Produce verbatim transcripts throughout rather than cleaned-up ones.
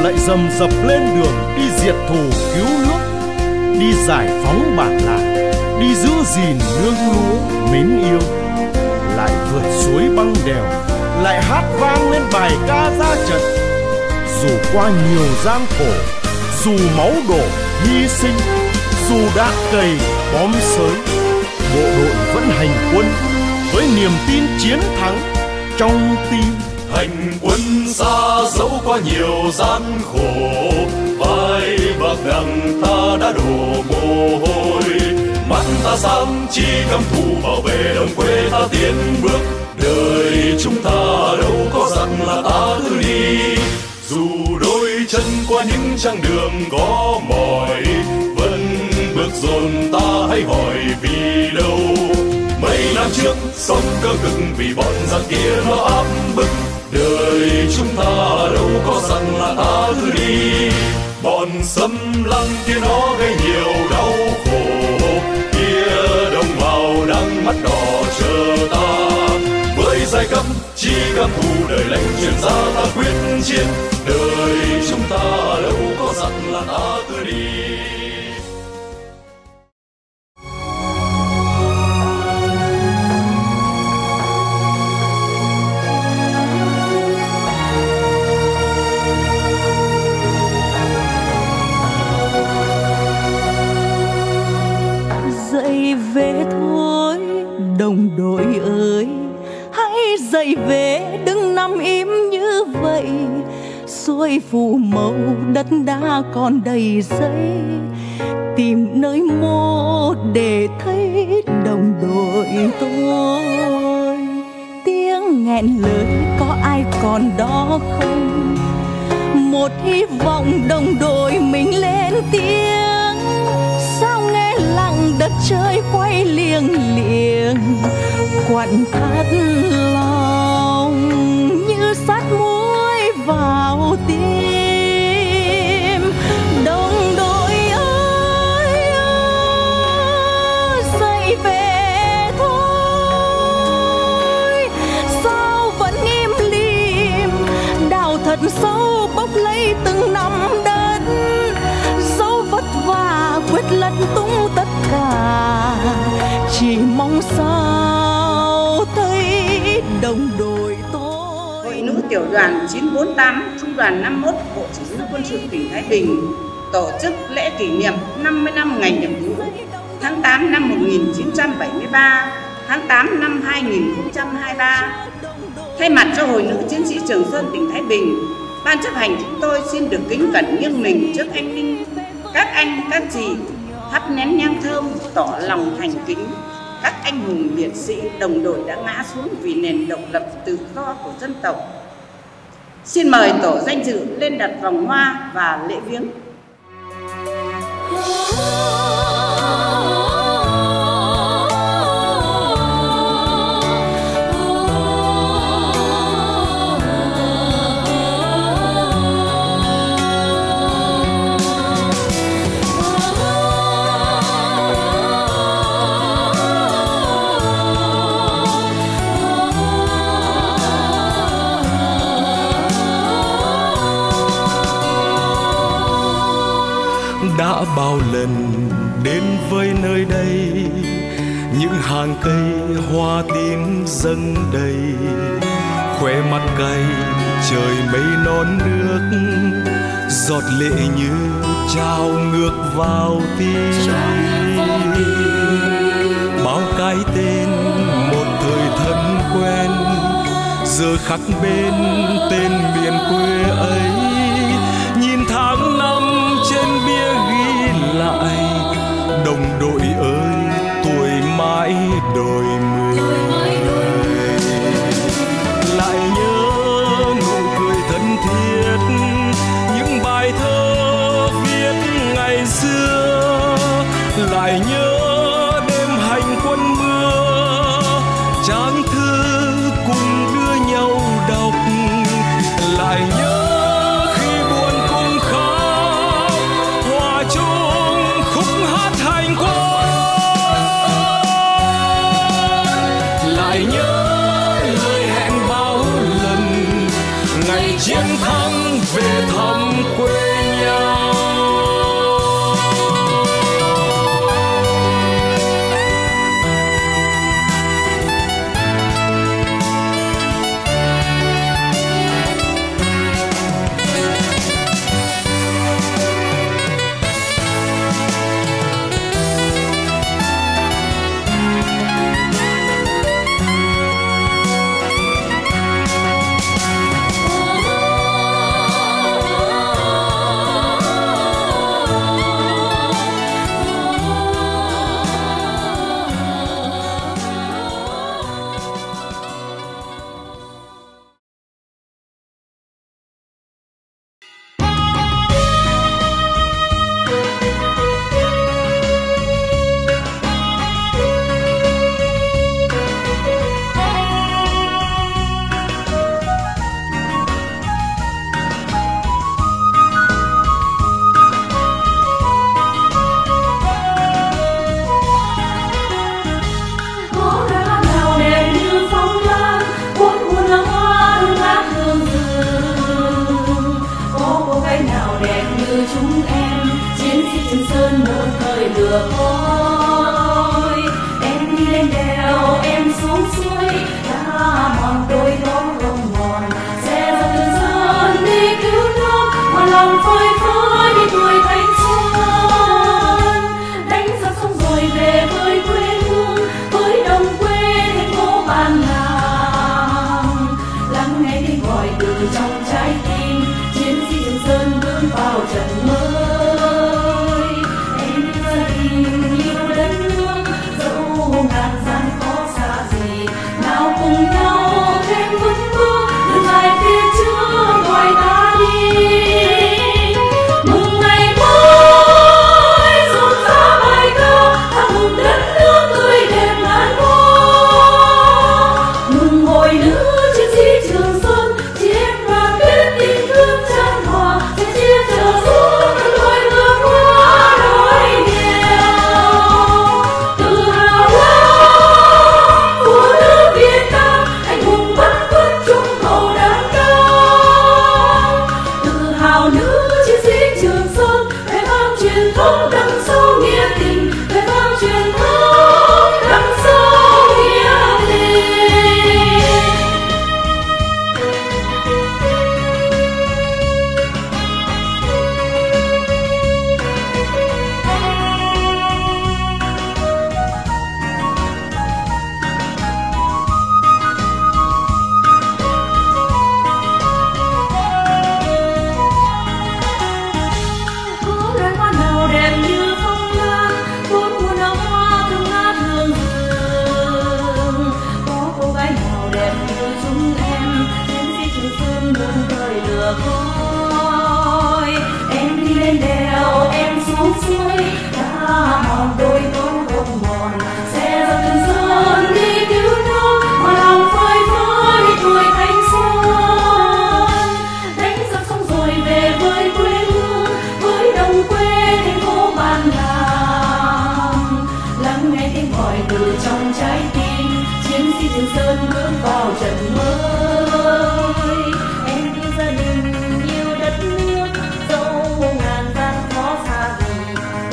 lại rầm rập lên đường đi diệt thù cứu nước, đi giải phóng bản làng, đi giữ gìn nương lúa mến yêu. Lại vượt suối băng đèo, lại hát vang lên bài ca ra trận. Dù qua nhiều gian khổ, dù máu đổ hy sinh, dù đạn cày bom sới, bộ đội vẫn hành quân với niềm tin chiến thắng trong tim. Hành quân xa dẫu qua nhiều gian khổ, vai vác nặng ta đã đổ mồ hôi. Mắt ta sáng chi căm thù bảo vệ đồng quê ta tiến bước. Đời chúng ta đâu có rằng là ta cứ đi, dù đôi chân qua những chặng đường có mỏi, vẫn bước dồn ta hãy hỏi vì đâu. Mấy năm trước sống cơ cực vì bọn giặc kia nó áp bức. Đời chúng ta đâu có rằng là ta cứ đi, bọn xâm lăng kia nó gây nhiều đau khổ. Kia đồng bào đang mắt đỏ chờ ta, với giai cấp chi cam thù đời lãnh truyền ra ta quyết chiến. Đời chúng ta đâu có rằng là ta cứ đi. Dậy về thôi đồng đội ơi, hãy dậy về đừng nằm im như vậy. Xuôi phủ màu đất đá còn đầy giấy, tìm nơi mô để thấy đồng đội tôi. Tiếng nghẹn lời có ai còn đó không? Một hy vọng đồng đội mình lên tiếng. Sao nghe lặng đất trời quay liềng liềng, quặn thắt lòng như sát muối vào tim. Đồng đội ơi, ơi dậy về thôi, sao vẫn im lìm. Đào thật sâu bốc lấy từng năm đất, dẫu vất vả quyết lật tung tất cả. Chỉ mong sao thấy đồng đội tôi. Hội nữ tiểu đoàn chín bốn tám, trung đoàn năm mốt, Bộ Chỉ huy Quân sự tỉnh Thái Bình tổ chức lễ kỷ niệm năm mươi năm ngày nhập ngũ tháng tám năm một nghìn chín trăm bảy mươi ba, tháng tám năm hai nghìn không trăm hai mươi ba. Thay mặt cho Hội nữ chiến sĩ Trường Sơn tỉnh Thái Bình, ban chấp hành chúng tôi xin được kính cẩn nghiêng mình trước anh linh, các anh, các chị, thắp nén nhang thơm tỏ lòng thành kính các anh hùng liệt sĩ đồng đội đã ngã xuống vì nền độc lập tự do của dân tộc. Xin mời tổ danh dự lên đặt vòng hoa và lễ viếng. Đã bao lần đến với nơi đây, những hàng cây hoa tím dâng đầy, khoe mắt cay trời mây non nước, giọt lệ như trào ngược vào tim. Bao cái tên một thời thân quen, giờ khắc bên tên miền quê ấy. Nhìn tháng năm trên bia ghi lại, đồng đội ơi tuổi mãi đôi mươi. Lại nhớ nụ cười thân thiết, những bài thơ viết ngày xưa. Lại nhớ đêm hành quân mưa, trang thư cùng đưa nhau đọc. Lại nhớ chiến thắng về thăm quê. chúng em, chiến sĩ Trường Sơn một thời lửa khói. Em đi lên đèo, em xuống suối, đã mòn đôi đó không mòn. Sẽ dọc Trường Sơn đi cứu nước, mà lòng phơi phới đi tuổi thanh xuân. Đánh giặc xong rồi về với quê hương, với đồng quê thành phố Bản Làng. Lắng nghe tiếng gọi từ trong trái tim, chiến sĩ Trường Sơn bước vào trận mới. Em yêu gia đình, yêu đất nước, dẫu ngàn gian khó xa gì, nào cùng nhau thêm vững bước, đường dài phía trước gọi ta đi. Mừng ngày mới rộn rã bài ca, ta mừng đất nước tươi đẹp ngàn hoa. Mừng hội nữ chiến sĩ Trường Sơn, chiến đoàn kết tình thương chan hòa, sẽ chia chở xuống từng đôi vượt qua đói nghèo. Tự hào lắm phụ nữ Việt Nam, anh hùng bất khuất trung hậu đàn cao. Tự hào nữ chiến sĩ Trường Sơn, vẻ vang truyền thống đằng sau nghĩa tình, vẻ vang truyền thống đằng sau nghĩa tình. Có loài hoa nào đẹp như phong lan, bốn mùa nở hoa thơm ngát hương rừng. Có cô gái nào đẹp như chúng em, chiến sĩ Trường Sơn muôn thời lửa khói. Em đi lên đèo, em xuống suối, đã mòn đôi con không mòn. Sẽ dọc Trường Sơn đi cứu nước, mà lòng phơi phới đi tuổi thanh xuân. Đánh giặc xong rồi về với quê hương, với đồng quê thành phố Bản Làng. Lắng nghe tiếng gọi từ trong trái tim, chiến sĩ Trường Sơn bước vào trận mới. Em yêu gia đình, yêu đất nước, dẫu ngàn gian khó xa gì,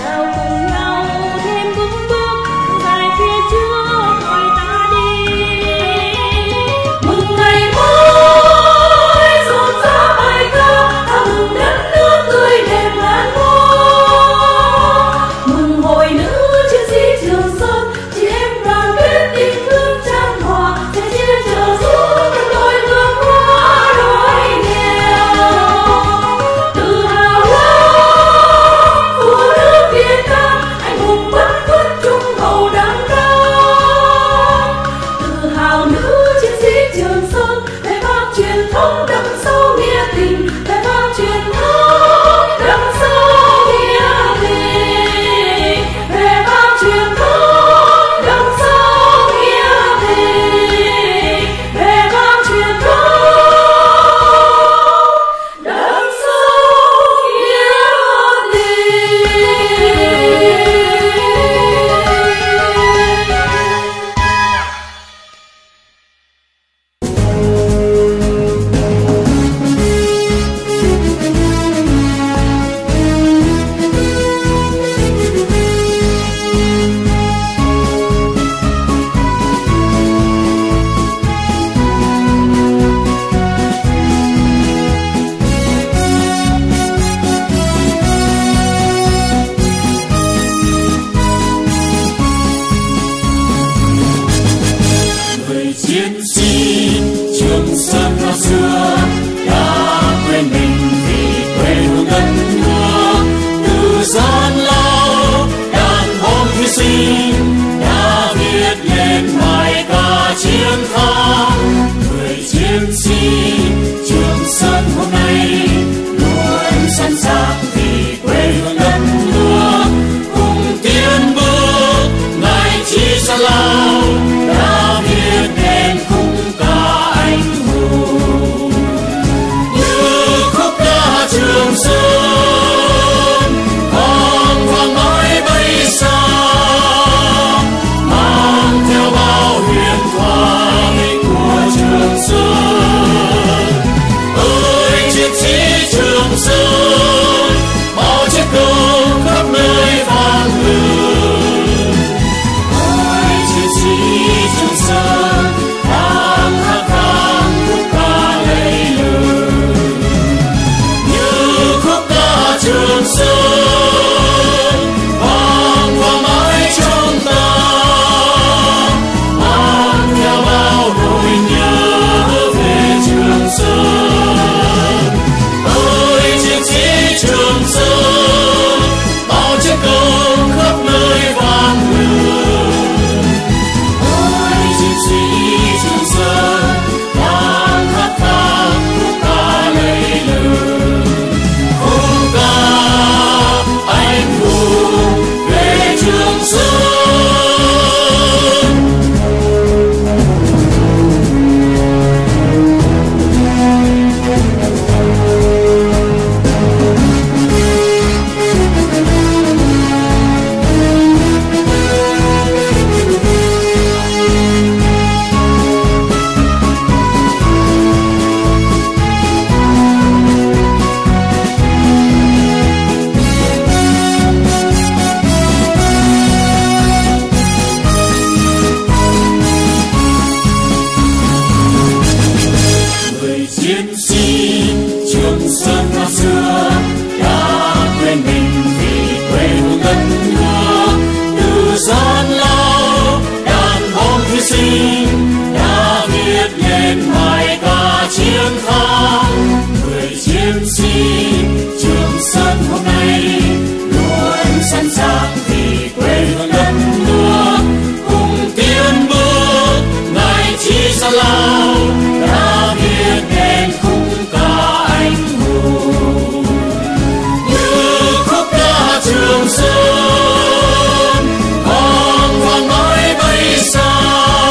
Sơn vang vang mãi bay xa,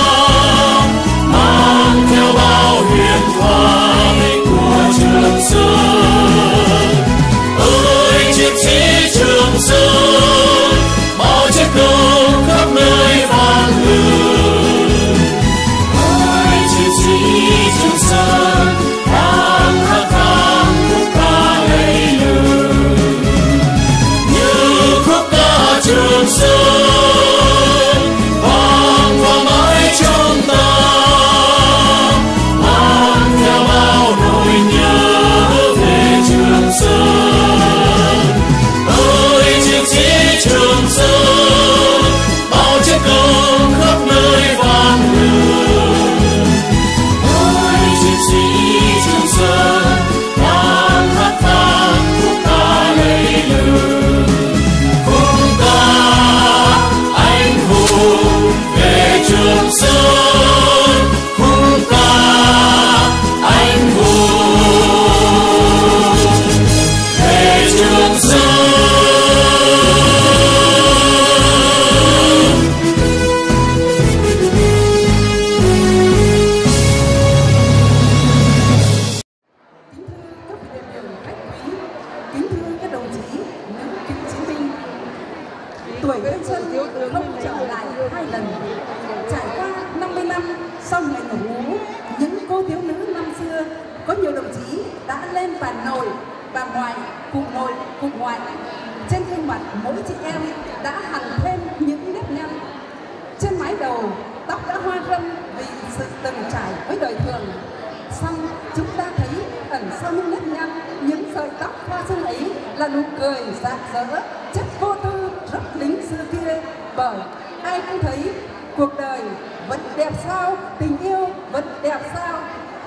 mang theo bao huyền thoại của Trường Sơn. Ơi chiến sĩ Trường Sơn, bao chiến công khắp nơi vang hưởng. Ơi chiến sĩ Trường Sơn, đang hát vang khúc ca lẫy lừng như khúc ca Trường Sơn vang vang mãi trong ta, mang theo bao nỗi nhớ về Trường Sơn. Ơi chiến sĩ Trường Sơn, bao chiến công khắp nơi vang hưởng. Ơi chiến sĩ Trường Sơn, đang hát vang khúc ca lẫy lừng, khúc ca anh hùng về Trường Sơn, khúc ca anh hùng về Trường Sơn. Kính thưa các đồng chí, nữ cựu chiến binh, tuổi thanh xuân không trở lại hai lần. Trải qua năm mươi năm sau ngày nhập ngũ, những cô thiếu nữ năm xưa, có nhiều đồng chí đã lên bà nội, bà ngoại, cụ nội, cụ ngoại. Trên gương mặt mỗi chị em đã hằn thêm những nếp nhăn. Trên mái đầu, tóc đã hoa râm vì sự từng trải với đời thường. Xong chúng ta thấy ẩn sau những nếp nhăn, những sợi tóc hoa xuân ấy là nụ cười rạng rỡ, chất vô tư rất lính xưa kia. Bởi ai cũng thấy cuộc đời vẫn đẹp sao, tình yêu vẫn đẹp sao.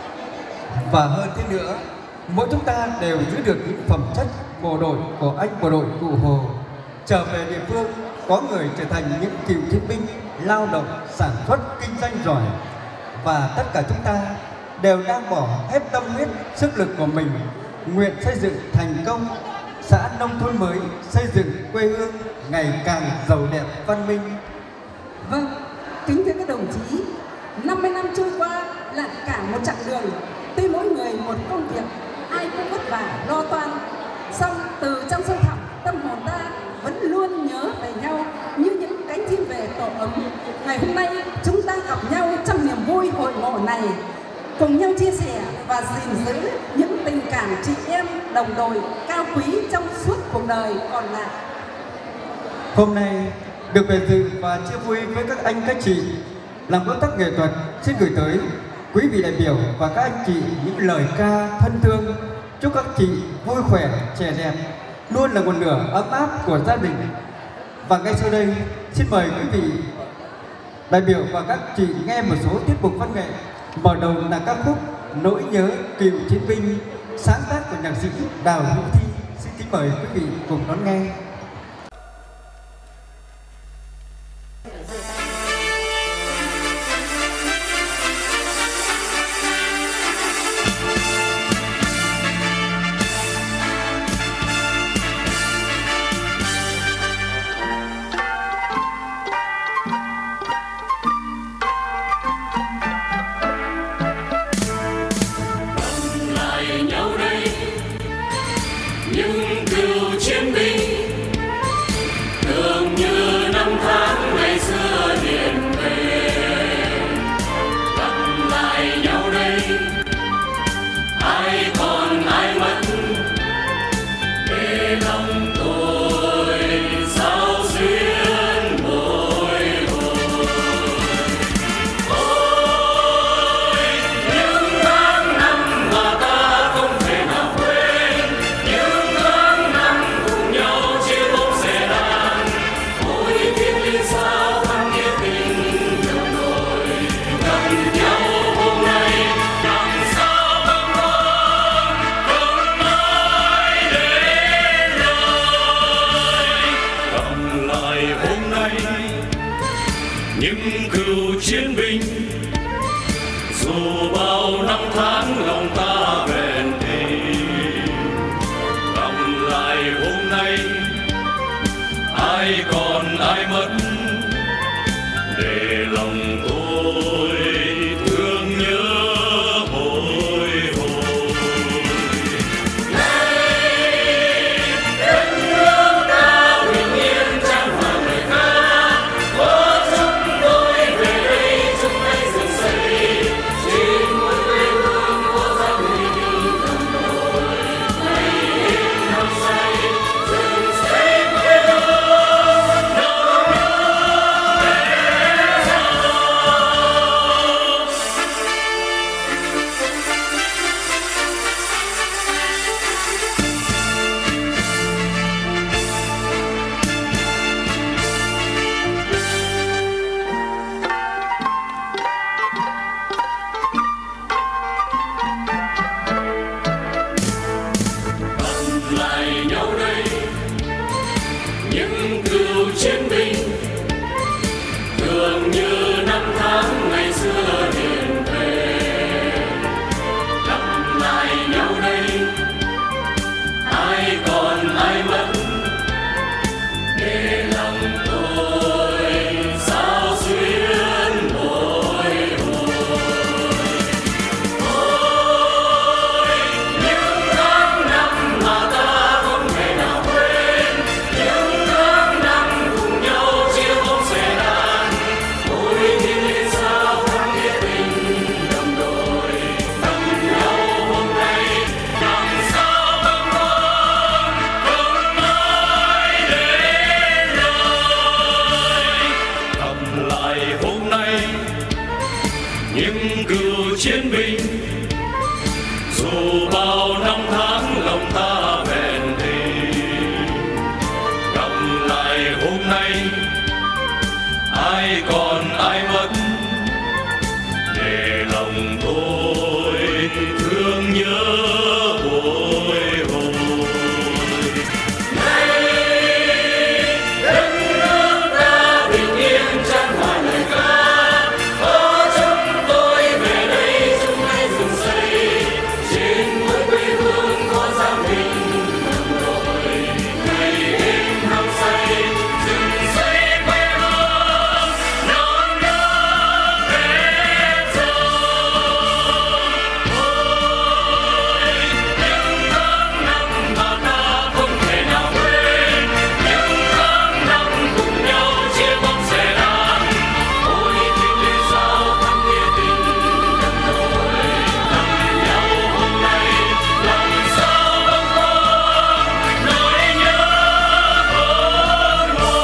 Và hơn thế nữa, mỗi chúng ta đều giữ được những phẩm chất bộ đội của anh bộ đội Cụ Hồ. Trở về địa phương, có người trở thành những cựu chiến binh lao động, sản xuất, kinh doanh giỏi. Và tất cả chúng ta đều đang bỏ hết tâm huyết, sức lực của mình, nguyện xây dựng thành công xã nông thôn mới, xây dựng quê hương ngày càng giàu đẹp, văn minh. Vâng, kính thưa các đồng chí, năm mươi năm trôi qua là cả một chặng đường. Tuy mỗi người một công việc, ai cũng vất vả lo toan, song từ trong sâu thẳm tâm hồn ta vẫn luôn nhớ về nhau như những cánh chim về tổ ấm. Ngày hôm nay chúng ta gặp nhau trong niềm vui hội ngộ này, cùng nhau chia sẻ và gìn giữ những tình cảm chị em đồng đội cao quý trong suốt cuộc đời còn lại. Hôm nay được về dự và chia vui với các anh các chị làm công tác nghệ thuật, xin gửi tới quý vị đại biểu và các anh chị những lời ca thân thương, chúc các chị vui khỏe, trẻ đẹp, luôn là nguồn lửa ấm áp của gia đình. Và ngay sau đây xin mời quý vị đại biểu và các chị nghe một số tiết mục văn nghệ. Mở đầu là ca khúc Nỗi nhớ cựu chiến binh, sáng tác của nhạc sĩ Đào Hữu Thi. Xin kính mời quý vị cùng đón nghe. những cựu chiến binh tưởng như năm tháng ngày xưa hiện về, gặp lại nhau đây ai còn ai mất để lòng tôi sao xuyên bồi hồi. Ôi những tháng năm mà ta không thể nào quên, những tháng năm cùng nhau trên bóng xe đàn, ôi thiên liên sao thắm nghĩa tình đồng đội gần nhau hôm nay làm sao bâng khuâng không ai đến lời. Gặp lại hôm nay những cựu chiến binh, dù bao năm tháng lòng ta bền bỉ. Gặp lại hôm nay ai còn ai mất, để lòng tôi thương nhớ bồi hồi. Này đất nước ta bình yên chan hòa lời ca, có chúng tôi về đây chung tay dựng xây, trên mỗi quê hương có gia đình đồng đội, ngày đêm hăng say dựng xây quê hương non nước bé giàu. Gặp lại nhau đây những cựu chiến binh, thường như năm tháng ngày xưa hiền thề. Gặp lại nhau đây ai còn ai mất, để lòng tôi sao xuyên bồi hồi. Ôi những tháng năm mà ta không thể nào quên, những tháng năm cùng nhau chia bóng xe đàn, ôi thiên liên sao thắm nghĩa tình đồng đội, gặp nhau hôm nay làm sao bâng khuâng không nói đến lời. Gặp lại hôm nay những cựu chiến binh, dù bao năm tháng lòng ta bền thề. Gặp lại hôm nay ai còn ai mất, để lòng tôi thương nhớ bồi hồi. Này đất nước ta bình yên chan hòa lời ca, có chúng tôi về đây chung tay dựng xây, trên mỗi quê hương có gia đình đồng đội, ngày đêm hăng say dựng xây quê hương non nước bé giàu. Ôi những tháng năm mà ta không thể nào quên, những tháng năm cùng nhau chia bóng xe đàn, ôi thiên liên sao thắm nghĩa tình đồng đội, gặp nhau hôm nay làm sao bâng khuâng nỗi nhớ khôn nguôi.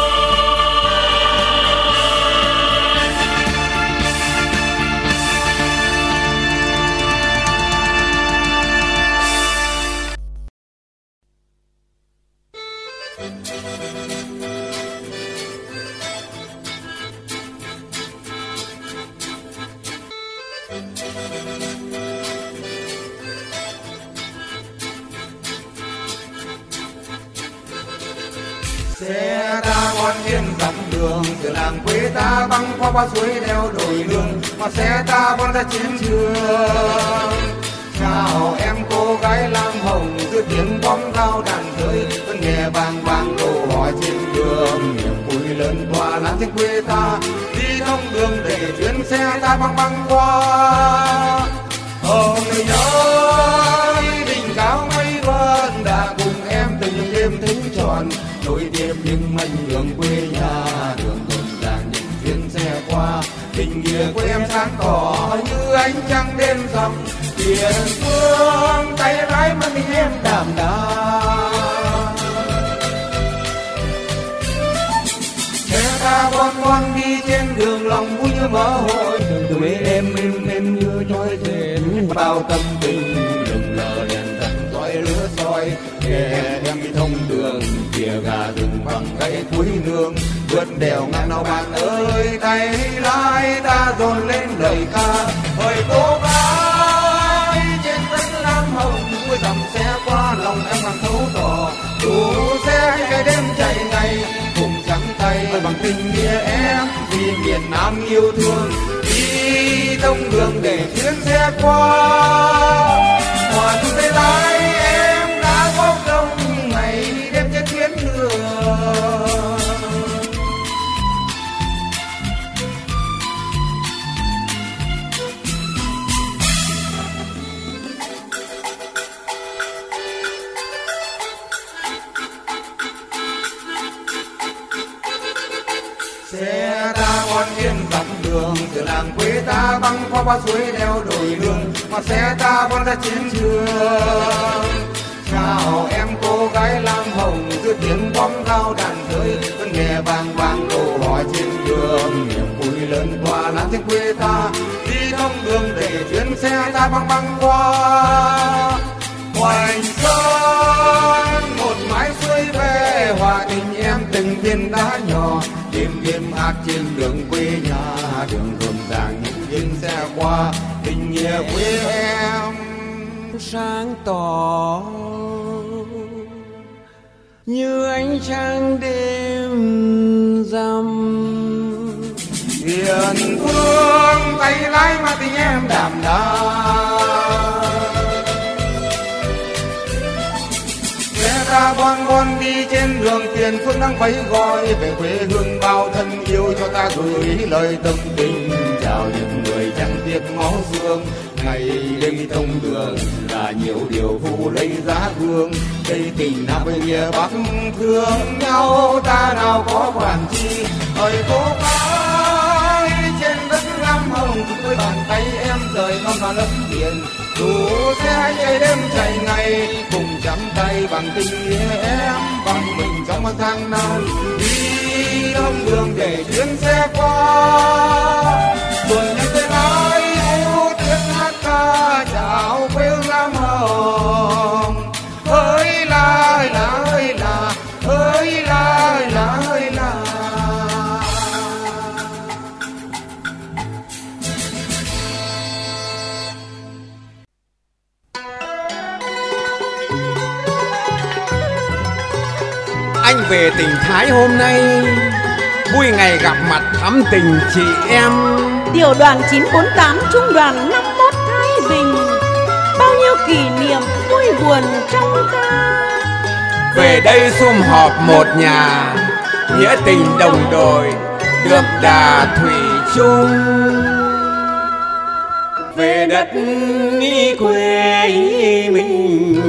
Xe ta ngoan hiên dặm đường từ làng quê ta băng qua ba suối đeo đồi đường, mà xe ta vẫn ra chiến trường. Chào em cô gái lam hồng, giữa tiếng bom dao đàn rơi, vẫn nghe vang vang câu hỏi trên đường. Niềm vui lớn qua làng trên quê ta, đi thông đường để chuyến xe ta băng băng qua. Hồng người nhớ đỉnh cao mây vân đã cùng em từng đêm thính tròn, nối tiếp những mảnh đường quê nhà, đường rộn ràng những chuyến xe qua. Tình nghĩa của em sáng tỏ như ánh trăng đêm rằm, tiền phương tay lái mang mình em đảm đang. Xe ta con con đi trên đường lòng vui như mơ hội, đường quê em êm êm như trôi thuyền, bao tâm tình lừng lờ đèn tắt soi lửa soi. Để em đi thông đường kìa gà rừng bằng gãy cuối nương, vượt đèo ngang nào bạn ơi, tay lái ta dồn lên lời ca. Hỡi cô gái trên đất lam hồng, cuối dòng xe qua lòng em càng thấu tỏ, đủ xe ngày đêm chạy ngày cùng trắng tay bằng tình nghĩa em vì miền Nam yêu thương. Đi thông đường để chuyến xe qua, hoàn tay lái em đã có công ngày đêm trên chuyến đường. con yên dặm đường từ làng quê ta băng qua ba suối đeo đồi đường mà xe ta vẫn ra chiến trường. Chào em cô gái lam hồng giữa tiếng bom rao đàn rơi vẫn nghe vang vang câu hỏi trên đường. Niềm vui lớn qua láng trên quê ta đi thông đường để chuyến xe ta băng băng qua. Hoành sơn một mái suối về hòa tình em từng viên đá nhỏ đêm đêm hát trên đường quê nhà đường rộn ràng những chuyến xe qua tình nghĩa quê em sáng tỏ như ánh trăng đêm rằm. Hiền phương tay lái mà tình em đàm đá xe ta bon bon đi trên đường tiền phương đang vẫy gọi về quê hương bao thân yêu cho ta gửi lời tâm tình chào những người chẳng tiếc máu xương. Ngày đêm thông đường là nhiều điều phụ lấy giá hương đây tình nam bên nghĩa bắc thương nhau ta nào có quản chi thời cố gắng trên đất lam hồng với bàn tay em rời non và lấp biển dù xe chạy đêm chạy ngày cùng chắm tay bằng tình nghĩa em bằng mình trong một tháng nào đi thông đường để chuyến xe qua rồi em sẽ nói yêu tiếng hát ca chào quê hương lam hồng ơi là ơi là ơi là ơi là ơi là ơi là. Anh về tỉnh Thái hôm nay vui ngày gặp mặt thắm tình chị em. Tiểu đoàn chín bốn tám trung đoàn năm mốt Thái Bình bao nhiêu kỷ niệm vui buồn trong ta. Về đây sum họp một nhà nghĩa tình đồng đội đượm đà thủy chung. Về đất đi quê mình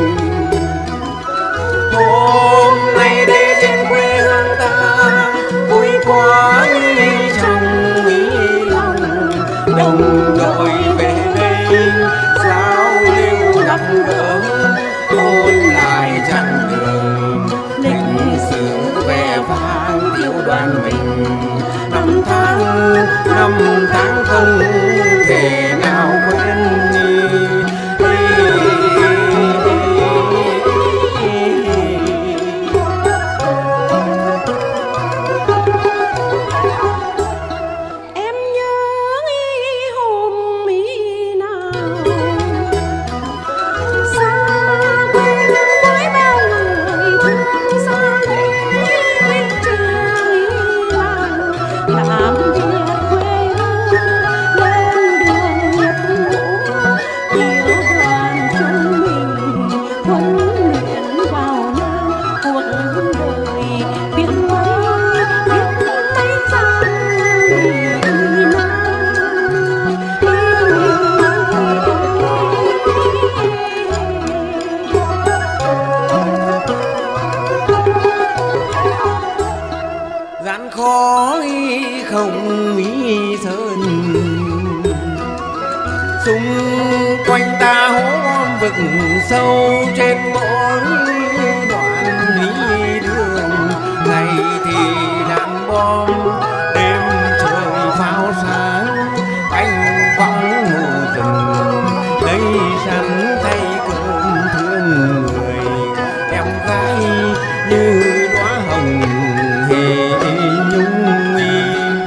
hôm nay đây trên quê hương ta vui quá trong lòng đồng đội về đây giao lưu gặp gỡ ôn lại chặng đường lịch sử vẻ vang tiểu đoàn mình. Năm tháng năm tháng không thể nào quên đi. Sâu trên mỗi đoạn lý đường ngày thì đạn bom đêm trời pháo sáng canh võng ngủ rừng lấy sẵn tay cơm thương người em gái như đóa hồng hề nhung nguy.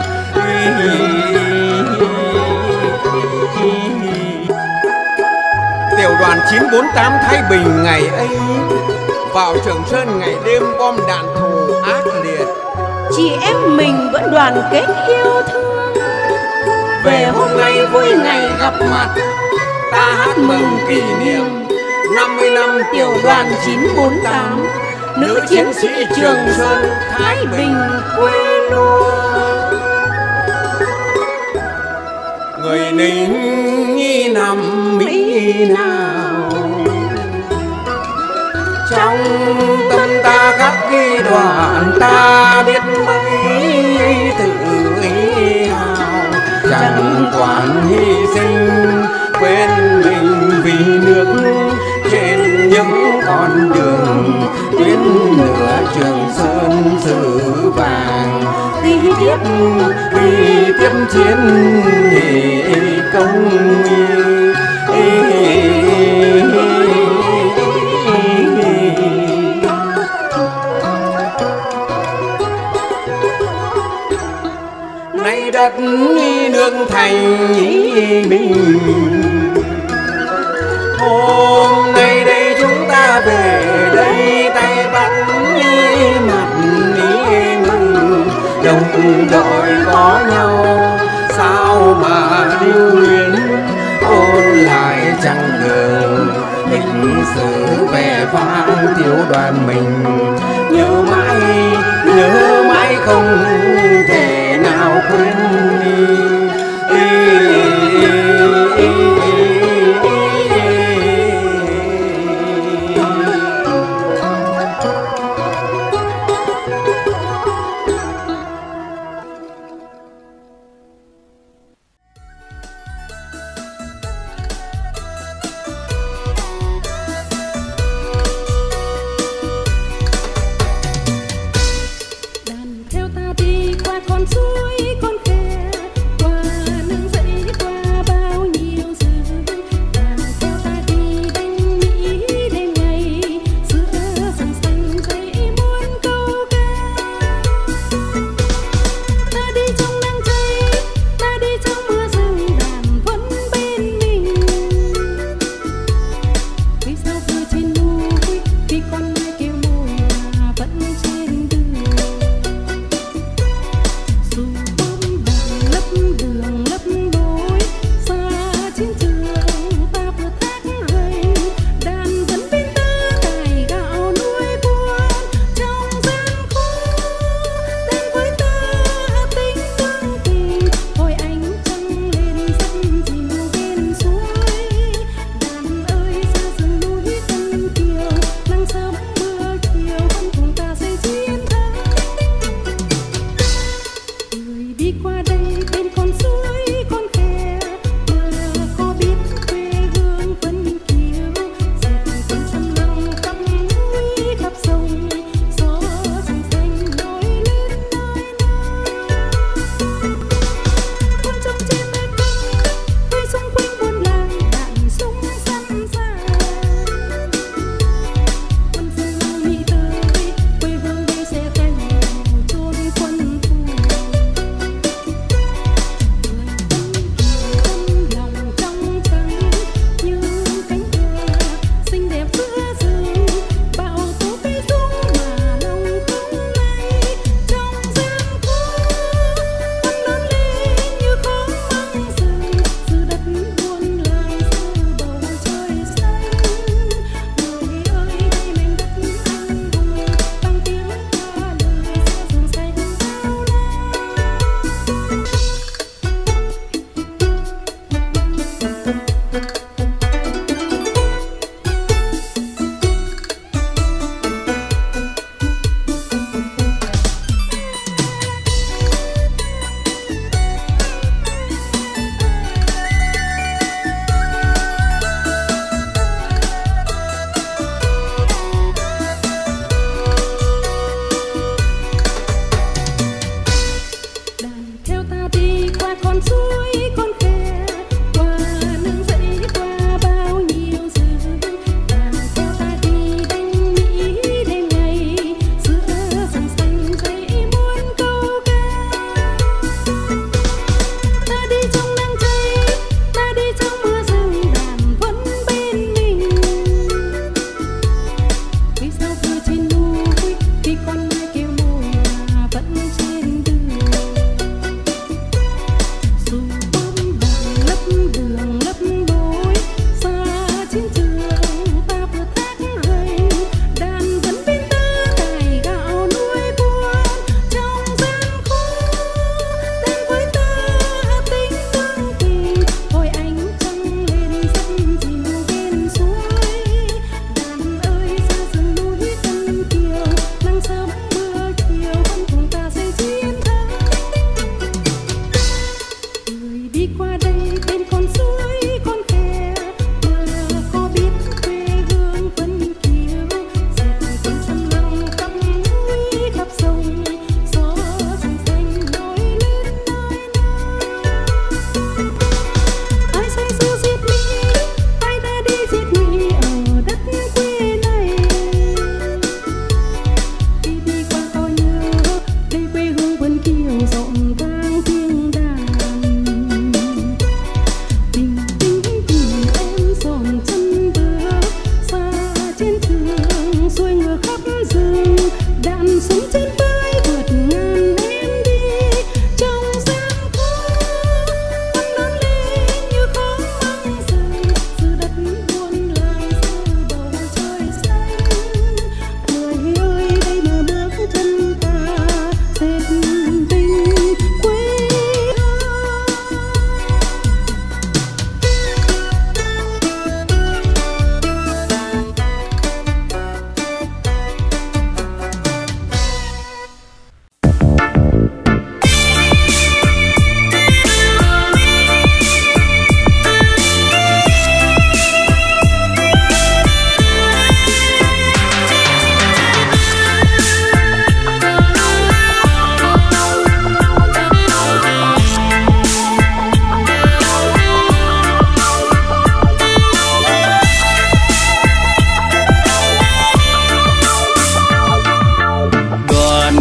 Tiểu đoàn chín bốn tám Thái Bình ngày ấy vào Trường Sơn ngày đêm bom đạn thù ác liệt. Chị em mình vẫn đoàn kết yêu thương. Về hôm nay vui ngày gặp mặt ta hát mừng kỷ niệm năm mươi năm tiểu đoàn chín bốn tám nữ chiến sĩ Trường Sơn Thái Bình quê luôn. Người lính nghi nằm Mỹ nào trong tâm ta khắc ghi đoàn ta biết mấy tự ý quản hy sinh, quên mình vì nước trên những con đường tuyến lửa Trường Sơn sử vàng, đi tiếp đi tiếp chiến công. Nay đất nước thành bình, hôm nay đây chúng ta về đây tay bắt mặt mừng, đồng đội có nhau sao mà lưu luyến, ôn lại chặng đường lịch sử vẻ vang tiểu đoàn mình, nhớ mãi nhớ mãi không thể nào quên đi. Đàn theo ta đi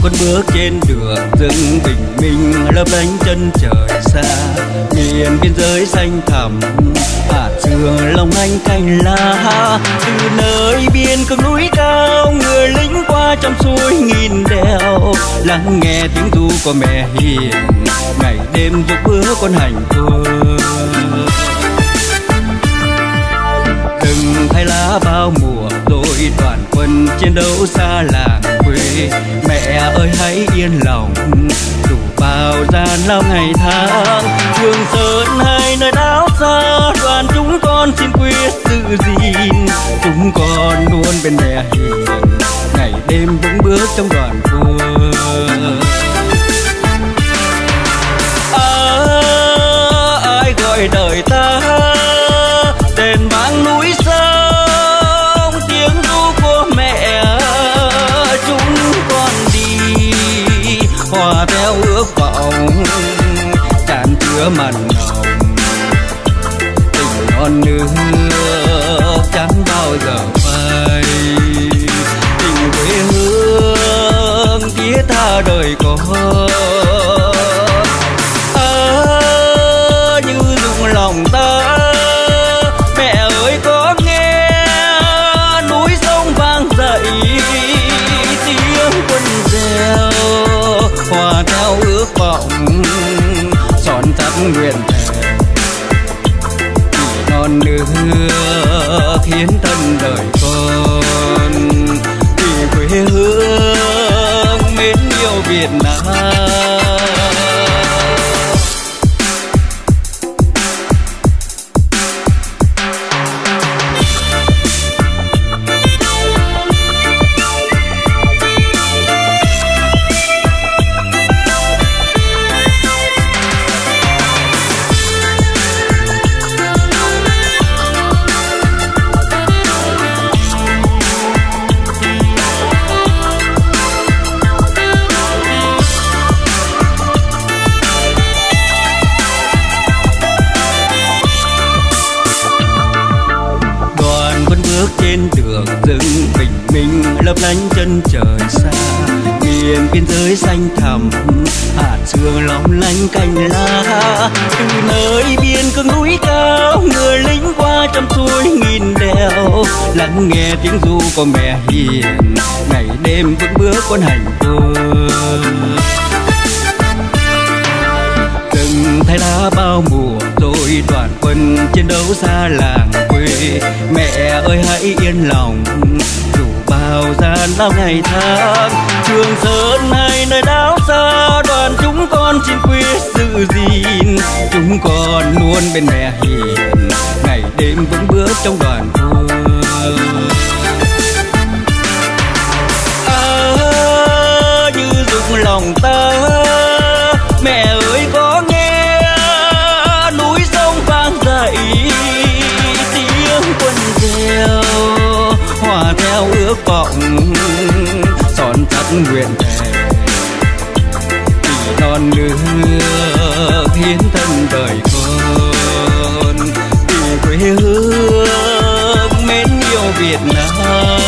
vẫn bước trên đường rừng bình minh lấp lánh chân trời xa, miền biên giới xanh thẳm hạt sương lòng anh cành lá. Từ nơi biên cương núi cao người lính qua trăm suối nghìn đèo, lắng nghe tiếng ru của mẹ hiền ngày đêm dục bữa con hành quân. Rừng hay lá bao mùa rồi đoàn quân chiến đấu xa làng quê. Mẹ ơi hãy yên lòng đủ bao gian lao ngày tháng. Trường Sơn hay nơi đảo xa đoàn chúng con xin quyết giữ gìn. Chúng con luôn bên mẹ hiền ngày đêm vững bước trong đoàn quân. À, ai gọi đời ta đền vang núi sông, tiếng ru của mẹ chúng con đi hòa theo ước vọng tràn chứa mặn nồng. Tình non nước chẳng bao giờ phai, tình quê hương thiết tha đời con. À, như rung lòng ta hòa theo ước vọng son sắt nguyện thề. Vì non nước khiến thân đời con, vì quê hương mến yêu Việt Nam. Trên đường rừng bình minh lấp lánh chân trời xa, miền biên giới xanh thẳm hạt sương long lanh cành lá. Từ nơi biên cương núi cao người lính qua trăm suối nghìn đèo, lắng nghe tiếng ru của mẹ hiền ngày đêm vững bước con hành quân. Rừng thay lá bao mùa rồi đoàn quân chiến đấu xa làng quê. Mẹ ơi hãy yên lòng dù bao gian lao ngày tháng. Trường Sơn hay nơi đảo xa đoàn chúng con xin quyết giữ gìn. Chúng con luôn bên mẹ hiền ngày đêm vững bước trong đoàn quân. À, như rung lòng ta mẹ ơi có nghe núi sông vang dậy tiếng quân reo, hòa theo ước vọng son sắt nguyện thề. Vì non nước hiến thân đời con, vì quê hương mến yêu Việt Nam.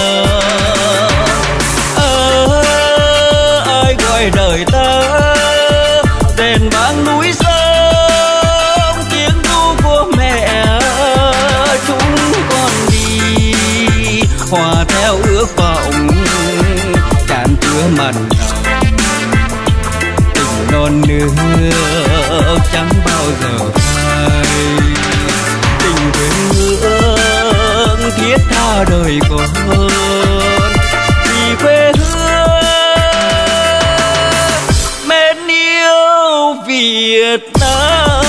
À, ai gọi đời ta đền vang núi sông, tiếng ru của mẹ chúng con đi hòa theo ước vọng tràn chứa mặn nồng. Tình non nước chẳng bao giờ phai, tình quê hương thiết tha đời con. Vì quê hương mến yêu Việt Nam.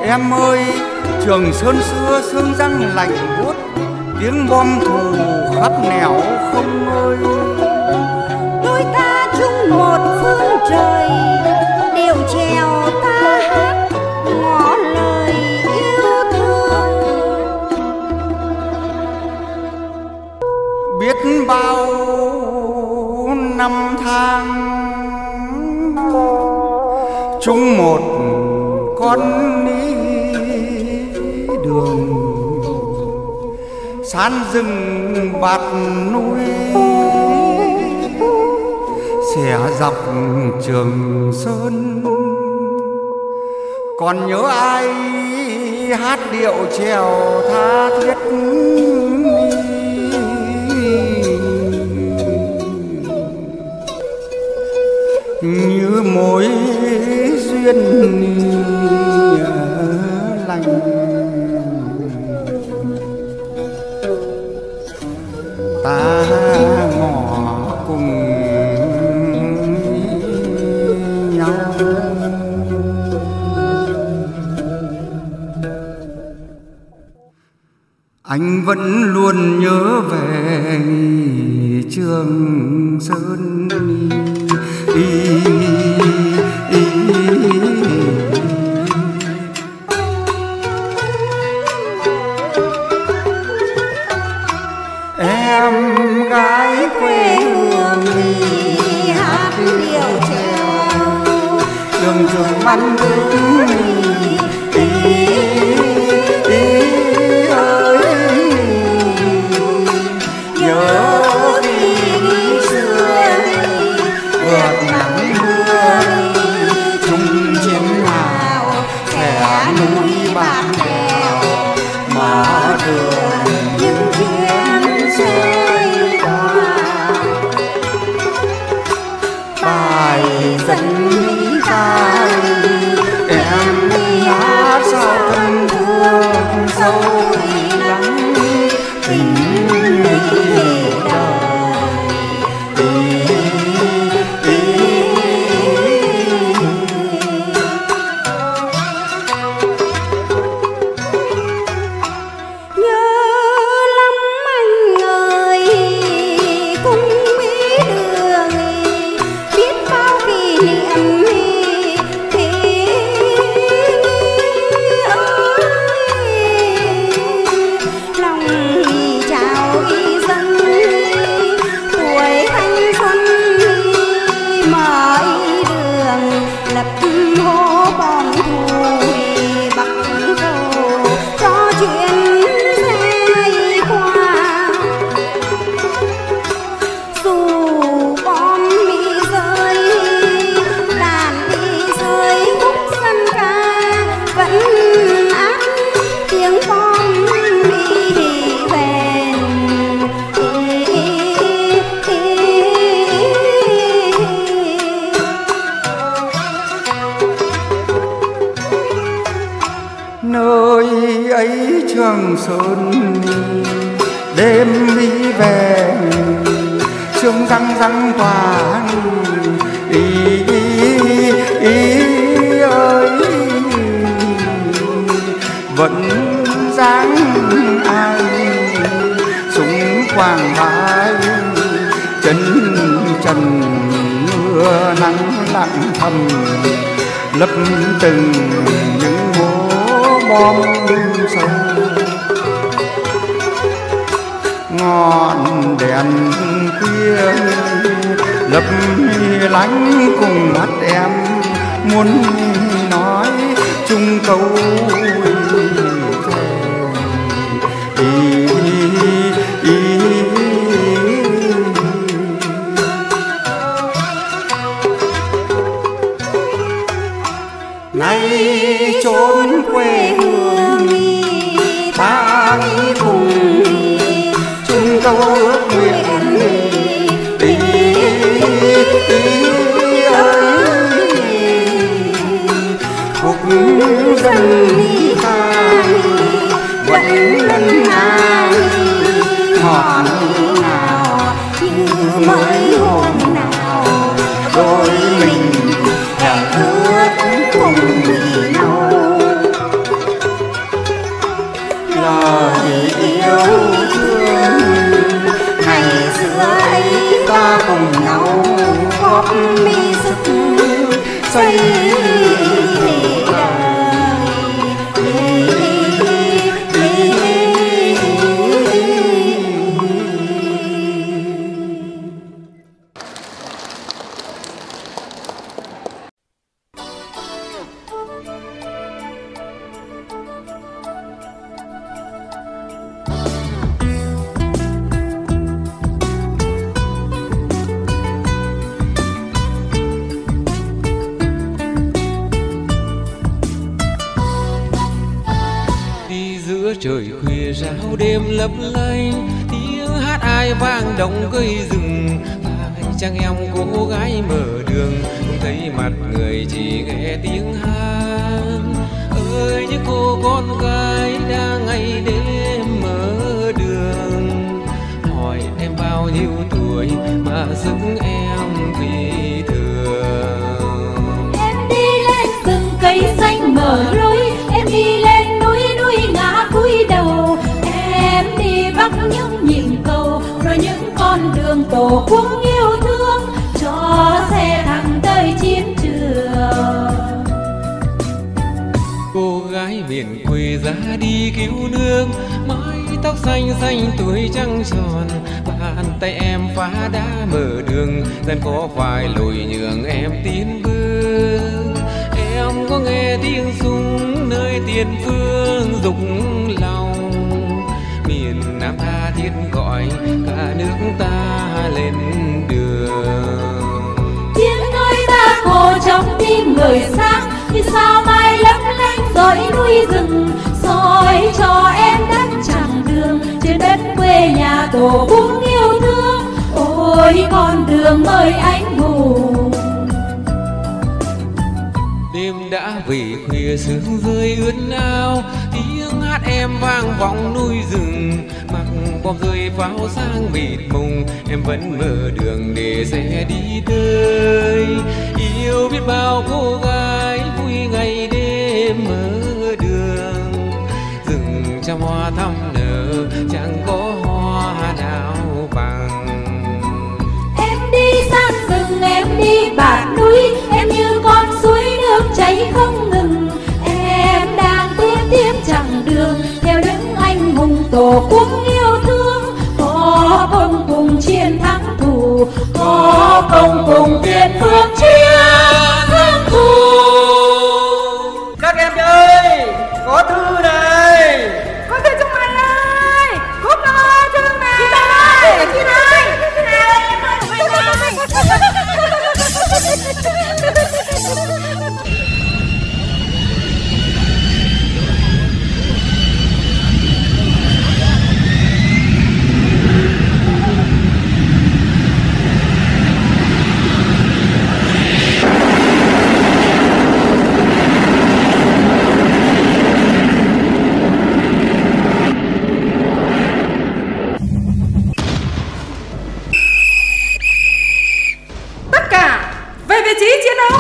Em ơi, Trường Sơn xưa sương răng lạnh buốt, tiếng bom thù khắp nẻo không ơi. Đôi ta chung một phương trời, đều trèo ta hát ngỏ lời yêu thương. Biết bao năm tháng chung một con đi đường, san rừng bạt núi, xẻ dọc Trường Sơn. Còn nhớ ai hát điệu trèo tha thiết như mối duyên lành. Ta ngỏ cùng nhau. Anh vẫn luôn nhớ về Trường Sơn. Ý, ý, ý. Em gái quê hương đi hát điệu trèo, đường trường bắn đứng ý, ý ơi, nhớ khi xưa vượt nắng mưa chung chiến hào, xẻ núi bạc đèo mở đường những chuyến xe qua. Bài dân mỹ ca em hát sao thân thương sâu lắng tình đời. Nơi ấy Trường Sơn đêm đi về, sương răng răng tỏa ý, ý, ý ơi, vẫn dáng ai súng quàng vai, chân trần mưa nắng lặng thầm lấp từng những hố bom sâu. Ngọn đèn khuya lấp lánh cùng mắt em, muốn nói chung câu ý, ý, ý. Nay chốn quê hương ta nghĩ cùng chung câu ước nguyện ý, ý ơi, cuộc dân ta vẫn lần ai ngọt ngào như mới hôm nào đôi mình hẹn ước cùng nhau. xây trời khuya ráo đêm lấp lánh, tiếng hát ai vang động cây rừng. Phải chăng em cô gái mở đường, không thấy mặt người chỉ nghe tiếng hát. Ơi những cô con gái đang ngày đêm mở đường, hỏi em bao nhiêu tuổi mà dưng em thì thường. Em đi lên rừng cây xanh mở lối, em đi lên núi núi ngã cúi đầu. Em đi bắc những nhịp cầu, rồi những con đường tổ quốc yêu thương, cho xe thẳng tới chiến trường. Cô gái miền quê ra đi cứu nương, mái tóc xanh xanh tuổi trăng tròn. Bàn tay em phá đá mở đường, gian có phải lùi nhường em tiến bước. Em có nghe tiếng súng nơi tiền phương rục lòng, miền Nam tha thiết gọi cả nước ta lên đường. Tiếng nói ta khổ trong tim người sáng, như sao mai lấp lánh dõi núi rừng, soi cho em đất chẳng đường trên đất quê nhà tổ quốc yêu thương. Ôi con đường ơi anh hùng, đêm đã về khuya sương rơi ướt áo, tiếng hát em vang vọng núi rừng. Mặc bom rơi pháo sáng mịt mùng, em vẫn mở đường để xe đi tới. Yêu biết bao cô gái vui ngày đêm mở đường, rừng trăm hoa thắm nở chẳng có hoa nào bằng. em đi sang rừng em đi bản núi, em như con suối nước chảy không ngừng. Em đang bước tiếp chặng đường theo những anh hùng tổ quốc yêu thương, có công cùng chiến thắng thù, có công cùng tiền phương chiến thắng thù. Các em ơi, có thư này. Con thư trong này ơi, Cúc ơi, thư này. Chị Tân ơi, chị ơi. Tất cả về vị trí chiến đấu.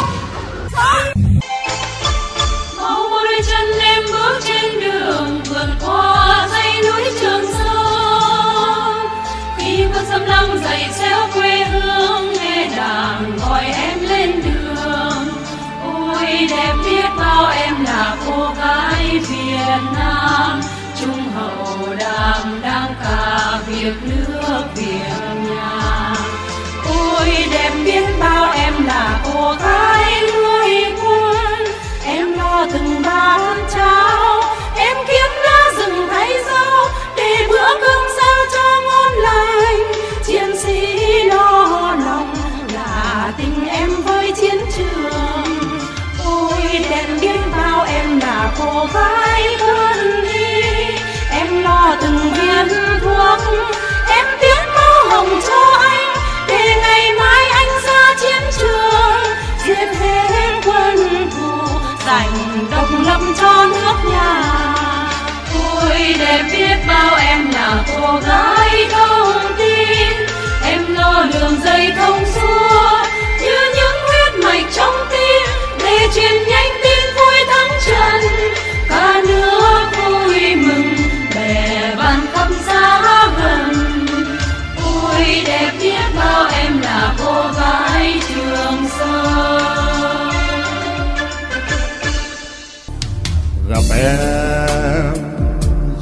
Mau một đôi chân em bước trên đường, vượt qua dãy núi Trường Sơn. Khi con sấm lăng dậy xéo quê hương, nghe đàn gọi em lên đường. Ôi đẹp biết bao em là cô gái Việt Nam, trung hậu đảm đang cả việc nước việc nhà. Ôi đẹp biết bao em là cô gái nuôi quân, em lo từng bát cháo, em kiếm lá rừng thay rau để bữa cơm sao cho ngon lành. Chiến sĩ lo lòng là tình em với chiến trường. Ôi đẹp biết bao em là cô gái quân y, em lo từng viên thuốc, em tiếc máu hồng cho anh để ngày mai anh ra chiến trường, giết hết quân thù giành độc lập cho nước nhà. Ôi đẹp biết bao em là cô gái không tin, em lo đường dây thông suốt như những huyết mạch trong tim để truyền nhanh tin vui thắng trận. Cả nước vui mừng bè bạn khắp xa gần. Ôi đẹp biết bao em là cô gái Trường Sơn.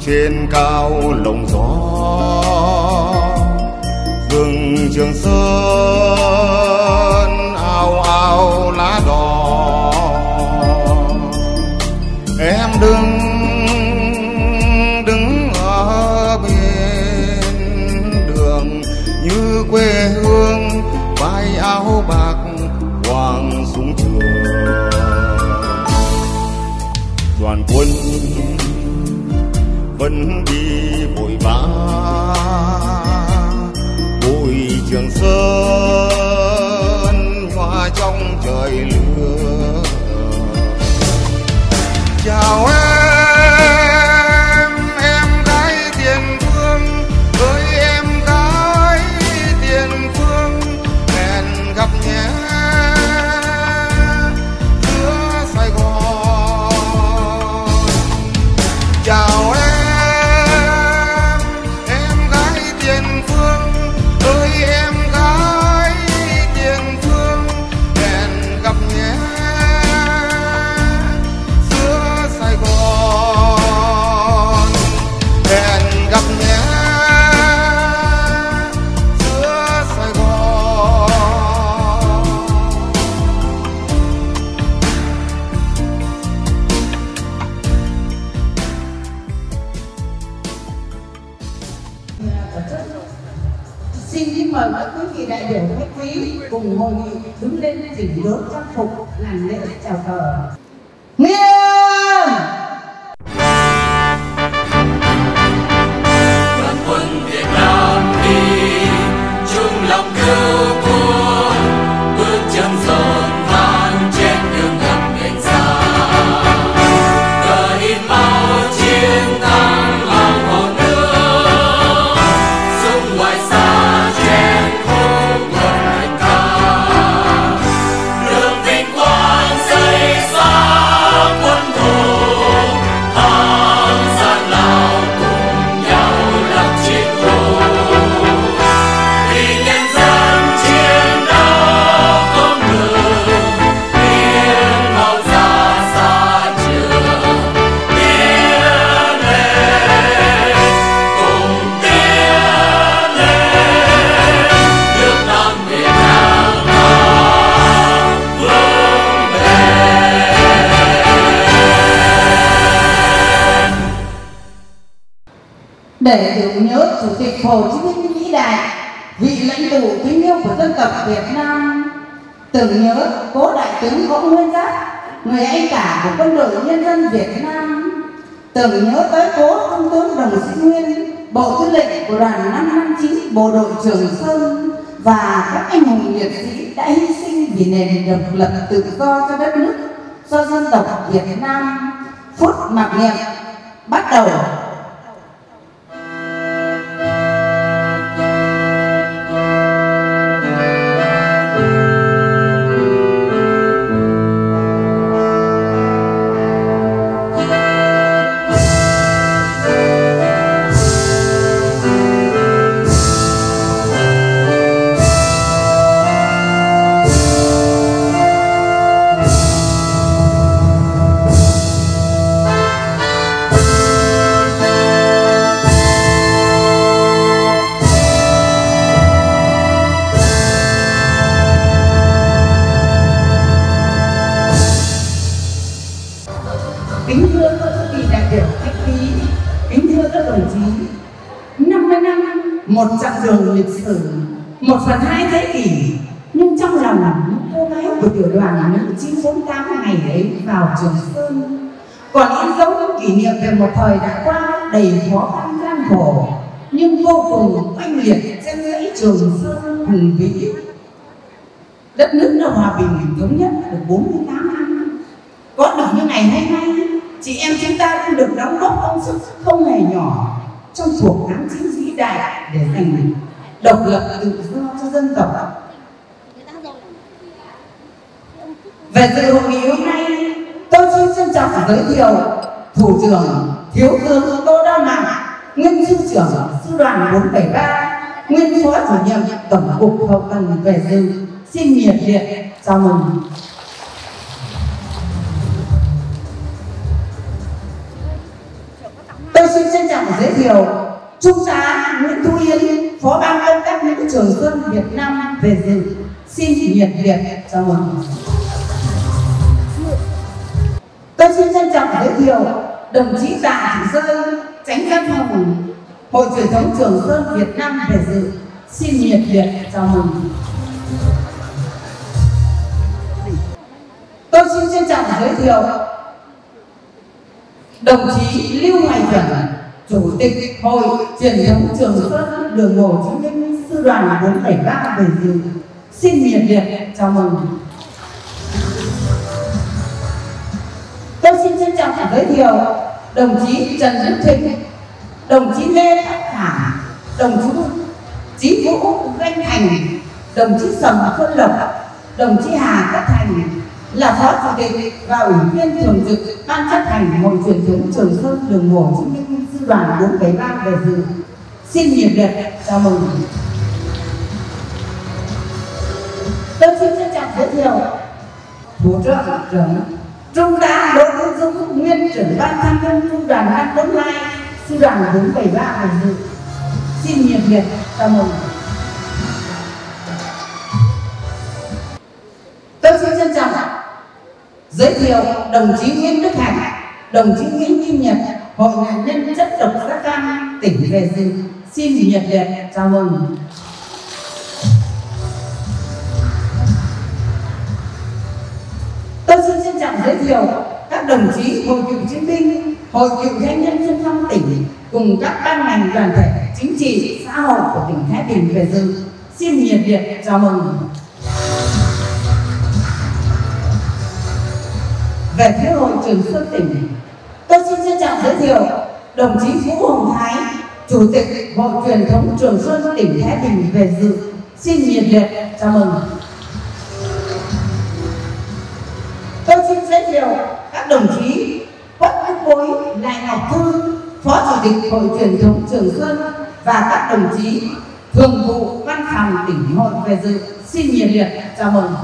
trên cao lồng gió, rừng Trường Sơn ao ao lá đỏ. Em đừng đứng ở bên đường như quê hương vai áo bạc quàng súng trường. Đoàn quân vẫn đi vội vã, bụi Trường Sơn nhòa trong trời lửa. Chào em, em gái Tiền Phương, ơi em gái Tiền Phương, hẹn gặp nhé giữa Sài Gòn. Chào em, em gái Tiền Phương, ơi em gái Tiền Phương, hẹn gặp nhé giữa Sài Gòn. Hẹn gặp nhé giữa Sài Gòn. Xin kính mời các quý vị đại biểu khách quý cùng hội nghị đứng lên chỉnh đốn trang phục làm lễ chào cờ. Nghiêm! Đoàn quân Việt Nam đi chung lòng cứu quốc, bước chân dồn vang trên đường ngập nghẹn xa. Cờ in máu chiến thắng lòng hồn nước, súng ngoài xa trên khung quân hành ca. Đường vinh quang xây sáng quân thù, thắng gian lao cùng nhau lập chiến khu. Vì nhân dân chiến đấu không ngừng, tiếng màu ra xa trường, tiến lên cùng tiến lên, nước Nam Việt Nam vững bền. Để tưởng nhớ Chủ tịch Hồ Chí Minh vĩ đại, vị lãnh tụ kính yêu của dân tộc Việt Nam, tưởng nhớ cố đại tướng Võ Nguyên Giáp, người anh cả của quân đội nhân dân Việt Nam, tưởng nhớ tới cố Trung tướng Đồng Sĩ Nguyên, Bộ Tư lệnh của đoàn năm năm chín Bộ đội Trường Sơn và các anh hùng liệt sĩ đã hy sinh vì nền độc lập tự do cho đất nước, cho dân tộc Việt Nam. Phút mặc niệm bắt đầu. Kính thưa các quý vị đại biểu khách quý, kính thưa các đồng chí, năm mươi năm một chặng đường lịch sử, một phần hai thế kỷ, nhưng trong lòng những cô gái của tiểu đoàn nữ chín bốn tám ngày ấy vào Trường Sơn còn in dấu những kỷ niệm về một thời đã qua đầy khó khăn gian khổ nhưng vô cùng oanh liệt trên dãy Trường Sơn hùng vĩ. Đất nước đã hòa bình thống nhất được bốn mươi tám năm. Có được như ngày hôm nay, chị em chúng ta cũng được đóng góp công sức không hề nhỏ trong cuộc kháng chiến vĩ đại để giành độc lập tự do cho dân tộc. Về dự hội nghị hôm nay, tôi xin trân trọng giới thiệu Thủ trưởng Thiếu tướng Tô Đao Nặng, nguyên sư trưởng sư đoàn bốn bảy ba, nguyên phó chủ nhiệm Tổng cục Hậu cần về dự. Xin nhiệt liệt chào mừng. Tôi xin trân trọng thiệu Trung tá Nguyễn Thu Yên, Phó ban công tác nữ Trường Sơn Việt Nam về dự. Xin nhiệt liệt chào mừng. Tôi xin trân trọng giới thiệu đồng chí Tạ Thị Rơi, Chánh văn phòng Hội truyền thống Trường Sơn Việt Nam về dự. Xin nhiệt liệt chào mừng. Tôi xin trân trọng giới thiệu đồng chí Lưu Hoài Duẩn, Chủ tịch Hội truyền thống Trường Sơn Đường Hồ Chí Minh, Sư đoàn bốn bảy ba về dự. Xin nhiệt liệt chào mừng. Tôi xin trân trọng giới thiệu đồng chí Trần Đức Thịnh, đồng chí Lê Khắc Thả, đồng chí Vũ Danh Thành, đồng chí Sầm Xuân Lộc, đồng chí Hà Tất Thành là Phó Chủ tịch và Ủy viên Thường trực Ban chấp hành Hội truyền thống Trường Sơn Đường Hồ Chí Minh, Sư đoàn bốn bảy ba về dự. Xin nhiệt liệt chào mừng. Tôi xin trân trọng giới thiệu Thủ trưởng trưởng Trung tá Đỗ Hữu Dũng, nguyên trưởng ban tham mưu Trung đoàn năm bốn hai, Sư đoàn bốn bảy ba về dự. Xin nhiệt liệt chào mừng. Tôi xin trân trọng giới thiệu đồng chí Nguyễn Đức Hạnh, đồng chí Nguyễn Kim Nhật, Hội nạn nhân chất độc da cam tỉnh về dự. Xin nhiệt liệt chào mừng. Tôi xin trân trọng giới thiệu các đồng chí Hội cựu chiến binh, Hội cựu thanh niên xung phong tỉnh cùng các ban ngành đoàn thể chính trị xã hội của tỉnh Thái Bình về dự. Xin nhiệt liệt chào mừng. Về phía Hội Trường Sơn tỉnh, tôi xin trân trọng giới thiệu đồng chí Vũ Hồng Thái, Chủ tịch Hội truyền thống Trường Sơn tỉnh Thái Bình về dự. Xin nhiệt liệt chào mừng. Tôi xin giới thiệu các đồng chí Quách Đức Bối, Lại Ngọc Thư, Phó Chủ tịch Hội truyền thống Trường Sơn và các đồng chí Thường vụ Văn phòng tỉnh hội về dự. Xin nhiệt liệt chào mừng.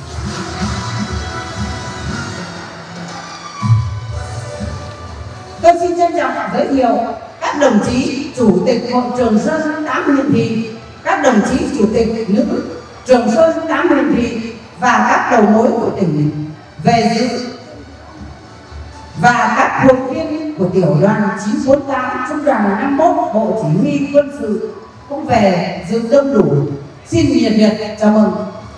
Tôi xin trân trọng giới thiệu các đồng chí Chủ tịch Hội Trường Sơn tám huyện thị, các đồng chí Chủ tịch nữ Trường Sơn tám huyện thị và các đầu mối của tỉnh về dự và các hội viên của tiểu đoàn chín bốn tám Trung đoàn năm mốt Bộ Chỉ huy Quân sự cũng về dự đông đủ. Xin nhiệt liệt chào mừng.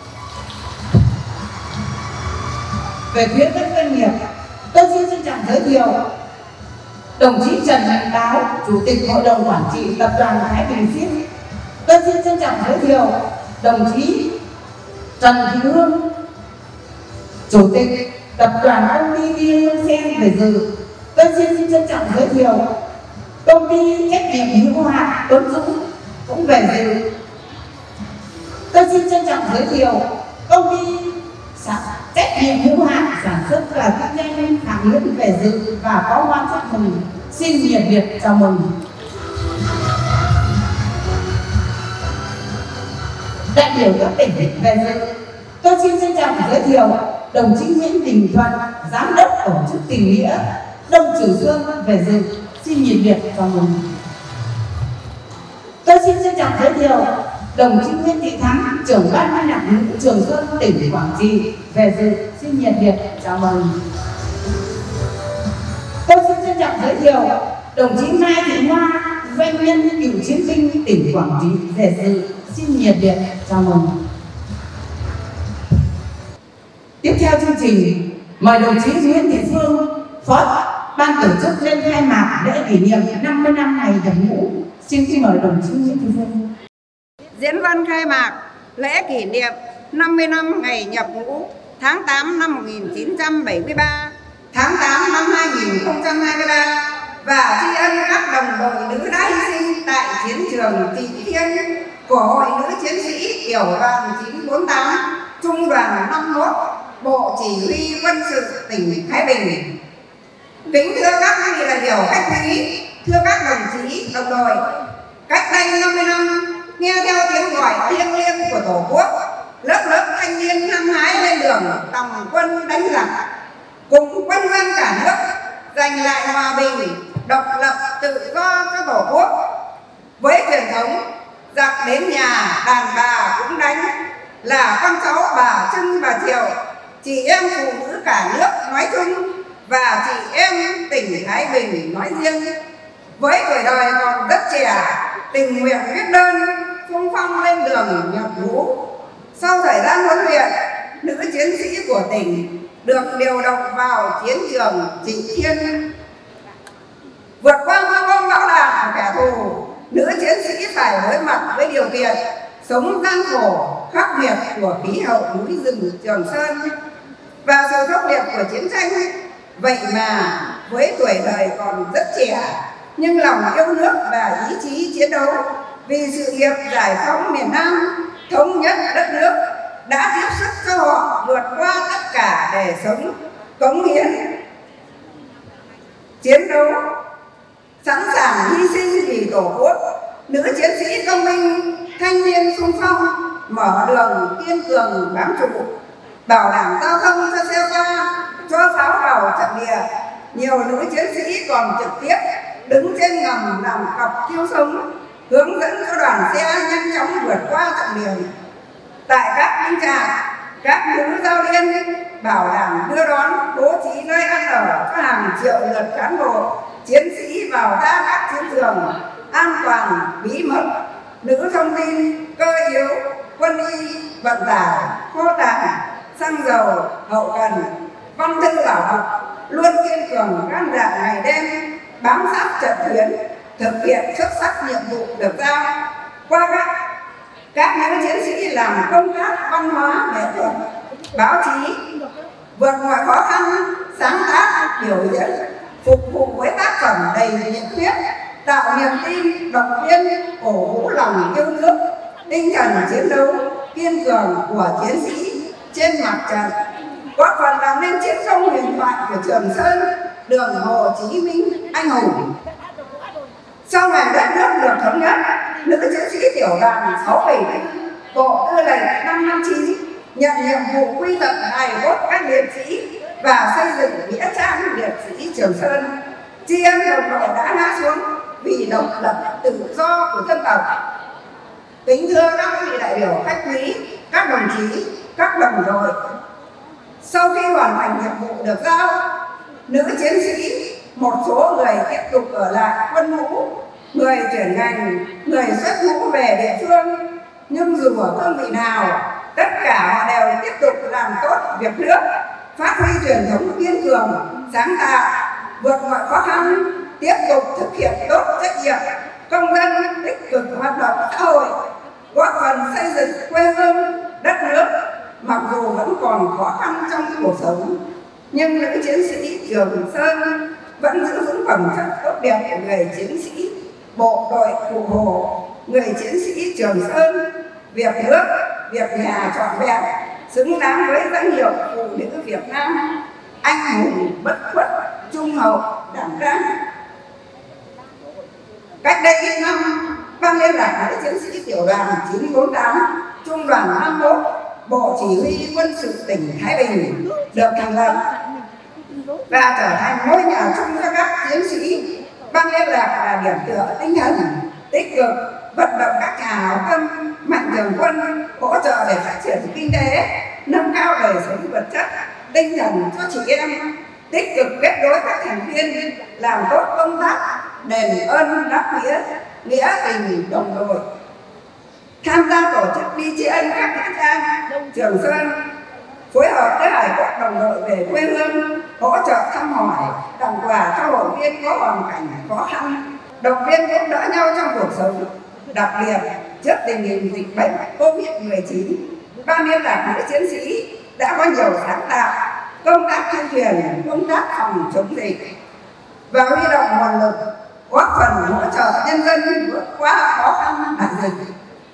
Về phía các doanh nghiệp, tôi xin trân trọng giới thiệu đồng chí Trần Mạnh Báo, Chủ tịch Hội đồng Quản trị Tập đoàn Thái Bình Ship. Tôi xin trân trọng giới thiệu đồng chí Trần Thị Hương, Chủ tịch Tập đoàn Công ty Bia Hương Sen về dự. Tôi xin trân trọng giới thiệu công ty trách nhiệm hữu hạn Tuấn Dũng cũng về dự. Tôi xin trân trọng giới thiệu công ty trách nhiệm hữu hạn sản xuất và kinh doanh Hạng Nguyễn về dự và có hoa chúc mừng. Xin nhiệt liệt chào mừng. Đại biểu các tỉnh về dự, tôi xin trân trọng giới thiệu đồng chí Nguyễn Đình Thuận, Giám đốc Tổ chức Tình nghĩa Đông Trường Sơn về dự. Xin nhiệt liệt chào mừng. Tôi xin trân trọng giới thiệu đồng chí Nguyễn Thị Thắm, trưởng ban liên lạc nữ Trường Sơn tỉnh Quảng Trị về dự. Xin nhiệt liệt chào mừng. Tôi xin trân trọng giới thiệu đồng chí Mai Thị Hoa, doanh nhân cựu chiến binh tỉnh Quảng Trị về dự. Xin nhiệt liệt chào mừng. Tiếp theo chương trình, mời đồng chí Nguyễn Thị Phương, Phó Ban tổ chức lên khai mạc lễ kỷ niệm năm mươi năm ngày nhập ngũ. Xin xin mời đồng chí Nguyễn Thị Phương. Diễn văn khai mạc lễ kỷ niệm năm mươi năm ngày nhập ngũ tháng tám năm một nghìn chín trăm bảy mươi ba, tháng tám năm hai nghìn không trăm hai mươi ba và tri ân các đồng đội nữ đã hy sinh tại chiến trường Trị Thiên của Hội Nữ Chiến sĩ Tiểu đoàn chín bốn tám Trung đoàn năm mốt Bộ Chỉ huy Quân sự tỉnh Thái Bình. Kính thưa các vị đại biểu khách quý, thưa các đồng chí, đồng đội, cách đây năm mươi năm, nghe theo tiếng gọi thiêng liêng của Tổ quốc, lớp lớp thanh niên hăng hái lên đường tòng quân đánh giặc, cùng quân dân cả nước giành lại hòa bình, độc lập tự do cho Tổ quốc. Với truyền thống giặc đến nhà đàn bà cũng đánh, là con cháu bà Trưng bà Triệu, chị em phụ nữ cả nước nói chung và chị em tỉnh Thái Bình nói riêng, với tuổi đời còn rất trẻ, tình nguyện viết đơn xung phong lên đường nhập ngũ. Sau thời gian huấn luyện, nữ chiến sĩ của tỉnh được điều động vào chiến trường Trịnh Thiên. Vượt qua mưa bom bão đạn của kẻ thù, nữ chiến sĩ phải đối mặt với điều kiện sống gian khổ khắc nghiệt của khí hậu núi rừng Trường Sơn và sự khốc liệt của chiến tranh. Vậy mà với tuổi đời còn rất trẻ, nhưng lòng yêu nước và ý chí chiến đấu vì sự nghiệp giải phóng miền Nam, thống nhất đất nước đã tiếp sức cho họ vượt qua tất cả để sống, cống hiến, chiến đấu, sẵn sàng hy sinh vì Tổ quốc. Nữ chiến sĩ công minh, thanh niên xung phong, mở đường kiên cường bám trụ, bảo đảm giao thông cho xe qua, cho pháo vào trận địa. Nhiều nữ chiến sĩ còn trực tiếp đứng trên ngầm làm cọc thiêu sống, hướng dẫn cho đoàn xe nhanh chóng vượt qua chặng đường. Tại các binh trại, các nữ giao liên bảo đảm đưa đón, bố trí nơi ăn ở cho hàng triệu lượt cán bộ chiến sĩ vào ra các chiến trường an toàn bí mật. Nữ thông tin cơ yếu, quân y, vận tải, kho tàng, xăng dầu, hậu cần, văn thư bảo mật luôn kiên cường gan dạ ngày đêm bám sát trận tuyến, thực hiện xuất sắc nhiệm vụ được giao. Qua các các nữ chiến sĩ làm công tác văn hóa nghệ thuật, báo chí, vượt mọi khó khăn, sáng tác, biểu diễn, phục vụ với tác phẩm đầy nhiệt huyết, tạo niềm tin, động viên, cổ vũ lòng yêu nước, tinh thần chiến đấu kiên cường của chiến sĩ trên mặt trận, góp phần làm nên chiến công huyền thoại của Trường Sơn, đường Hồ Chí Minh anh hùng. Sau ngày đất nước được thống nhất, nữ chiến sĩ tiểu đoàn sáu bảy bộ tư lệnh năm năm chín nhận nhiệm vụ quy tập hài cốt các liệt sĩ và xây dựng nghĩa trang liệt sĩ Trường Sơn, tri ân đồng đội đã ngã xuống vì độc lập tự do của dân tộc. Kính thưa các vị đại biểu khách quý, các đồng chí, các đồng đội, sau khi hoàn thành nhiệm vụ được giao, nữ chiến sĩ một số người tiếp tục ở lại quân ngũ, người chuyển ngành, người xuất ngũ về địa phương. Nhưng dù ở cương vị nào, tất cả họ đều tiếp tục làm tốt việc nước, phát huy truyền thống kiên cường, sáng tạo, vượt mọi khó khăn, tiếp tục thực hiện tốt trách nhiệm công dân, tích cực hoạt động xã hội, góp phần xây dựng quê hương, đất nước. Mặc dù vẫn còn khó khăn trong cuộc sống, nhưng nữ chiến sĩ Trường Sơn vẫn giữ vững phẩm chất tốt đẹp của người chiến sĩ bộ đội Cụ Hồ, người chiến sĩ Trường Sơn, việc nước, việc nhà trọn vẹn, xứng đáng với danh hiệu phụ nữ Việt Nam, anh hùng bất khuất, trung hậu, đảm đang. Cách đây ít năm, Ban liên lạc nữ chiến sĩ tiểu đoàn chín bốn tám, trung đoàn năm mốt, Bộ Chỉ huy Quân sự tỉnh Thái Bình được thành lập và trở thành ngôi nhà chung cho các chiến sĩ. Ban liên lạc là điểm tựa tinh thần tích cực, vận động các nhà hảo tâm, mạnh thường quân hỗ trợ để phát triển kinh tế, nâng cao đời sống vật chất, tinh thần cho chị em, tích cực kết nối các thành viên làm tốt công tác đền ơn đáp nghĩa, nghĩa tình đồng đội, tham gia tổ chức đi tri ân các nghĩa trang Trường Sơn, phối hợp với hải cốt đồng đội về quê hương, hỗ trợ thăm hỏi, tặng quà cho hội viên có hoàn cảnh khó khăn, động viên giúp đỡ nhau trong cuộc sống. Đặc biệt trước tình hình dịch bệnh Covid mười chín, Ban liên lạc nữ chiến sĩ đã có nhiều sáng tạo, công tác tuyên truyền, công tác phòng chống dịch và huy động nguồn lực góp phần hỗ trợ nhân dân vượt qua khó khăn đại dịch.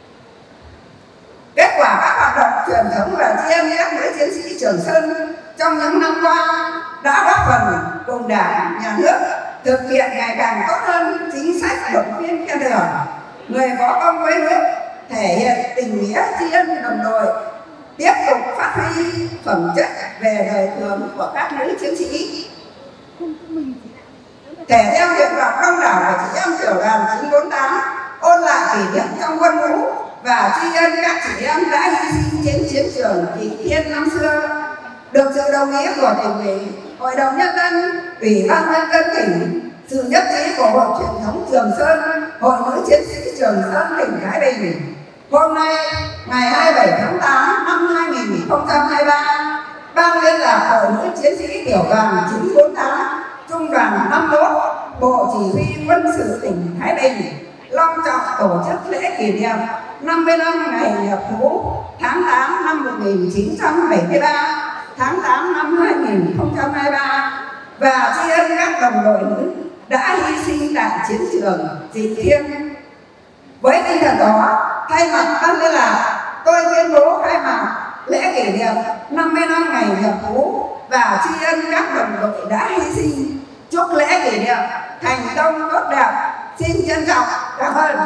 Kết quả các hoạt động truyền thống và tri ân các nữ chiến sĩ Trường Sơn trong những năm qua đã góp phần cùng Đảng, Nhà nước thực hiện ngày càng tốt hơn chính sách động viên khen thưởng người có công với nước, thể hiện tình nghĩa tri ân đồng đội, tiếp tục phát huy phẩm chất về đời thường của các nữ chiến sĩ. thể theo nguyện vọng đông đảo của chị em tiểu đoàn chín bốn tám ôn lại kỷ niệm trong quân ngũ và tri ân các chị em đã hy sinh trên chiến trường Trị Thiên năm xưa. Được sự đồng ý của tỉnh ủy, hội đồng nhân dân, ủy ban nhân dân tỉnh, sự nhất trí của hội truyền thống Trường Sơn, hội nữ chiến sĩ Trường Sơn tỉnh Thái Bình, hôm nay ngày hai mươi bảy tháng tám năm hai nghìn không trăm hai mươi ba, ban liên lạc hội nữ chiến sĩ tiểu đoàn chín bốn tám trung đoàn năm mươi mốt Bộ Chỉ huy Quân sự tỉnh Thái Bình long trọng tổ chức lễ kỷ niệm năm mươi năm ngày nhập ngũ tháng tám năm một nghìn chín trăm bảy mươi ba, tháng tám năm hai nghìn không trăm hai mươi ba và tri ân các đồng đội nữ đã hy sinh tại chiến trường Trị Thiên. Với tinh thần đó, thay mặt ban liên lạc, tôi tuyên bố khai mạc lễ kỷ niệm năm mươi năm ngày nhập ngũ và tri ân các đồng đội đã hy sinh. Chúc lễ kỷ niệm thành công tốt đẹp. Xin trân trọng cảm ơn.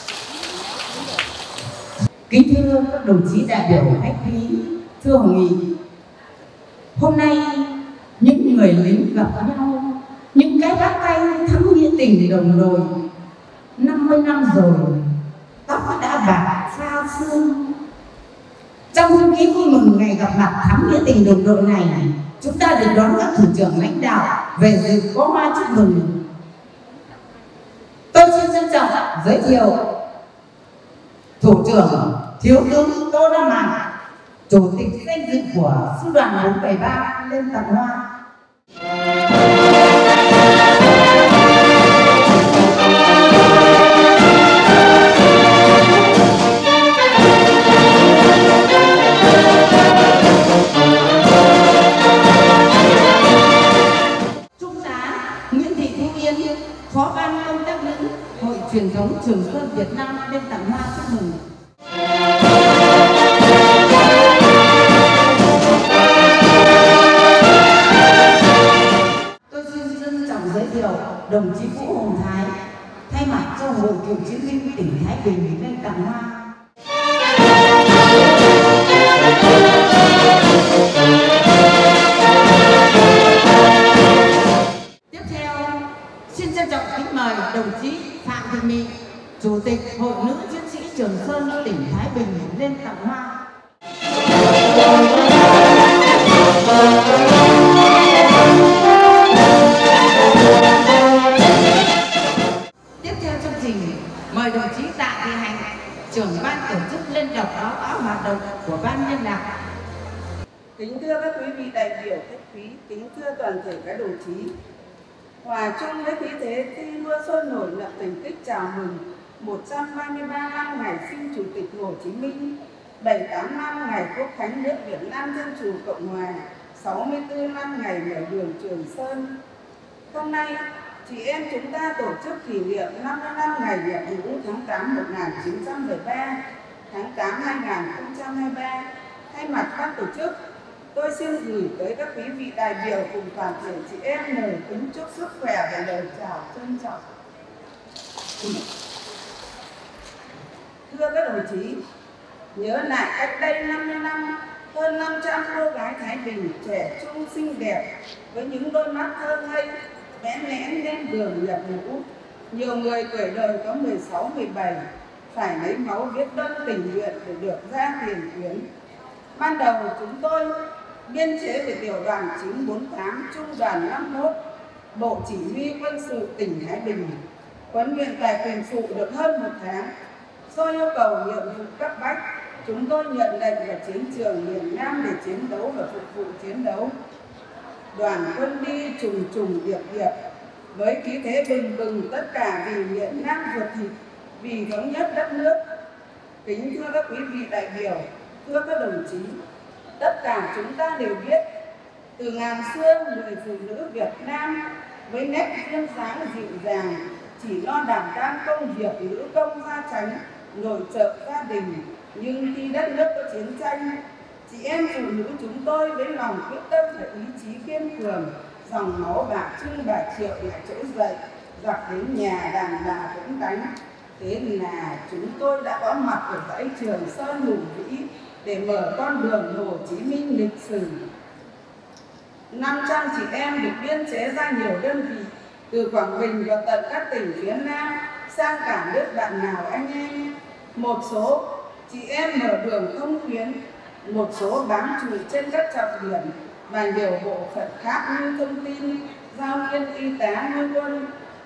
Kính thưa các đồng chí đại biểu khách quý, thưa hội nghị, hôm nay những người lính gặp nhau, những cái bắt tay thắm nghĩa tình đồng đội. năm mươi năm rồi, tóc đã bạc pha sương. Trong không khí vui mừng ngày gặp mặt thắm nghĩa tình đồng đội này, chúng ta được đón các thủ trưởng lãnh đạo về dự có hoa chúc mừng. Tôi xin trân trọng giới thiệu thủ trưởng thiếu tướng Tô Đăng Mạn, chủ tịch danh dự của sư đoàn bốn bảy ba lên tặng hoa. Trung tá Nguyễn Thị Thu Yên, phó ban công tác nữ Hội truyền thống Trường Sơn Việt Nam lên tặng hoa chúc mừng. Tôi xin trân trọng giới thiệu đồng chí Vũ Hồng Thái, thay mặt cho Hội Cựu Chiến binh tỉnh Thái Bình lên tặng hoa. Tiếp theo, xin trân trọng kính mời đồng chí Phạm Thị Mỹ, chủ tịch Hội nữ chiến sĩ Trường Sơn tỉnh Thái Bình lên tặng hoa. Tiếp theo chương trình, mời đồng chí Tạ Thị Hạnh, trưởng ban tổ chức lên đọc báo cáo hoạt động của ban liên lạc. Kính thưa các quý vị đại biểu khách quý, kính thưa toàn thể các đồng chí, hòa chung với khí thế thi đua sôi nổi lập thành tích chào mừng một trăm ba mươi ba năm ngày sinh Chủ tịch Hồ Chí Minh, bảy mươi tám năm ngày Quốc khánh nước Việt Nam Dân chủ Cộng hòa, sáu mươi tư năm ngày mở đường Trường Sơn. Hôm nay, chị em chúng ta tổ chức kỷ niệm năm mươi năm ngày nhập ngũ tháng tám một nghìn chín trăm bảy mươi ba, tháng tám hai nghìn không trăm hai mươi ba. Thay mặt ban tổ chức, tôi xin gửi tới các quý vị đại biểu cùng toàn thể chị em lời kính chúc sức khỏe và lời chào trân trọng. Thưa các đồng chí, nhớ lại cách đây năm mươi năm, hơn năm trăm cô gái Thái Bình trẻ trung xinh đẹp với những đôi mắt thơ ngây bẽn lẽn lên đường nhập ngũ. Nhiều người tuổi đời có mười sáu, mười bảy phải lấy máu viết đơn tình nguyện để được ra tiền tuyến. Ban đầu chúng tôi biên chế về tiểu đoàn chín bốn tám trung đoàn năm mươi mốt Bộ Chỉ huy Quân sự tỉnh Thái Bình, huấn luyện tại quyền phụ được hơn một tháng. Do yêu cầu nhiệm vụ cấp bách, chúng tôi nhận lệnh vào chiến trường miền Nam để chiến đấu và phục vụ chiến đấu. Đoàn quân đi trùng trùng điệp điệp với khí thế bừng bừng, tất cả vì miền Nam ruột thịt, vì thống nhất đất nước. Kính thưa các quý vị đại biểu, thưa các đồng chí, tất cả chúng ta đều biết, từ ngàn xưa người phụ nữ Việt Nam với nét duyên dáng dịu dàng, chỉ lo đảm đang công việc nữ công gia chánh, nội trợ gia đình. Nhưng khi đất nước có chiến tranh, chị em phụ nữ chúng tôi với lòng quyết tâm và ý chí kiên cường, dòng máu bạc trưng bạc triệu lại trỗi dậy, giặc đến nhà đàn bà cũng đánh. Thế là chúng tôi đã có mặt ở dãy Trường Sơn hùng vĩ để mở con đường Hồ Chí Minh lịch sử. năm trăm chị em được biên chế ra nhiều đơn vị, từ Quảng Bình và tận các tỉnh phía Nam sang cả nước bạn nào anh em. Một số chị em mở đường thông tuyến, một số bám trụ trên các trọng điểm và nhiều bộ phận khác như thông tin, giao liên, y tá, nuôi quân.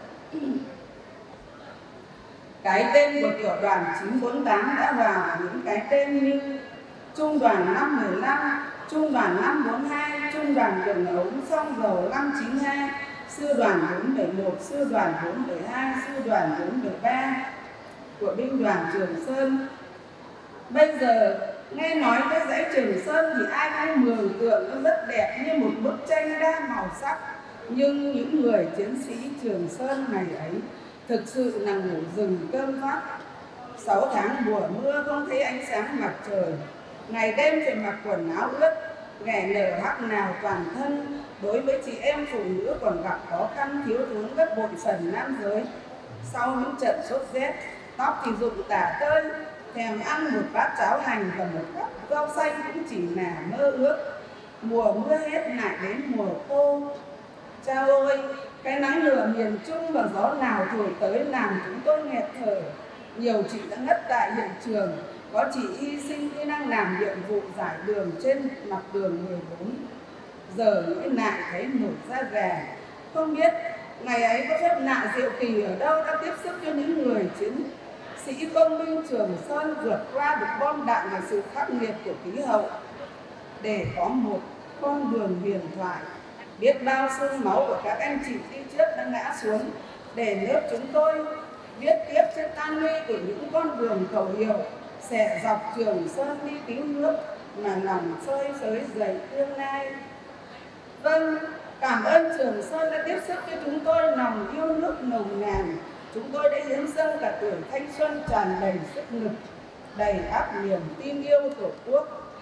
Cái tên của tiểu đoàn chín bốn tám đã vào những cái tên như Trung đoàn năm một lăm, Trung đoàn năm bốn hai, Trung đoàn đường ống xăng dầu năm chín hai, Sư đoàn bốn bảy một, Sư đoàn bốn bảy hai, Sư đoàn bốn bảy ba của binh đoàn Trường Sơn. Bây giờ nghe nói cái dãy Trường Sơn thì ai cũng mường tượng nó rất đẹp như một bức tranh đa màu sắc. Nhưng những người chiến sĩ Trường Sơn ngày ấy thực sự là ngủ rừng cơm vắt. Sáu tháng mùa mưa không thấy ánh sáng mặt trời, ngày đêm phải mặc quần áo ướt, ghẻ nở hắc nào toàn thân. Đối với chị em phụ nữ còn gặp khó khăn thiếu thốn gấp bội phần nam giới. Sau những trận sốt rét, tóc thì rụng tả tơi, thèm ăn một bát cháo hành và một bát rau xanh cũng chỉ là mơ ước. Mùa mưa hết lại đến mùa khô. Cha ơi, cái nắng lửa miền Trung và gió nào thổi tới làm chúng tôi nghẹt thở. Nhiều chị đã ngất tại hiện trường, có chị hy sinh khi đang làm nhiệm vụ giải đường trên mặt đường mười bốn. Giờ nghĩ lại thấy nổi da gà. Không biết ngày ấy có phép lạ diệu kỳ ở đâu đã tiếp sức cho những người chiến sĩ công binh Trường Sơn vượt qua được bom đạn và sự khắc nghiệt của khí hậu để có một con đường huyền thoại. Biết bao xương máu của các anh chị đi trước đã ngã xuống để nước chúng tôi viết tiếp trên tan huy của những con đường khẩu hiệu sẽ dọc Trường Sơn đi cứu nước mà lòng phơi phới dậy tương lai. Vâng, cảm ơn Trường Sơn đã tiếp sức cho chúng tôi lòng yêu nước nồng nàn. Chúng tôi đã hiến dâng cả tuổi thanh xuân tràn đầy sức lực, đầy áp niềm tin yêu Tổ quốc.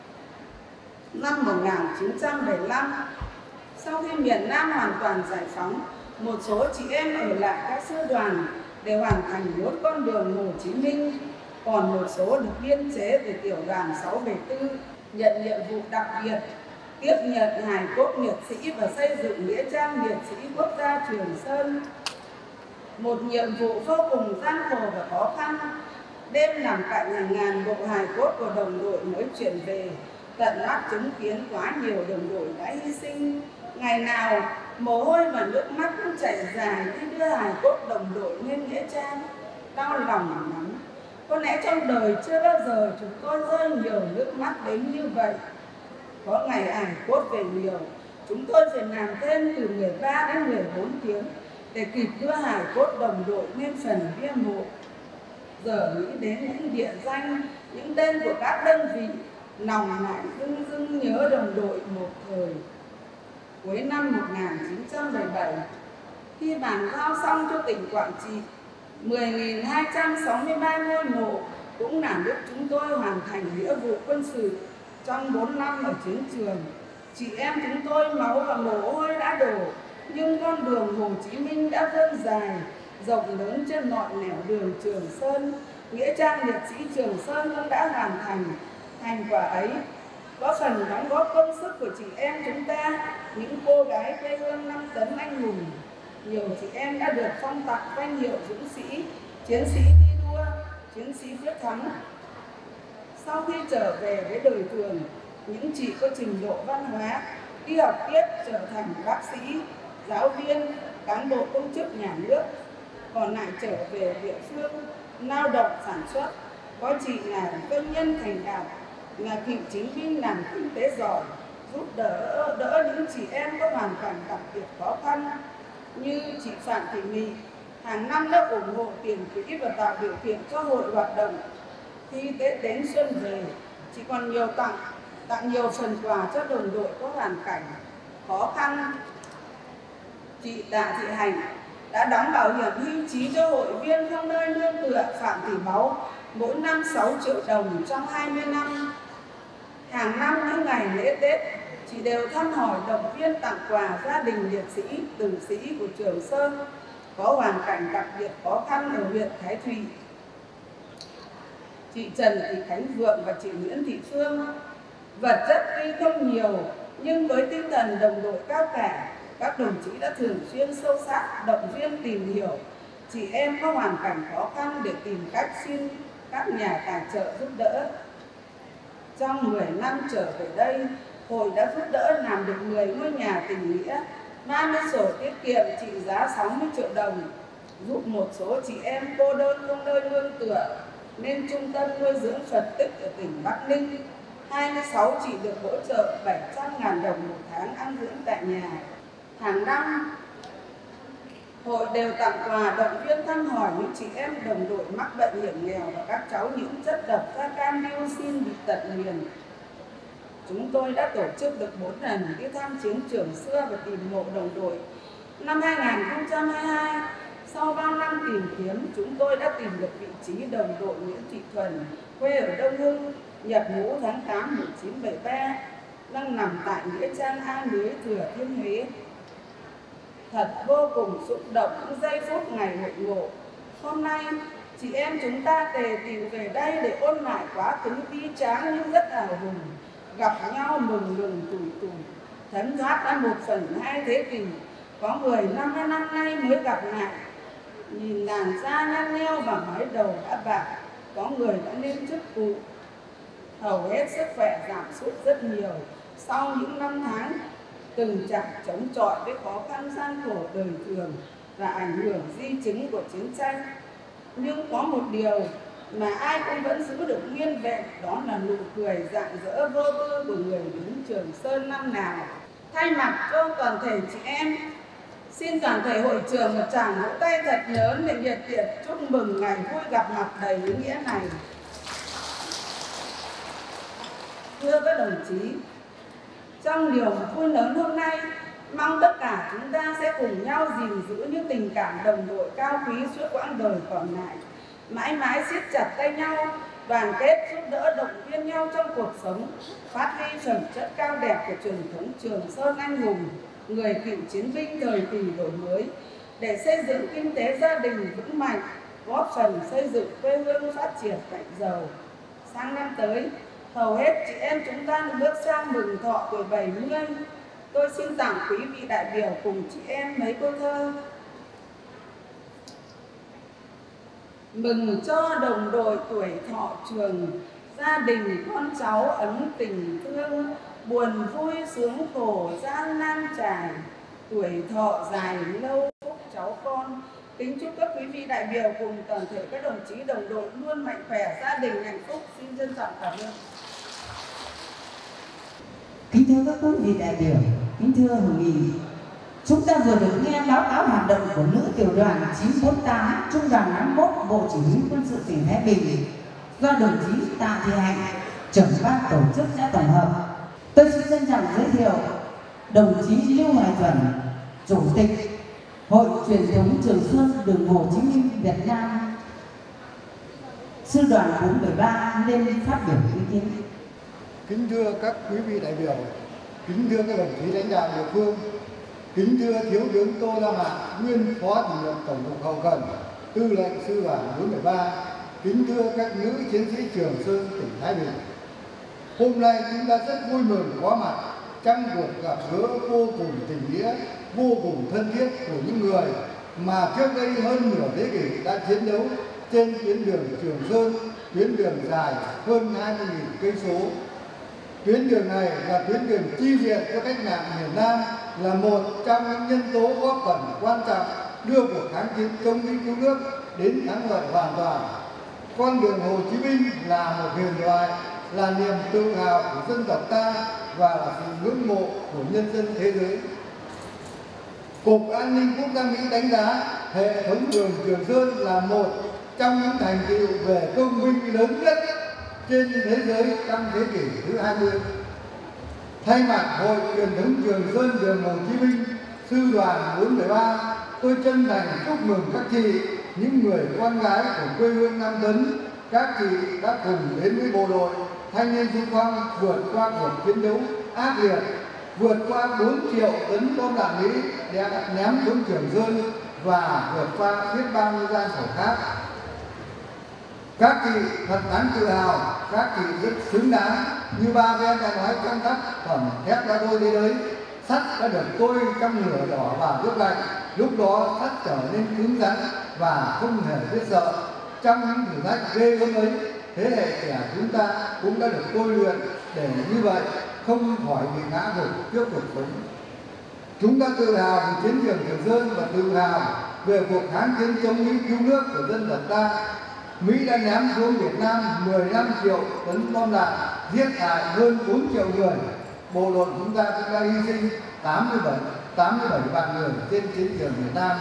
Năm một nghìn chín trăm bảy mươi lăm, sau khi miền Nam hoàn toàn giải phóng, một số chị em ở lại các sư đoàn để hoàn thành bốn con đường Hồ Chí Minh, còn một số được biên chế về tiểu đoàn sáu bảy tư nhận nhiệm vụ đặc biệt tiếp nhận hài cốt liệt sĩ và xây dựng nghĩa trang liệt sĩ quốc gia Trường Sơn. Một nhiệm vụ vô cùng gian khổ và khó khăn. Đêm nằm cạnh hàng ngàn bộ hài cốt của đồng đội mới chuyển về, tận mắt chứng kiến quá nhiều đồng đội đã hy sinh. Ngày nào mồ hôi và nước mắt cũng chảy dài khi đưa hài cốt đồng đội lên nghĩa trang. Đau lòng lắm. Có lẽ trong đời chưa bao giờ chúng tôi rơi nhiều nước mắt đến như vậy. Có ngày hài cốt về nhiều, chúng tôi phải làm thêm từ mười ba đến mười bốn tiếng để kịp đưa hài cốt đồng đội lên phần bia mộ. Giờ nghĩ đến những địa danh, những tên của các đơn vị, lòng lại dưng dưng nhớ đồng đội một thời. Cuối năm một nghìn chín trăm bảy mươi bảy, khi bàn giao xong cho tỉnh Quảng Trị mười nghìn hai trăm sáu mươi ba ngôi mộ, cũng là lúc chúng tôi hoàn thành nghĩa vụ quân sự trong bốn năm ở chiến trường. Chị em chúng tôi máu và mồ hôi đã đổ, nhưng con đường Hồ Chí Minh đã vươn dài, rộng lớn trên ngọn nẻo đường Trường Sơn. Nghĩa trang liệt sĩ Trường Sơn cũng đã hoàn thành. Thành quả ấy có phần đóng góp công sức của chị em chúng ta, những cô gái quê hương năm tấn anh hùng. Nhiều chị em đã được phong tặng danh hiệu dũng sĩ, chiến sĩ thi đua, chiến sĩ quyết thắng. Sau khi trở về với đời thường, những chị có trình độ văn hóa, đi học tiếp trở thành bác sĩ, giáo viên, cán bộ công chức nhà nước, còn lại trở về địa phương lao động sản xuất. Có chị là công nhân thành đạt, là cựu chiến binh làm kinh tế giỏi, giúp đỡ đỡ những chị em có hoàn cảnh đặc biệt khó khăn. Như chị Phạm Thị Mị, hàng năm đã ủng hộ tiền quỹ và tạo điều kiện cho hội hoạt động. Khi Tết đến xuân về, chị còn nhiều tặng tặng nhiều phần quà cho đồng đội có hoàn cảnh khó khăn. Chị Tạ Thị Hành đã đóng bảo hiểm hưu trí cho hội viên trong nơi nương tựa Phạm Thị Báu mỗi năm sáu triệu đồng trong hai mươi năm. Hàng năm những ngày lễ Tết, chị đều thăm hỏi động viên tặng quà gia đình liệt sĩ, tử sĩ của Trường Sơn có hoàn cảnh đặc biệt khó khăn ở huyện Thái Thụy. Chị Trần Thị Khánh Vượng và chị Nguyễn Thị Phương, vật chất tuy không nhiều nhưng với tinh thần đồng đội cao cả, các đồng chí đã thường xuyên sâu sát, động viên tìm hiểu chị em có hoàn cảnh khó khăn để tìm cách xin các nhà tài trợ giúp đỡ. Trong mười năm trở về đây, hội đã giúp đỡ làm được mười ngôi nhà tình nghĩa, ba mươi sổ tiết kiệm trị giá sáu mươi triệu đồng, giúp một số chị em cô đơn không nơi nương tựa nên trung tâm nuôi dưỡng Phật tích ở tỉnh Bắc Ninh. hai mươi sáu chị được hỗ trợ bảy trăm nghìn đồng một tháng ăn dưỡng tại nhà. Hàng năm, hội đều tặng quà động viên thăm hỏi những chị em đồng đội mắc bệnh hiểm nghèo và các cháu nhiễm chất độc da cam dioxin bị tật nguyền. Chúng tôi đã tổ chức được bốn lần đi thăm chiến trường xưa và tìm mộ đồng đội. Năm hai nghìn không trăm hai mươi hai, sau bao năm tìm kiếm, chúng tôi đã tìm được vị trí đồng đội Nguyễn Thị Thuần, quê ở Đông Hưng, nhập ngũ tháng tám năm một nghìn chín trăm bảy mươi ba, đang nằm tại nghĩa trang A Lưới, Thừa Thiên Huế. Thật vô cùng xúc động những giây phút ngày hội ngộ. Hôm nay, chị em chúng ta tề tựu về đây để ôn lại quá khứ bi tráng nhưng rất hào hùng, gặp nhau mừng mừng tủi tủi, thấm thoát đã một phần hai thế kỷ, có mười năm hai năm nay mới gặp lại. Nhìn làn da nhăn nheo và mái đầu đã bạc, có người đã lên chức cụ, hầu hết sức khỏe giảm sút rất nhiều sau những năm tháng từng chặng chống chọi với khó khăn gian khổ đời thường và ảnh hưởng di chứng của chiến tranh. Nhưng có một điều mà ai cũng vẫn giữ được nguyên vẹn, đó là nụ cười rạng rỡ vô tư của người lính Trường Sơn năm nào. Thay mặt cho toàn thể chị em, xin toàn thể hội trường một tràng vỗ tay thật lớn để nhiệt liệt chúc mừng ngày vui gặp mặt đầy ý nghĩa này. Thưa các đồng chí, trong điều vui lớn hôm nay, mong tất cả chúng ta sẽ cùng nhau gìn giữ những tình cảm đồng đội cao quý suốt quãng đời còn lại, mãi mãi siết chặt tay nhau, đoàn kết giúp đỡ động viên nhau trong cuộc sống, phát huy phẩm chất cao đẹp của truyền thống Trường Sơn anh hùng, người cựu chiến binh thời kỳ đổi mới, để xây dựng kinh tế gia đình vững mạnh, góp phần xây dựng quê hương phát triển mạnh giàu. Sang năm tới, hầu hết chị em chúng ta bước sang mừng thọ tuổi bảy mươi. Tôi xin tặng quý vị đại biểu cùng chị em mấy câu thơ. Mừng cho đồng đội tuổi thọ trường, gia đình con cháu ấm tình thương, buồn vui sướng khổ gian nan trải, tuổi thọ dài lâu phúc cháu con. Kính chúc các quý vị đại biểu cùng toàn thể các đồng chí đồng đội luôn mạnh khỏe, gia đình hạnh phúc. Xin trân trọng cảm ơn. Kính thưa các quý vị đại biểu, kính thưa hội nghị, chúng ta vừa được nghe báo cáo hoạt động của nữ tiểu đoàn chín bốn tám Trung đoàn năm mươi mốt Bộ Chỉ huy Quân sự tỉnh Thái Bình do đồng chí Tạ Thị Hạnh, trưởng ban tổ chức đã tổng hợp. Tôi xin trân trọng giới thiệu đồng chí Lưu Hoài Thuần, Chủ tịch Hội Truyền thống Trường Sơn Đường Hồ Chí Minh Việt Nam, sư đoàn bốn bảy ba lên phát biểu ý kiến. Kính thưa các quý vị đại biểu, kính thưa các đồng chí lãnh đạo địa phương, kính thưa Thiếu tướng Tô Lam Hạ, nguyên Phó Chủ nhiệm Tổng cục Hậu cần, Tư lệnh sư đoàn bốn bảy ba, kính thưa các nữ chiến sĩ Trường Sơn tỉnh Thái Bình. Hôm nay chúng ta rất vui mừng có mặt trong cuộc gặp gỡ vô cùng tình nghĩa, vô cùng thân thiết của những người mà trước đây hơn nửa thế kỷ đã chiến đấu trên tuyến đường Trường Sơn, tuyến đường dài hơn hai mươi nghìn cây số. Tuyến đường này là tuyến đường chi viện cho cách mạng miền Nam, là một trong những nhân tố góp phần quan trọng đưa cuộc kháng chiến chống Mỹ cứu nước đến thắng lợi hoàn toàn. Con đường Hồ Chí Minh là một huyền thoại, là niềm tự hào của dân tộc ta và là sự ngưỡng mộ của nhân dân thế giới. Cục An ninh Quốc gia Mỹ đánh giá hệ thống đường Trường Sơn là một trong những thành tựu về công vinh lớn nhất trên thế giới trong thế kỷ thứ hai mươi. Thay mặt Hội Truyền thống Trường Sơn Đường Hồ Chí Minh, sư đoàn bốn bảy ba, tôi chân thành chúc mừng các chị, những người con gái của quê hương Nam Tấn. Các chị đã cùng đến với bộ đội thanh niên xung phong vượt qua cuộc chiến đấu ác liệt, vượt qua bốn triệu tấn bom đạn Mỹ đã ném xuống Trường Sơn và vượt qua biết bao nhiêu gian khổ khác. Các chị thật đáng tự hào, các chị rất xứng đáng như ba em đã nói trong tác phẩm Thép Đá Đôi Thế Giới. sắt đã được tôi trong lửa đỏ và nước lạnh, lúc đó sắt trở nên cứng rắn và không hề biết sợ. Trong những thử thách ghê gớm ấy, thế hệ trẻ chúng ta cũng đã được tôi luyện để như vậy không khỏi bị ngã gục trước cuộc sống. Chúng ta tự hào về chiến trường Trường Sơn và tự hào về cuộc kháng chiến chống Mỹ cứu nước của dân tộc ta. Mỹ đã ném xuống Việt Nam mười lăm triệu tấn bom đạn, giết hại hơn bốn triệu người. Bộ đội chúng ta cũng đã hy sinh tám mươi bảy vạn người trên chiến trường Việt Nam.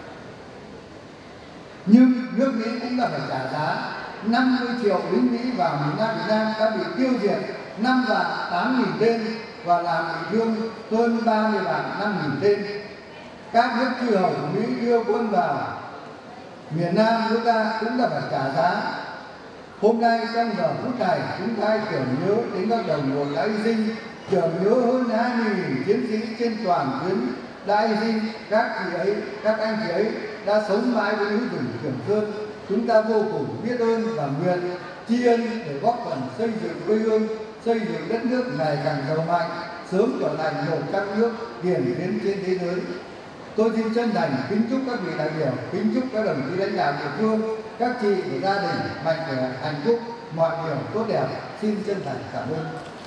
Nhưng nước Mỹ cũng đã phải trả giá. năm mươi triệu lính Mỹ vào miền Nam Việt Nam đã bị tiêu diệt, năm vạn tám nghìn tên và làm bị thương hơn ba mươi vạn năm nghìn tên. Các nước chư hầu của Mỹ đưa quân vào miền Nam nước ta cũng đã phải trả giá. Hôm nay trong giờ phút này, chúng ta tưởng nhớ đến các đồng đội đã hy sinh, tưởng nhớ hơn hai mươi nghìn chiến sĩ trên toàn tuyến đã hy sinh. Các chị ấy, các anh chị ấy đã sống mãi với núi rừng Trường Sơn. Chúng ta vô cùng biết ơn và nguyện tri ân để góp phần xây dựng quê hương, xây dựng đất nước ngày càng giàu mạnh, sớm trở thành một các nước điển tiến trên thế giới. Tôi xin chân thành kính chúc các vị đại biểu, kính chúc các đồng chí lãnh đạo địa phương, các chị và gia đình mạnh khỏe, hạnh phúc, mọi điều tốt đẹp. Xin chân thành cảm ơn.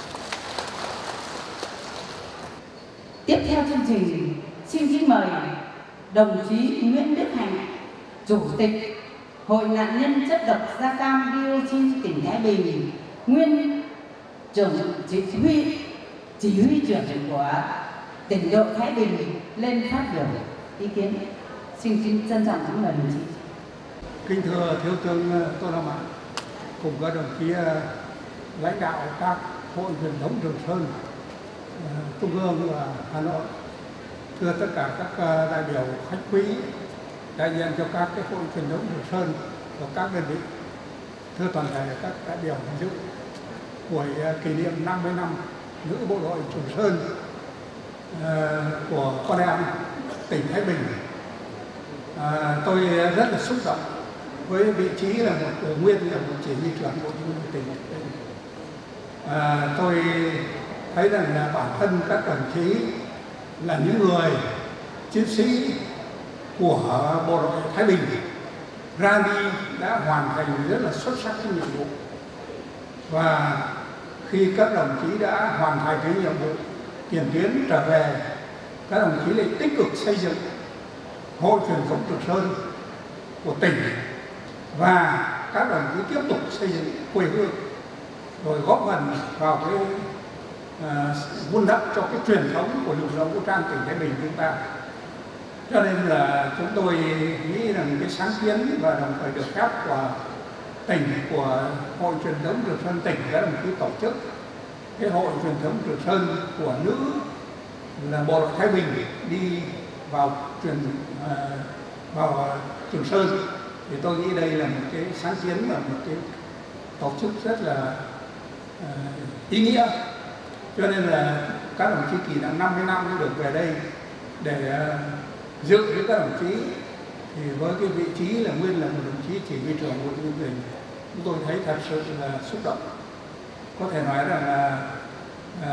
Tiếp theo chương trình, xin kính mời đồng chí Nguyễn Đức Hạnh, Chủ tịch Hội nạn nhân chất độc da cam dioxin tỉnh Thái Bình, nguyên trưởng chỉ huy chỉ huy trưởng của tỉnh đội Thái Bình lên phát biểu ý kiến. Xin kính trân trọng kính mời đồng chí. Kính thưa Thiếu tướng Tô Lâm Ạ, cùng các đồng chí lãnh đạo các hội truyền thống Trường Sơn, Trung ương và Hà Nội, thưa tất cả các đại biểu khách quý đại diện cho các cái hội truyền thống Trường Sơn và các đơn vị, thưa toàn thể các đại biểu tham dự buổi kỷ niệm năm mươi năm nữ bộ đội Trường Sơn uh, của con em tỉnh Thái Bình. Uh, tôi rất là xúc động với vị trí là một nguyên là một chỉ huy trưởng bộ chỉ huy tỉnh. Uh, tôi thấy rằng là bản thân các đồng chí là những người chiến sĩ của bộ đội Thái Bình ra đi đã hoàn thành rất là xuất sắc cái nhiệm vụ, và khi các đồng chí đã hoàn thành cái nhiệm vụ tiền tuyến trở về, các đồng chí lại tích cực xây dựng hội truyền thống Trường Sơn của tỉnh, và các đồng chí tiếp tục xây dựng quê hương, rồi góp phần vào cái uh, vun đắp cho cái truyền thống của lực lượng vũ trang tỉnh Thái Bình chúng ta. Cho nên là chúng tôi nghĩ rằng cái sáng kiến và đồng thời được phép của tỉnh, của Hội truyền thống Trường Sơn tỉnh, các đồng chí tổ chức cái Hội truyền thống Trường Sơn của nữ là bộ đội Thái Bình đi vào truyền uh, vào Trường Sơn, thì tôi nghĩ đây là một cái sáng kiến và một cái tổ chức rất là uh, ý nghĩa. Cho nên là các đồng chí kỷ niệm năm mươi năm được về đây để uh, dự với các đồng chí, thì với cái vị trí là nguyên là một đồng chí chỉ huy trưởng bộ chỉ huy tỉnh, chúng tôi thấy thật sự là xúc động. Có thể nói rằng là à,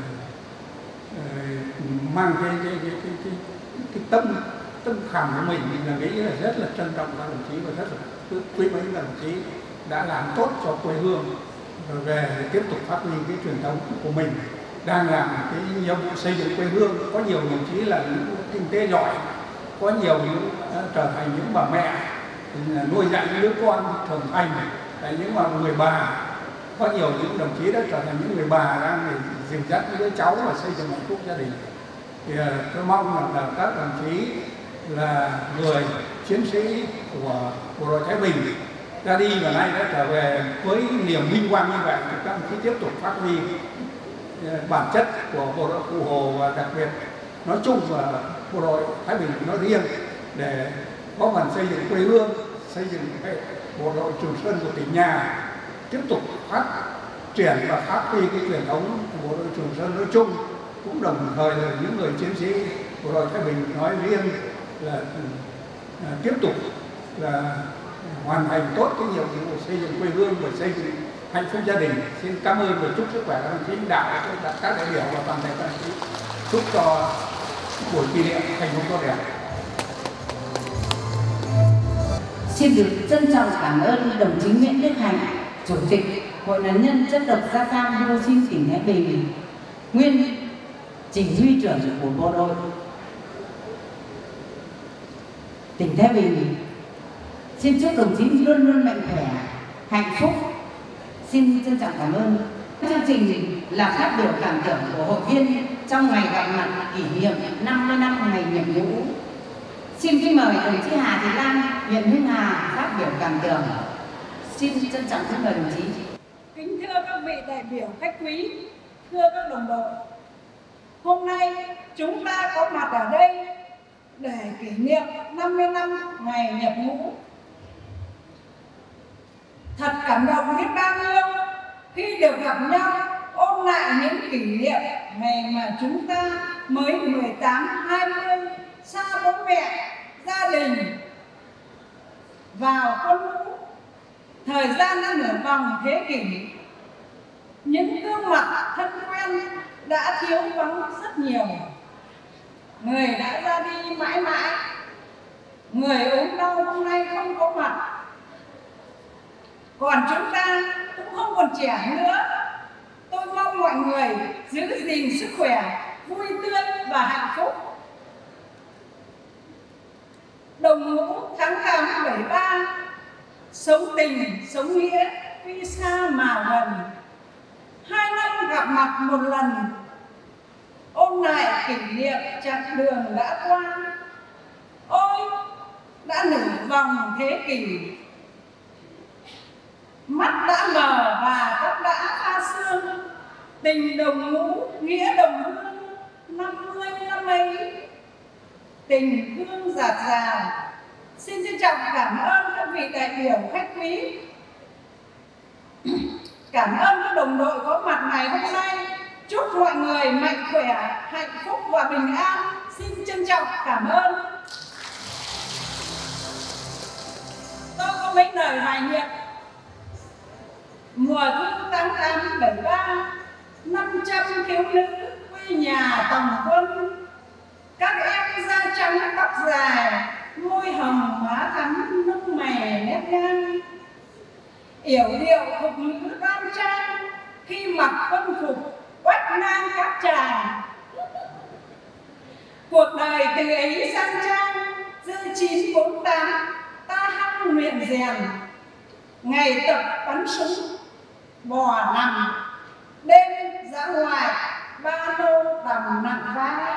à, mang cái cái cái cái cái, cái tâm tâm khảm của mình, mình là nghĩ là rất là trân trọng các đồng chí và rất là quý mến các đồng chí đã làm tốt cho quê hương, rồi về tiếp tục phát huy cái truyền thống của mình, đang làm cái nhiệm vụ xây dựng quê hương. Có nhiều đồng chí là những kinh tế giỏi, có nhiều những uh, trở thành những bà mẹ uh, nuôi dạy những đứa con trưởng thành, là những mà người bà. Có nhiều những đồng chí đã trở thành những người bà đang dìu dắt những đứa cháu và xây dựng hạnh phúc gia đình. Thì uh, tôi mong rằng là các đồng chí là người chiến sĩ của bộ đội Thái Bình ra đi và nay đã trở về với niềm vinh quang như vậy, thì các đồng chí tiếp tục phát huy bản chất của bộ đội Cụ Hồ và đặc biệt nói chung và bộ đội Thái Bình nói riêng, để có phần xây dựng quê hương, xây dựng cái bộ đội Trường Sơn của tỉnh nhà, tiếp tục phát triển và phát huy cái truyền thống của bộ đội Trường Sơn nói chung, cũng đồng thời là những người chiến sĩ bộ đội Thái Bình nói riêng là à, tiếp tục là hoàn thành tốt cái nhiệm vụ xây dựng quê hương và xây dựng hạnh phúc gia đình. Xin cảm ơn và chúc sức khỏe các đồng chí đạo, các đại biểu và toàn thể các đồng chí. chúc cho buổi kỷ niệm thành công tốt đẹp. Xin được trân trọng cảm ơn đồng chí Nguyễn Đức Hạnh, Chủ tịch Hội nạn nhân chất độc da cam dioxin tỉnh Thái Bình, nguyên chỉ huy trưởng của bộ đội tỉnh Thái Bình. Xin chúc đồng chí luôn luôn mạnh khỏe, hạnh phúc. Xin trân trọng cảm ơn. Chương trình là phát biểu cảm tưởng của hội viên trong ngày gặp mặt kỷ niệm năm mươi năm ngày nhập ngũ. Xin kính mời đồng chí Hà Thị Lan, huyện Hưng Hà phát biểu cảm tưởng. Xin trân trọng kính mời đồng chí. Kính thưa các vị đại biểu khách quý, thưa các đồng đội, hôm nay chúng ta có mặt ở đây để kỷ niệm năm mươi năm ngày nhập ngũ. Thật cảm động biết bao nhiêu khi được gặp nhau, ôn lại những kỷ niệm ngày mà chúng ta mới mười tám, hai mươi, xa bố mẹ, gia đình, vào quân ngũ. Thời gian đã nửa vòng thế kỷ, những gương mặt thân quen đã thiếu vắng rất nhiều. Người đã ra đi mãi mãi, người ốm đau hôm nay không có mặt. Còn chúng ta cũng không còn trẻ nữa. Tôi mong mọi người giữ gìn sức khỏe, vui tươi và hạnh phúc. Đồng ngũ tháng tám bảy ba, sống tình, sống nghĩa, tuy xa mà gần. Hai năm gặp mặt một lần, ôn lại kỷ niệm chặng đường đã qua. Ôi, đã nửa vòng thế kỷ, mắt đã mờ và tóc đã pha sương. Tình đồng ngũ, nghĩa đồng hương, năm mươi năm ấy, tình thương dạt dào. Xin trân trọng cảm ơn các vị đại biểu khách quý, cảm ơn các đồng đội có mặt ngày hôm nay. Chúc mọi người mạnh khỏe, hạnh phúc và bình an. Xin trân trọng cảm ơn. Tôi có mấy lời hoài niệm. Mùa thu tháng tám bảy ba, năm trăm thiếu nữ quê nhà tòng quân. Các em da trắng tóc dài, môi hồng má thắm nước mày nét ngang. Yểu điệu thục nữ đoan trang, khi mặc quân phục oách ngang các tràng. Cuộc đời từ ấy sang trang, dư chín bốn tám, ta hăng luyện rèn. Ngày tập bắn súng, bò nằm, đêm ra ngoài, ba lô đầm nặng vai.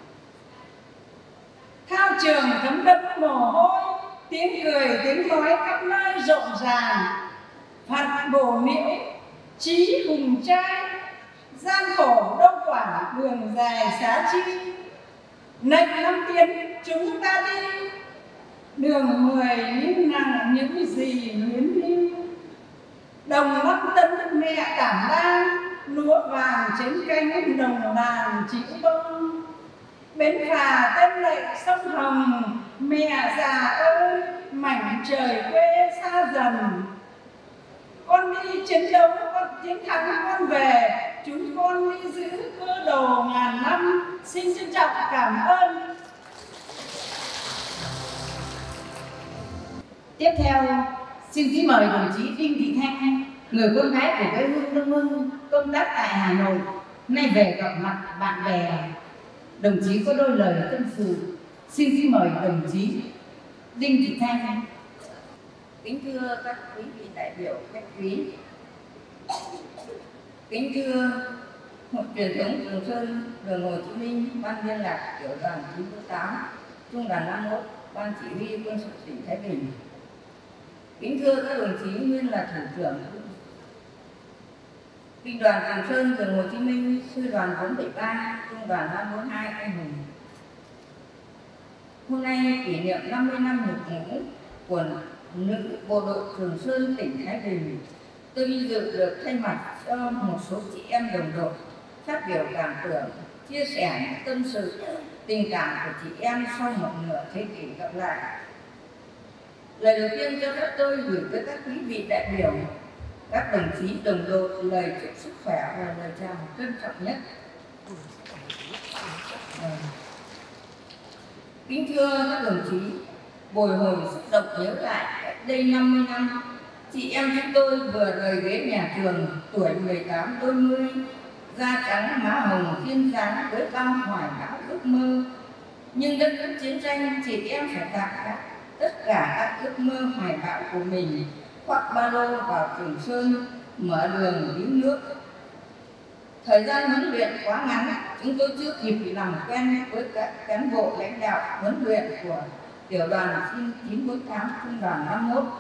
Thao trường thấm đẫm mồ hôi, tiếng cười tiếng nói khắp nơi rộn ràng. Phật bổ nhiễu, chí hùng trai, gian khổ đâu quản đường dài xá chi. Nệnh năm tiến chúng ta đi, đường mười những nặng những gì luyến lưu. Đồng năm tấn mẹ cảm đang, lúa vàng trên cánh đồng làng chịu bông. Bến phà tên lệ sông Hồng, mẹ già ơi, mảnh trời quê xa dần. Con đi chiến đấu, con chiến thắng con về, chúng con đi giữ cơ đồ ngàn năm. Xin trân trọng cảm ơn. Tiếp theo, xin kính mời đồng chí Đinh Thị Thanh, người con gái của quê hương Đông Hưng, công tác tại Hà Nội, nay về gặp mặt bạn bè. Đồng chí có đôi lời tâm sự. Xin kính mời đồng chí Đinh Thị Thanh. Kính thưa các quý vị đại biểu khách quý, kính thưa Hội truyền thống Trường Sơn, đường Hồ Chí Minh, ban liên lạc tiểu đoàn chín tám, trung đoàn năm mốt, ban chỉ huy quân sự tỉnh Thái Bình. Kính thưa các đồng chí nguyên là thủ trưởng binh đoàn Trường Sơn, đường Hồ Chí Minh, sư đoàn bốn bảy ba, trung đoàn năm bốn hai anh hùng. Hôm nay kỷ niệm năm mươi năm nhập ngũ của nữ bộ đội Trường Sơn tỉnh Thái Bình, tôi vinh dự được thay mặt cho một số chị em đồng đội phát biểu cảm tưởng, chia sẻ những tâm sự, tình cảm của chị em sau một nửa thế kỷ gặp lại. Lời đầu tiên cho phép tôi gửi tới các quý vị đại biểu, các đồng chí đồng đội lời chúc sức khỏe và lời chào trân trọng nhất. Kính thưa các đồng chí, bồi hồi xúc động nhớ lại cách đây năm mươi năm, chị em chúng tôi vừa rời ghế nhà trường, tuổi mười tám đôi mươi, da trắng má hồng duyên dáng với bao hoài bão ước mơ. Nhưng đất nước chiến tranh, chị em phải tạm gác tất cả các ước mơ hoài bão của mình, khoác ba lô vào Trường Sơn, mở đường cứu nước. Thời gian huấn luyện quá ngắn, chúng tôi chưa kịp làm quen với các cán bộ lãnh đạo huấn luyện của tiểu đoàn chín bốn tám trung đoàn năm mốt.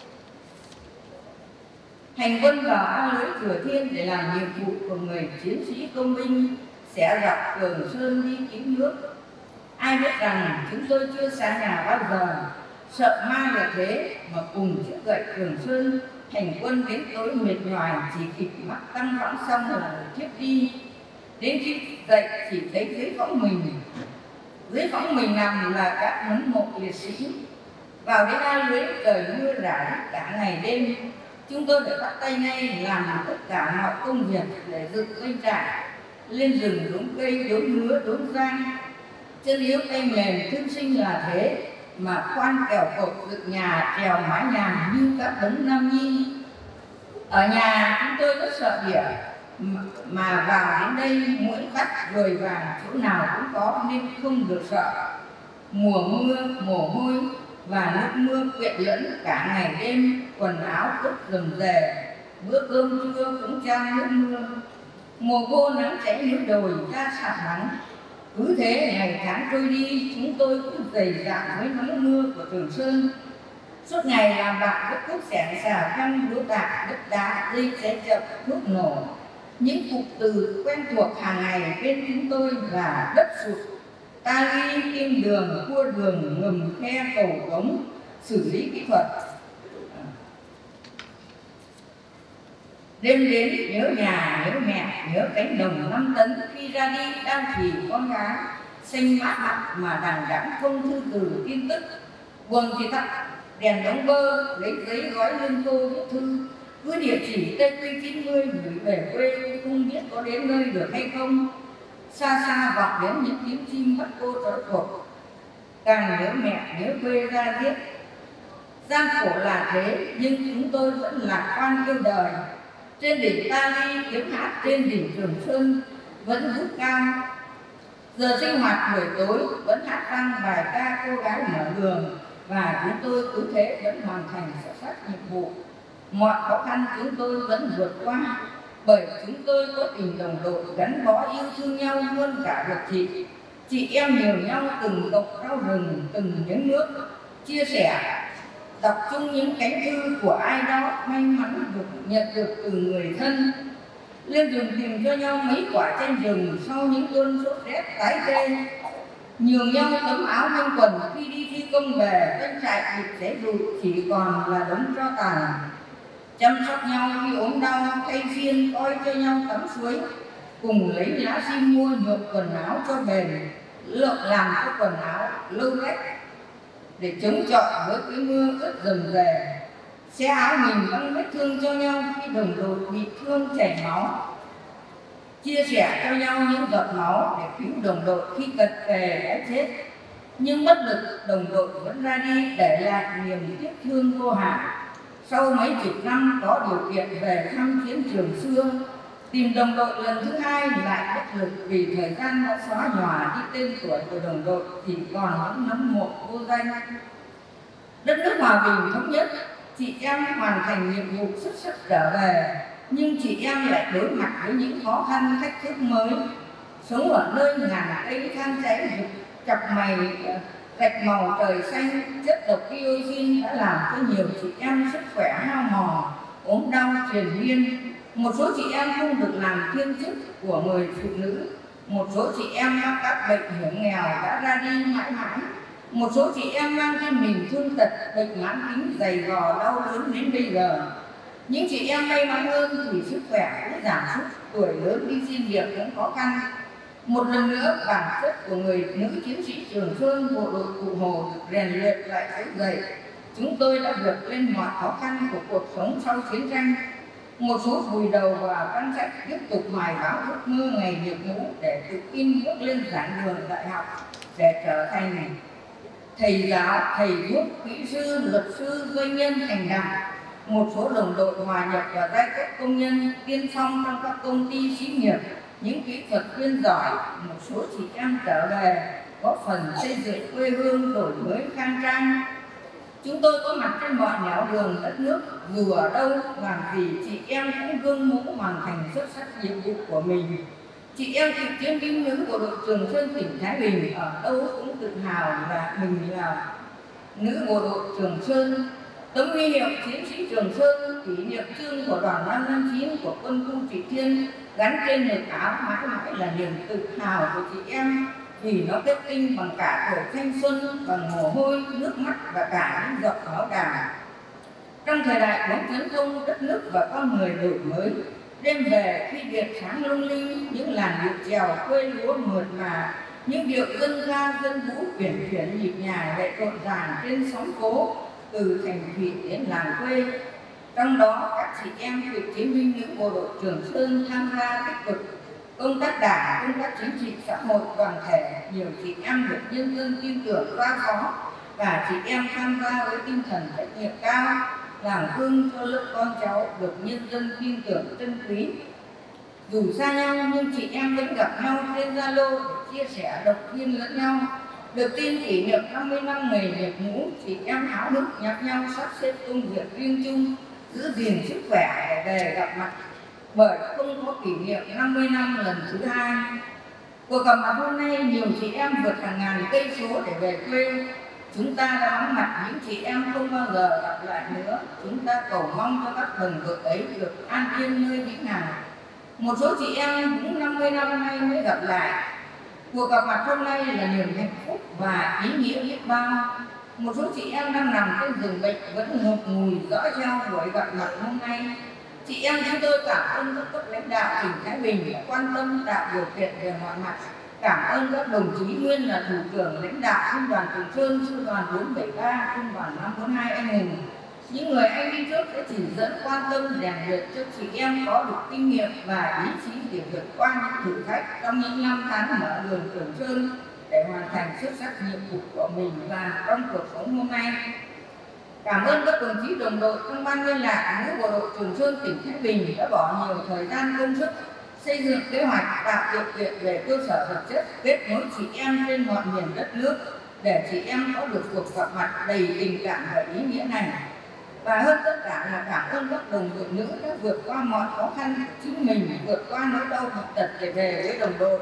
Hành quân vào ao lưới Thừa Thiên để làm nhiệm vụ của người chiến sĩ công binh sẽ dọc Trường Sơn đi cứu nước. Ai biết rằng chúng tôi chưa xa nhà bao giờ, sợ ma là thế mà cùng chiếc gậy Trường Sơn hành quân đến tối mệt nhoài, chỉ kịp mắc tăng võng xong là thiếp đi. Đến khi dậy chỉ thấy dưới võng mình, dưới võng mình nằm là các mấn mộ liệt sĩ. Vào đến ao lưới trời mưa rả rích cả ngày đêm, chúng tôi phải bắt tay ngay làm tất cả mọi công việc để dựng doanh trại, lên rừng đốn cây, đốn lúa, đốn rang. Chân yếu tay mềm thương sinh là thế mà khoan kèo cột dựng nhà, trèo mái nhà như các đấng nam nhi. Ở nhà chúng tôi rất sợ địa, mà vào đến đây mỗi khách ruồi vàng chỗ nào cũng có nên không được sợ. Mùa mưa, mồ hôi và nước mưa quyện lẫn cả ngày đêm, quần áo ướt rầm rề, bữa cơm trưa cũng chan nước mưa. Mùa khô nắng cháy núi đồi ra sạt nắng. Cứ thế ngày tháng trôi đi, chúng tôi cũng dày dạn với nắng mưa của Trường Sơn. Suốt ngày làm bạn với cuốc xẻng xà khăn lúa tạc, đất đá, dây cháy chậm, thuốc nổ. Những cụm từ quen thuộc hàng ngày bên chúng tôi là đất sụt, ta ly, kim đường, cua đường, ngầm khe, cầu cống, xử lý kỹ thuật. Đêm đến nhớ nhà, nhớ mẹ, nhớ cánh đồng năm tấn khi ra đi đang thì con gái xanh mát mặt mà đằng đẵng không thư từ tin tức. Buồn thì tắt đèn đóng bơ, lấy giấy gói lưng tô viết thư, cứ địa chỉ Tây Quy chín mươi gửi về quê, không biết có đến nơi được hay không. Xa xa vọng đến những tiếng chim bắt cô trói thuộc, càng nhớ mẹ nhớ quê ra giết. Gian khổ là thế nhưng chúng tôi vẫn lạc quan yêu đời. Trên đỉnh ta ly kiếm hát, trên đỉnh Trường Sơn vẫn rút cao. Giờ sinh hoạt buổi tối vẫn hát vang bài ca cô gái mở đường, và chúng tôi cứ thế vẫn hoàn thành xuất sắc nhiệm vụ. Mọi khó khăn chúng tôi vẫn vượt qua, bởi chúng tôi có tình đồng đội gắn bó yêu thương nhau hơn cả ruột thịt. Chị em hiểu nhau từng cọng rau rừng, từng miếng nước, chia sẻ đọc chung những cánh thư của ai đó may mắn được nhận được từ người thân. Lên rừng tìm cho nhau mấy quả chanh rừng sau những cơn sốt rét tái tê, nhường nhau tấm áo bên quần khi đi thi công về. Doanh trại bị cháy rụi chỉ còn là đống tro tàn. Chăm sóc nhau khi ốm đau, thay phiên coi cho nhau tắm suối, cùng lấy lá sim mua nhuộm quần áo cho bền, lượng làm cho quần áo lâu rách để chống chọi với cái mưa ướt rầm rề. Xe áo mình băng vết thương cho nhau khi đồng đội bị thương chảy máu, chia sẻ cho nhau những giọt máu để cứu đồng đội khi cận kề cái chết. Nhưng bất lực, đồng đội vẫn ra đi để lại niềm tiếc thương vô hạn. Sau mấy chục năm có điều kiện về thăm chiến trường xưa, tìm đồng đội lần thứ hai lại bất lực vì thời gian đã xóa nhòa đi tên tuổi của đồng đội, chỉ còn những nấm mộ vô danh. Đất nước hòa bình thống nhất, chị em hoàn thành nhiệm vụ xuất sắc trở về, nhưng chị em lại đối mặt với những khó khăn thách thức mới. Sống ở nơi ngàn cây than cháy rực chọc mày gạch màu trời xanh, chất độc dioxin đã làm cho nhiều chị em sức khỏe hao mòn, ốm đau triền miên. Một số chị em không được làm thiên chức của người phụ nữ, một số chị em mắc các bệnh hiểm nghèo đã ra đi mãi mãi, một số chị em mang trên mình thương tật, bệnh mãn tính dày vò đau đớn đến bây giờ. Những chị em may mắn hơn thì sức khỏe cũng giảm sút, tuổi lớn đi xin việc cũng khó khăn. Một lần nữa, bản chất của người nữ chiến sĩ Trường Sơn, bộ đội Cụ Hồ được rèn luyện lại trỗi dậy. Chúng tôi đã vượt lên mọi khó khăn của cuộc sống sau chiến tranh. Một số vùi đầu vào căn sách tiếp tục mài báo ước mơ ngày nhập ngũ để tự tin bước lên giảng đường đại học để trở thành thầy giáo, thầy thuốc, kỹ sư, luật sư, doanh nhân thành đạt. Một số đồng đội hòa nhập vào giai cấp công nhân tiên phong trong các công ty xí nghiệp, những kỹ thuật viên giỏi. Một số chị em trở về góp phần xây dựng quê hương đổi mới khang trang. Chúng tôi có mặt trên mọi nẻo đường đất nước, dù ở đâu làm gì chị em cũng gương mẫu hoàn thành xuất sắc nhiệm vụ của mình. Chị em cựu chiến binh nữ bộ đội Trường Sơn tỉnh Thái Bình ở đâu cũng tự hào và mình là nữ bộ đội Trường Sơn. Tấm huy hiệu chiến sĩ Trường Sơn, kỷ niệm chương của đoàn năm năm chín của quân khu Trị Thiên gắn trên ngực áo mãi mãi là niềm tự hào của chị em, vì nó kết tinh bằng cả tuổi thanh xuân, bằng mồ hôi, nước mắt và cả những giọt máu đào. Trong thời đại bốn chấm không, đất nước và con người đổi mới, đêm về khi điện sáng lung linh, những làn điệu chèo quê lúa mượt mà, những điệu dân ca dân vũ quyển chuyển nhịp nhàng lại rộn ràng trên sóng phố từ thành thị đến làng quê. Trong đó các chị em cựu chiến binh nữ bộ đội Trường Sơn tham gia tích cực công tác đảng, công tác chính trị xã hội đoàn thể. Nhiều chị em được nhân dân tin tưởng qua phó và chị em tham gia với tinh thần trách nhiệm cao, làm gương cho lớp con cháu được nhân dân tin tưởng trân quý. Dù xa nhau nhưng chị em vẫn gặp nhau trên Zalo để chia sẻ động viên lẫn nhau. Được tin kỷ niệm năm mươi năm ngày nhập ngũ, chị em háo hức nhắc nhau sắp xếp công việc riêng chung, giữ gìn sức khỏe để về gặp mặt, bởi không có kỷ niệm năm mươi năm lần thứ hai. Cuộc gặp mặt hôm nay, nhiều chị em vượt hàng ngàn cây số để về quê. Chúng ta đã vắng mặt những chị em không bao giờ gặp lại nữa. Chúng ta cầu mong cho các đồng đội ấy được an yên nơi vĩnh hằng. Một số chị em cũng năm mươi năm nay mới gặp lại. Cuộc gặp mặt hôm nay là niềm hạnh phúc và ý nghĩa biết bao. Một số chị em đang nằm trên giường bệnh vẫn ngộp ngùi dõi theo buổi gặp mặt hôm nay. Chị em chúng tôi cảm ơn các cấp lãnh đạo tỉnh Thái Bình đã quan tâm tạo điều kiện về mọi mặt. Cảm ơn các đồng chí nguyên là thủ trưởng lãnh đạo Trung đoàn Trường Sơn, Sư đoàn bốn bảy ba, Trung đoàn năm bốn hai anh hùng. Những người anh đi trước đã chỉ dẫn quan tâm rèn luyện cho chị em có được kinh nghiệm và ý chí để vượt qua những thử thách trong những năm tháng mở đường Trường Sơn để hoàn thành xuất sắc nhiệm vụ của mình và trong cuộc sống hôm nay. Cảm ơn các đồng chí đồng đội trong ban liên lạc nữ bộ đội Trường Sơn tỉnh Thái Bình đã bỏ nhiều thời gian công sức xây dựng kế hoạch tạo điều kiện về cơ sở vật chất kết nối chị em trên mọi miền đất nước để chị em có được cuộc gặp mặt đầy tình cảm và ý nghĩa này. Và hơn tất cả là cảm ơn các đồng đội nữ đã vượt qua mọi khó khăn của chính mình, vượt qua nỗi đau bệnh tật để về với đồng đội.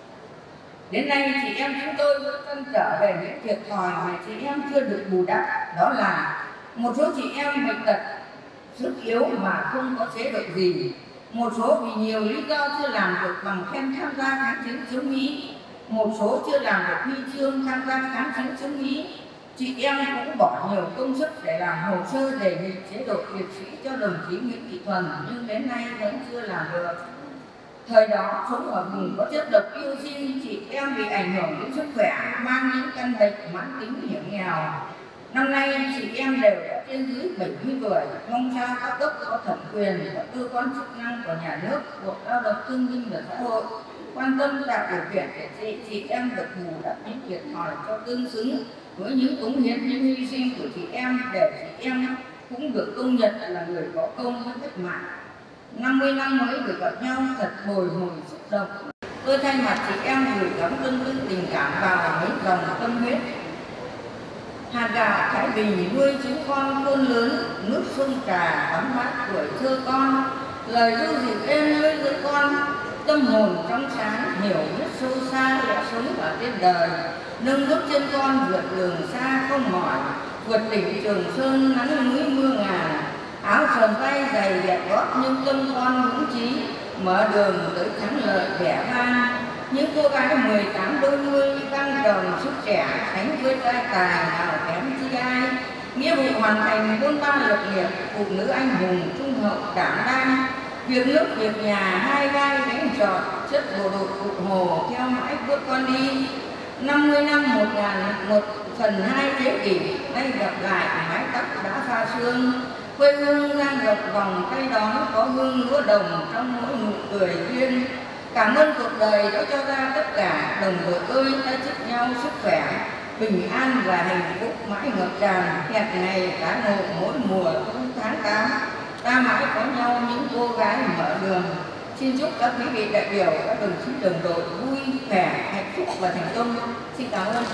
Đến nay chị em chúng tôi vẫn trăn trở về những thiệt thòi mà chị em chưa được bù đắp, đó là một số chị em bệnh tật, sức yếu mà không có chế độ gì. Một số vì nhiều lý do chưa làm được bằng khen tham gia kháng chiến chống Mỹ. Một số chưa làm được huy chương tham gia kháng chiến chống Mỹ. Chị em cũng bỏ nhiều công sức để làm hồ sơ đề nghị chế độ liệt sĩ cho đồng chí Nguyễn Thị Thuần nhưng đến nay vẫn chưa làm được. Thời đó sống ở vùng có chất độc dioxin, chị em bị ảnh hưởng đến sức khỏe, mang những căn bệnh mãn tính hiểm nghèo. Năm nay chị em đều đã trên dưới bảy mươi tuổi, mong sao các cấp có thẩm quyền, các cơ quan chức năng của nhà nước, Bộ Lao động Thương binh và Xã hội quan tâm tạo điều kiện để chị, chị em được bù đắp những thiệt thòi cho tương xứng với những cống hiến, những hy sinh của chị em để chị em cũng được công nhận là người có công với cách mạng. năm mươi năm mới được gặp nhau thật bồi hồi xúc động. Tôi thay mặt chị em gửi gắm tương tư tình cảm vào mấy dòng tâm huyết. Hạt gạo Thái Bình nuôi trứng con khôn lớn, nước sông Trà ấm mát tuổi thơ con, lời ru dịu êm nơi dưới con, tâm hồn trong sáng hiểu biết sâu xa lẽ sống ở trên đời, nâng bước chân con vượt đường xa không mỏi, vượt đỉnh Trường Sơn nắng núi mưa ngàn, áo sờn tay giày dẹt gót nhưng tâm con vững chí, mở đường tới thắng lợi vẻ vang. Những cô gái mười tám đôi mươi căng tròn sức trẻ sánh với trai tài nào kém chi ai, nghĩa vụ hoàn thành bốn ba lực nghiệp, phụ nữ anh hùng trung hậu đảm đang, việc nước việc nhà hai vai gánh trọt, chất bộ đội cụ hồ theo mãi bước con đi. năm mươi năm một ngàn một phần hai thế kỷ nay gặp lại mái tóc đã pha sương, Quê hương đang ngập vòng cây đón có hương lúa đồng trong mỗi nụ cười duyên. Cảm ơn cuộc đời đã cho ra tất cả, đồng đội ơi ta chúc nhau sức khỏe, bình an và hạnh phúc mãi ngập tràn. Hẹn ngày cá nộ mỗi mùa tháng tám, ta mãi có nhau những cô gái mở đường. Xin chúc các quý vị đại biểu, các đồng chí đồng đội vui vẻ, hạnh phúc và thành công. Xin cảm ơn.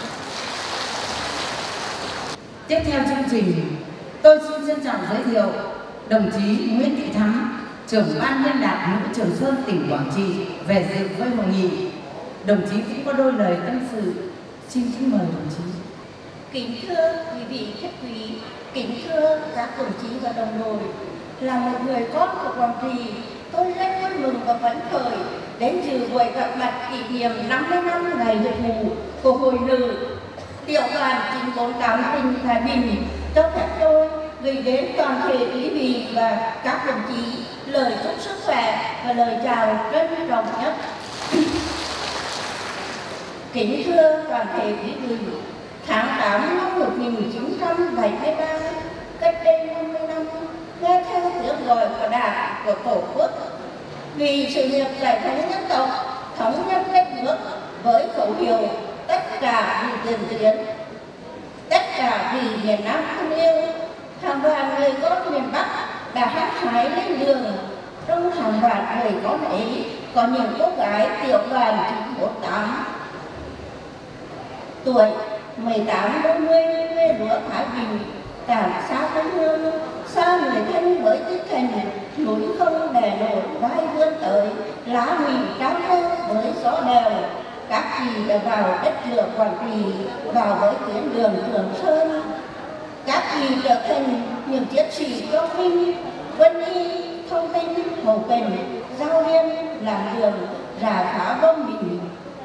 Tiếp theo chương trình, tôi xin trân trọng giới thiệu đồng chí Nguyễn Thị Thắm, trưởng ban liên lạc nữ Trường Sơn tỉnh Quảng Trị về dự với hội nghị. Đồng chí cũng có đôi lời tâm sự. Xin kính mời đồng chí. Kính thưa quý vị khách quý, kính thưa các đồng chí và đồng đội, là một người con của Quảng Trị, tôi rất vui mừng và phấn khởi đến dự buổi gặp mặt kỷ niệm năm mươi năm ngày nhập ngũ của Hội Nữ Tiểu đoàn chín bốn tám tỉnh Thái Bình. Cho phép tôi gửi đến toàn thể quý vị và các đồng chí lời chúc sức khỏe và lời chào trân trọng nhất. Kính thưa toàn thể quý vị, tháng tám năm một nghìn chín trăm bảy mươi ba, cách đây năm mươi năm, nghe theo tiếng gọi của Đảng, của Tổ quốc, vì sự nghiệp giải phóng dân tộc, thống nhất đất nước với khẩu hiệu tất cả vì tiền tuyến, tất cả vì miền Nam thân yêu, hàng vạn người con miền Bắc đã hăng hái lên đường. Trong hàng vạn người con ấy có những cô gái tiểu đoàn chín bốn tám tuổi, mười tám đôi mươi quê lúa Thái Bình, cảng xa quê hương, xa người thân với tinh thần núi không đè nổi vai vươn tới, lá mì trao nhau với gió đèo. Các chị đã vào đất lửa Quảng Trị, vào với tuyến đường Trường Sơn. Các chị trở thành những chiến sĩ công binh, quân y, thông tin, hậu cần, giao liên, làm đường, rà phá bom mìn.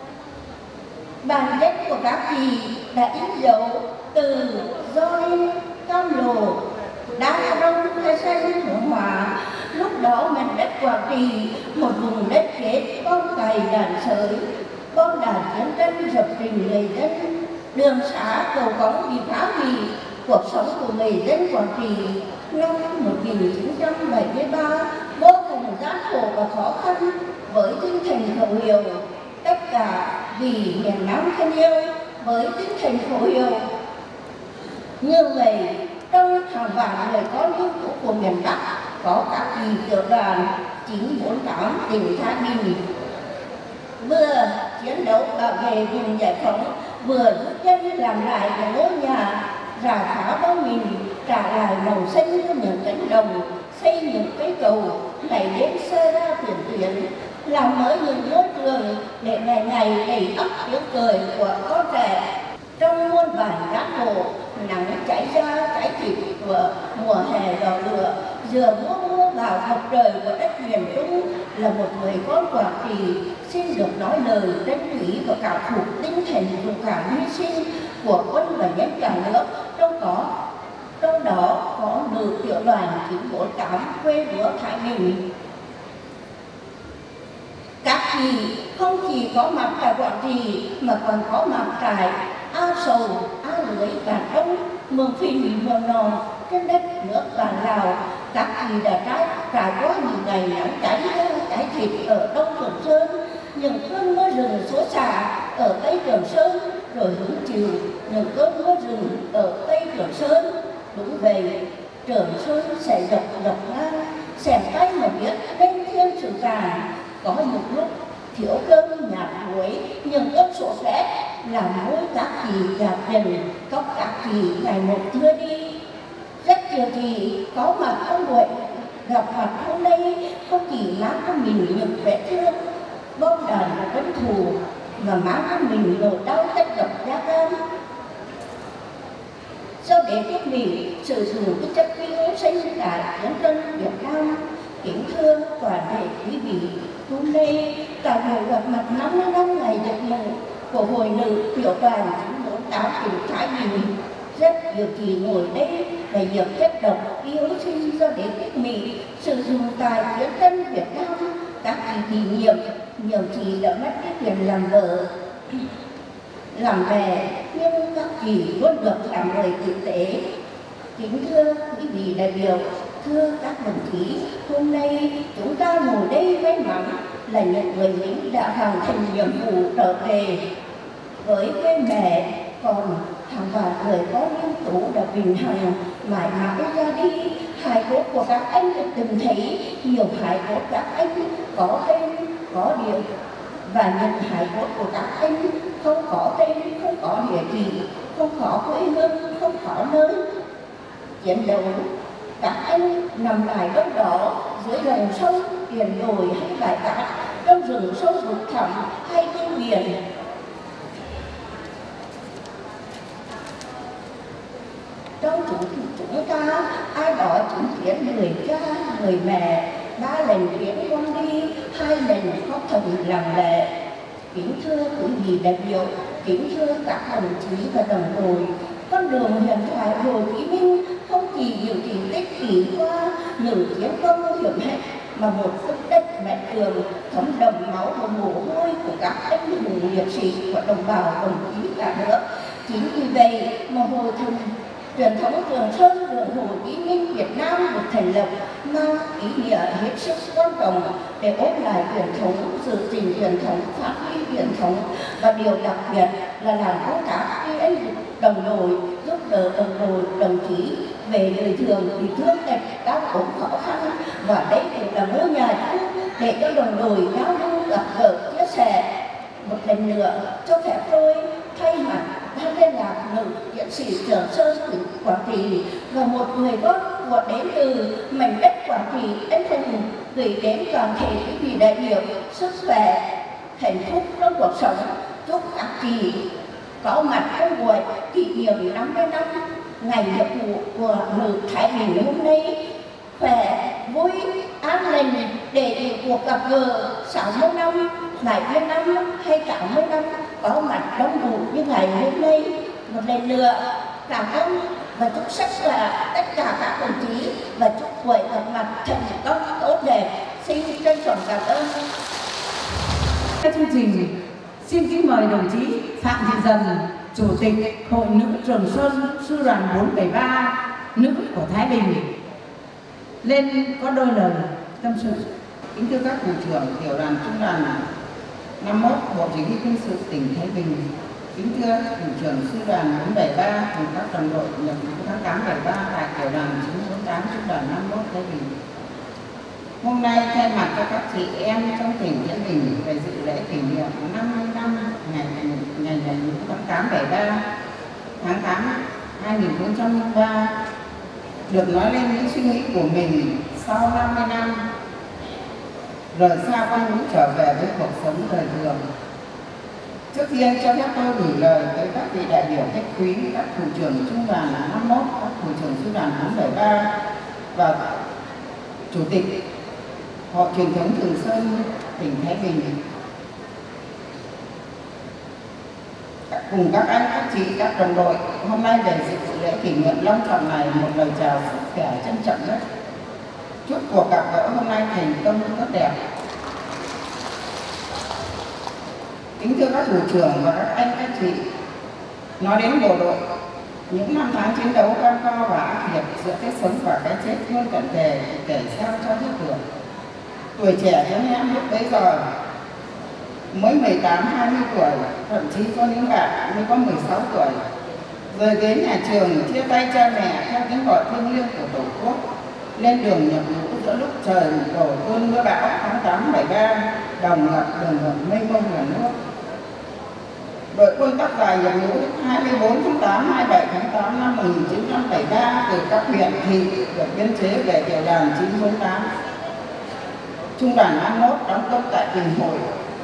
Bản chất của các chị đã in dấu từ Roi, Cam Lộ, Đa Đông, Khai Xanh, Hướng Hóa. Lúc đó miền đất Quảng Trị, một vùng đất chết bom cày đạn sới, bom đạn chiến tranh dập trình người dân, đường xá cầu cống bị phá hủy, cuộc sống của người dân Quảng Trị năm một nghìn chín trăm bảy mươi ba vô cùng gian khổ và khó khăn, với tinh thần khẩu hiệu tất cả vì miền Nam thân yêu, với tinh thần khẩu hiệu như vậy. Trong hàng vạn người con ưu tú của miền Bắc có các kỳ tiểu đoàn chín bốn tám tỉnh Thái Bình, vừa chiến đấu bảo vệ vùng giải phóng, vừa giúp dân làm lại những ngôi nhà, rà phá bom mìn, trả lại màu xanh cho những cánh đồng, xây những cây cầu, ngày đêm xe ra tuyển tuyển, làm mới những môi trường để ngày ngày đầy ắp tiếng cười của con trẻ. Trong muôn vàn gian khổ, nắng cháy da cháy thịt của mùa hè đỏ lửa, giờ mưa mưa vào mặt trời của đất miền Trung, là một người con Quảng Trị xin được nói lời trân quý và cảm phục tinh thần dũng cảm hy sinh của quân và nhân cả nước. Trong có trong đó có nữ tiểu đoàn chín bốn tám quê lúa Thái Bình. Các chị không chỉ có mặt tại Quảng Trị mà còn có mặt tại A Sầu, A Lưới, Bản Đông, Mường Phìn, Mường Non, trên đất nước Bản Lào. Các chị đã trải, trải qua những ngày nắng cháy cháy thịt ở Đông Trường Sơn, những cơn mưa rừng xối xả ở Tây Trường Sơn, rồi hứng chịu những cơn mưa rừng ở Tây Trường Sơn. Đúng vậy, Trường Sơn sẽ dọc dọc ngang, xẻng tay mà biết lên thiên sự tàn. Có một lúc thiếu cơm nhạt muối, nhưng cơn sốt rét làm môi các chị gạt dần, tóc các chị ngày một thưa đi. Rất nhiều chị có mặt ông Huệ, gặp mặt hôm nay không chỉ mang cho mình những vết thương, bom đạn và quân thù, mà mang cho mình nỗi đau chất độc da gan. Do để thiết bị sử dụng cái chất vi sinh tại chiến tranh Việt Nam. Kính thưa toàn thể quý vị, hôm nay tại buổi gặp mặt năm mươi năm ngày nhập ngũ của Hội Nữ Tiểu đoàn chín bốn tám tỉnh Thái Bình, rất nhiều chị ngồi đây là nhiều chất độc yêu sinh do đến thiết bị sử dụng tại chiến tranh Việt Nam. Các chị kỷ niệm, nhiều chị đã mất cái quyền làm vợ, làm mẹ, nhưng các chị luôn được làm người tử tế. Kính thưa quý vị đại biểu, Thưa các đồng chí, hôm nay chúng ta ngồi đây may mắn là những người lính đã hoàn thành nhiệm vụ trở về với quê mẹ, còn hàng vạn người con ưu tú đã bình hằng mãi mãi ra đi. Hài cốt của các anh được tìm thấy, nhiều hài cốt các anh có tên có địa, và những hài cốt của các anh không có tên, không có địa chỉ, không có quê hương, không có nơi chiến đấu. Các anh nằm lại đâu đó dưới lòng sông, biển đồi hay bãi cát, trong rừng sâu vực thẳm hay trên biển. Trong chúng, chúng ta ai đó chứng kiến người cha, người mẹ ba lần tiễn con đi, hai lần khóc thầm lặng lẽ. Kính thưa quý vị đại biểu, kính thưa các đồng chí và đồng đội, con đường huyền thoại Hồ Chí Minh không chỉ những thành tích kỳ qua, những chiến công hiểm hách, mà một phút đất mẹ trường thấm đậm máu và mồ hôi của các anh hùng liệt sĩ của đồng bào đồng chí cả nước. Chính vì vậy mà hội thừng truyền thống Trường Sơn đường Hồ Chí Minh Việt Nam được thành lập mang ý nghĩa hết sức quan trọng để ôn lại truyền thống, giữ gìn truyền thống, phát huy truyền thống, và điều đặc biệt là làm công tác tri ân đồng đội, giúp đỡ đồng đội, đồng chí về đời thường bị thương tật, đau ốm khó khăn, và đây cũng là ngôi nhà chung để cho đồng đội giao lưu, gặp gỡ, chia sẻ. Một lần nữa cho phép tôi thay mặt ban liên lạc nữ chiến sĩ Trường Sơn tỉnh Quảng Trị và một người con của đến từ mảnh đất Quảng Trị ân hùng gửi đến toàn thể quý vị đại biểu sức khỏe, hạnh phúc trong cuộc sống. Chúc các chị có mặt trong buổi kỷ niệm năm mươi năm ngày nhập ngũ của nữ Thái Bình hôm nay khỏe, vui, an lành để cuộc gặp gỡ sáu mươi năm, bảy mươi năm hay tám mươi năm có mặt đông đủ như ngày hôm nay. Một lần nữa cảm ơn và chúc sức khỏe tất cả các đồng chí và chúc buổi gặp mặt thành công tốt đẹp. Xin trân trọng cảm ơn. Chương trình xin kính mời đồng chí Phạm Thị Dần, Chủ tịch Hội Nữ Trường Sơn Sư đoàn bốn bảy ba nữ của Thái Bình lên có đôi lời tâm sự. Kính thưa các thủ trưởng tiểu đoàn trung đoàn năm mốt Bộ Chỉ huy Quân sự tỉnh Thái Bình, kính thưa thủ trưởng sư đoàn bốn bảy ba cùng các đồng đội nhập ngũ tháng tám bảy ba tại tiểu đoàn chín bốn tám trung đoàn năm mốt Thái Bình. Hôm nay thay mặt cho các chị em trong tỉnh Thái Bình về dự lễ kỷ niệm năm mươi năm ngày ngày nhập ngũ tháng tám bảy ba tháng tám hai nghìn không trăm lẻ ba, được nói lên những suy nghĩ của mình sau năm mươi năm rời xa con núi trở về với cuộc sống đời thường. Trước tiên cho phép tôi gửi lời tới các vị đại biểu khách quý, các thủ trưởng trung đoàn năm mốt, các thủ trưởng sư đoàn bốn bảy ba và chủ tịch Hội truyền thống Trường Sơn tỉnh Thái Bình, cùng các anh, các chị, các đồng đội hôm nay về dự lễ kỷ niệm long trọng này một lời chào sức khỏe trân trọng nhất. Chúc cuộc gặp gỡ hôm nay thành công tốt đẹp. Kính thưa các thủ trưởng và các anh, các chị, nói đến bộ đội, những năm tháng chiến đấu cam go và ác liệt giữa cái sống và cái chết luôn cận kề kể sao cho biết được. Tuổi trẻ cho em lúc bấy giờ mới mười tám hai mươi tuổi, thậm chí có những bạn mới có mười sáu tuổi, rời ghế nhà trường chia tay cha mẹ theo tiếng gọi thiêng liêng của Tổ quốc, lên đường nhập ngũ giữa lúc trời đổ cơn mưa bão tháng tám bảy ba, đồng ngập đường ngập mây mông là nước. Đội quân tóc dài nhập ngũ hai mươi bốn tháng tám, hai mươi bảy tháng tám năm một nghìn chín trăm bảy mươi ba từ các huyện thị được biên chế về tiểu đoàn chín bốn tám. Trung đoàn năm mốt đóng quân tại Bình Hội,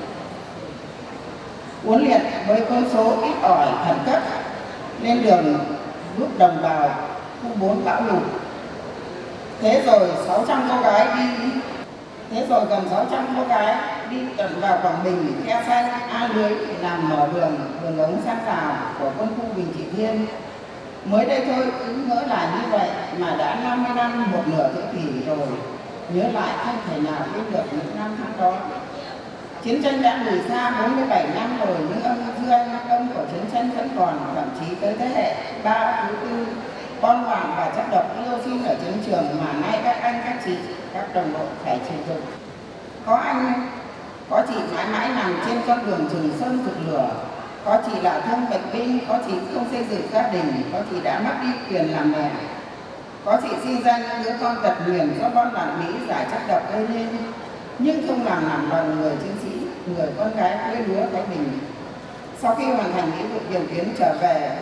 huấn luyện với quân số ít ỏi khẩn cấp, lên đường giúp đồng bào khu bốn bão lụt. Thế rồi sáu trăm cô gái đi, thế rồi gần sáu trăm cô gái đi tận vào Quảng Bình, Khe Xanh, A Lưới làm mở đường đường ống sang Lào của quân khu Bình Trị Thiên. Mới đây thôi cứ ngỡ là như vậy mà đã năm mươi năm, một nửa thế kỷ rồi, nhớ lại không thể nào quên được những năm tháng đó. Chiến tranh đã lùi xa bốn mươi bảy năm rồi, những âm dư âm âm của chiến tranh vẫn còn, thậm chí tới thế hệ ba thứ tư bom vàng và chất độc dioxin ở chiến trường mà nay các anh, các chị, các đồng đội phải chịu đựng. Có anh, có chị mãi mãi nằm trên con đường Trường Sơn rực lửa, có chị là thương bệnh binh, có chị không xây dựng gia đình, có chị đã mất đi quyền làm mẹ, có chị sinh ra những đứa con tật nguyền do bom đạn Mỹ giải chất độc gây nên, nhưng không làm nản lòng người chiến sĩ, người con gái quê lúa Thái Bình. Sau khi hoàn thành nghĩa vụ điều kiến trở về